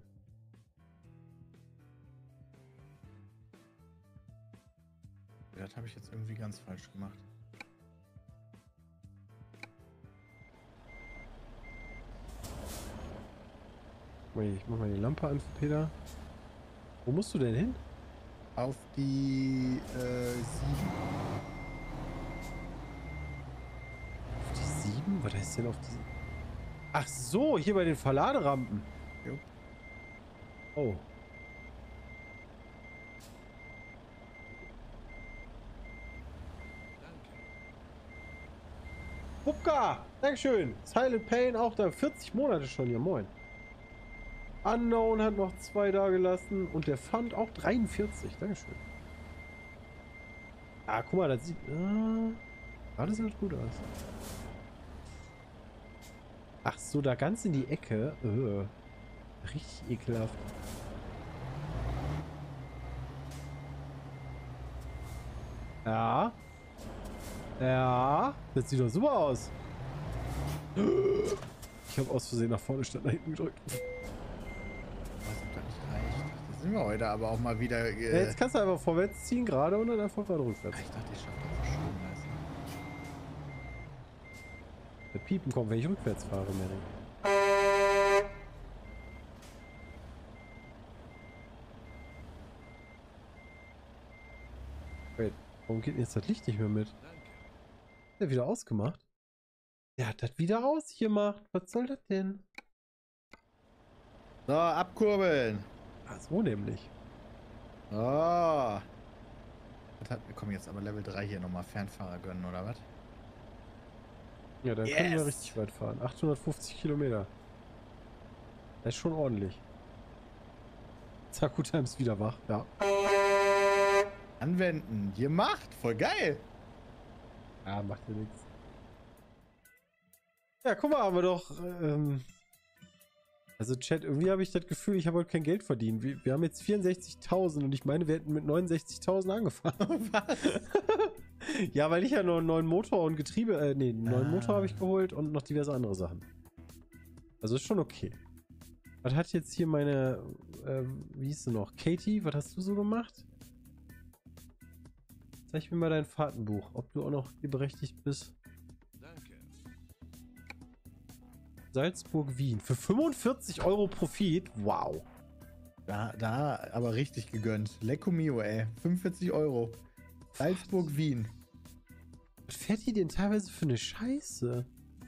Das habe ich jetzt irgendwie ganz falsch gemacht. Ich mach mal die Lampe an für Peter. Wo musst du denn hin? Auf die 7. Auf die 7? Was heißt denn auf die 7? Ach so, hier bei den Verladerampen. Jo. Oh. Bubka! Dankeschön! Silent Pain auch da. 40 Monate schon hier, moin. Unknown hat noch 2 da gelassen und der Fund auch 43. Dankeschön. Ah, guck mal, das sieht... alles sieht gut aus. Ach so, da ganz in die Ecke. Richtig ekelhaft. Ja. Ja. Das sieht doch super aus. Ich habe aus Versehen nach vorne statt nach hinten gedrückt. Was, ob das nicht reicht? Da sind wir heute aber auch mal wieder... Ja, jetzt kannst du einfach vorwärts ziehen, gerade und dann einfach weiter rückwärts. Ich dachte, ich schaffe das so schön leise. Der Piepen kommt, wenn ich rückwärts fahre, Mary. Wait, warum geht denn jetzt das Licht nicht mehr mit? Hat der wieder ausgemacht? Der hat das wieder ausgemacht. Was soll das denn? So, abkurbeln. Ach so nämlich. Oh. Komm, jetzt aber Level 3 hier nochmal Fernfahrer gönnen, oder was? Ja, dann können wir richtig weit fahren. 850 Kilometer. Das ist schon ordentlich. Zaku Times wieder wach, ja. Anwenden. Gemacht. Voll geil. Ja, macht ja nichts. Ja, guck mal, haben wir doch... Also Chat, irgendwie habe ich das Gefühl, ich habe heute kein Geld verdient. Wir haben jetzt 64.000 und ich meine, wir hätten mit 69.000 angefangen. Was? Ja, weil ich ja noch einen neuen Motor und Getriebe... einen neuen Motor habe ich geholt und noch diverse andere Sachen. Also ist schon okay. Was hat jetzt hier meine... wie hieß sie noch? Katie, was hast du so gemacht? Zeig mir mal dein Fahrtenbuch, ob du auch noch hier berechtigt bist. Danke. Salzburg-Wien. Für 45 Euro Profit? Wow. Da aber richtig gegönnt. Lecco mio, ey. 45 Euro. Salzburg-Wien. Was fährt die denn teilweise für eine Scheiße?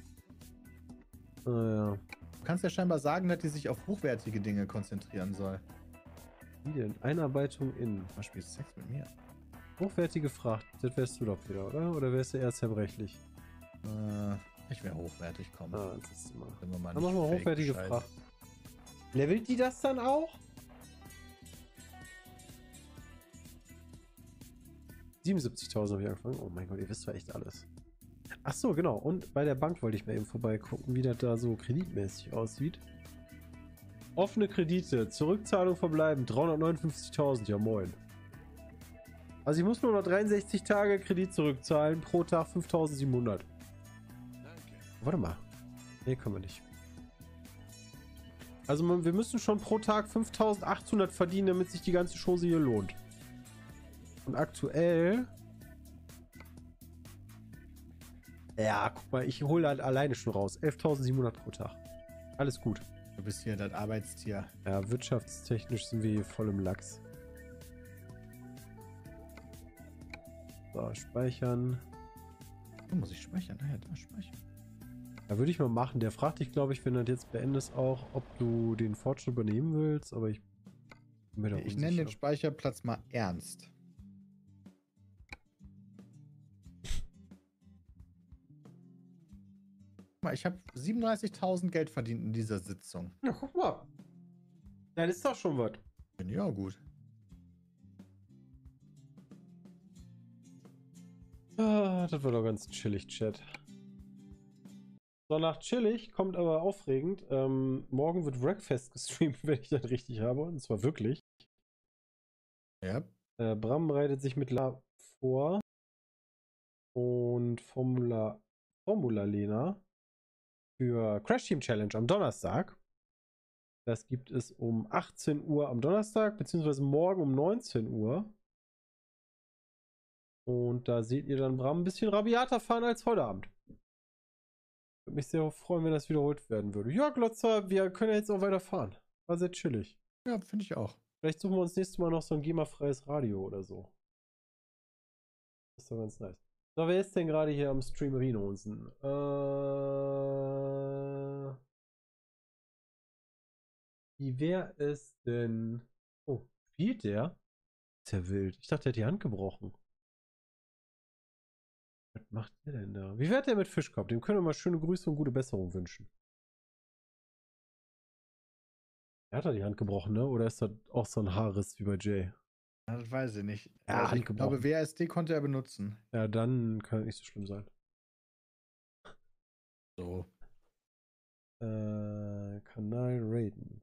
Naja. Du kannst ja scheinbar sagen, dass die sich auf hochwertige Dinge konzentrieren soll. Wie denn? Einarbeitung in. Zum Beispiel Sex mit mir. Hochwertige Fracht. Das wärst du doch wieder, oder? Oder wärst du eher zerbrechlich? Ich wäre hochwertig, komm. Ah, das ist mal. Wenn wir mal Dann nicht machen wir fake hochwertige bescheiden. Fracht. Levelt die das dann auch? 77.000 habe ich angefangen. Oh mein Gott, ihr wisst zwar echt alles. Ach so, genau. Und bei der Bank wollte ich mal eben vorbeigucken, wie das da so kreditmäßig aussieht. Offene Kredite, Zurückzahlung verbleiben, 359.000, ja moin. Also ich muss nur noch 63 Tage Kredit zurückzahlen, pro Tag 5.700. Danke. Warte mal. Nee, können wir nicht. Also wir müssen schon pro Tag 5.800 verdienen, damit sich die ganze Chose hier lohnt. Und aktuell... Ja, guck mal, ich hole halt alleine schon raus. 11.700 pro Tag. Alles gut. Du bist hier das Arbeitstier. Ja, wirtschaftstechnisch sind wir hier voll im Lachs. So, speichern. Da muss ich speichern. Naja, da speichern. Da würde ich mal machen. Der fragt dich, glaube ich, wenn du das jetzt beendest, auch, ob du den Fortschritt übernehmen willst, aber ich bin mir da Ich nenne den Speicherplatz mal Ernst. Guck mal, ich habe 37.000 Geld verdient in dieser Sitzung. Ja, guck mal. Ja, das ist doch schon was. Finde ich auch gut. Ah, das war doch ganz chillig, Chat. So, nach chillig kommt aber aufregend. Morgen wird Wreckfest gestreamt, wenn ich das richtig habe. Und zwar wirklich. Ja. Bram bereitet sich mit La vor. Und Formula Lena für Crash Team Challenge am Donnerstag. Das gibt es um 18 Uhr am Donnerstag, beziehungsweise morgen um 19 Uhr. Und da seht ihr dann Bram ein bisschen rabiater fahren als heute Abend. Würde mich sehr freuen, wenn das wiederholt werden würde. Ja, Glotzer, wir können ja jetzt auch weiter fahren. War sehr chillig. Ja, finde ich auch. Vielleicht suchen wir uns nächstes Mal noch so ein GEMA-freies Radio oder so. Das ist doch ganz nice. So, wer ist denn gerade hier am Stream Rinosen? Wie wäre es denn? Oh, spielt der? Ist ja wild. Ich dachte, er hat die Hand gebrochen. Was macht der denn da? Wie wäre der mit Fischkopf? Dem können wir mal schöne Grüße und gute Besserung wünschen. Er hat da die Hand gebrochen, ne? Oder ist das auch so ein Haarriss wie bei Jay? Ja, das weiß ich nicht. Ja, Also ich glaube, WASD konnte er benutzen. Ja, dann kann es nicht so schlimm sein. So. Kanal raiden.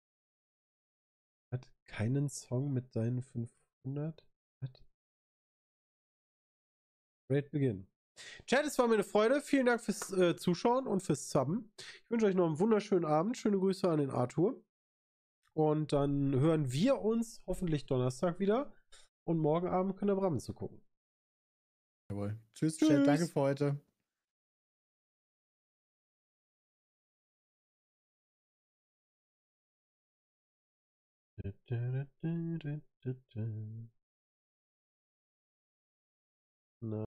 Hat keinen Song mit deinen 500? What? Raid beginn. Chat, es war mir eine Freude. Vielen Dank fürs Zuschauen und fürs Subben. Ich wünsche euch noch einen wunderschönen Abend. Schöne Grüße an den Arthur. Und dann hören wir uns hoffentlich Donnerstag wieder. Und morgen Abend könnt ihr Bram zu gucken. Jawohl. Tschüss, Chat. Danke für heute. Na.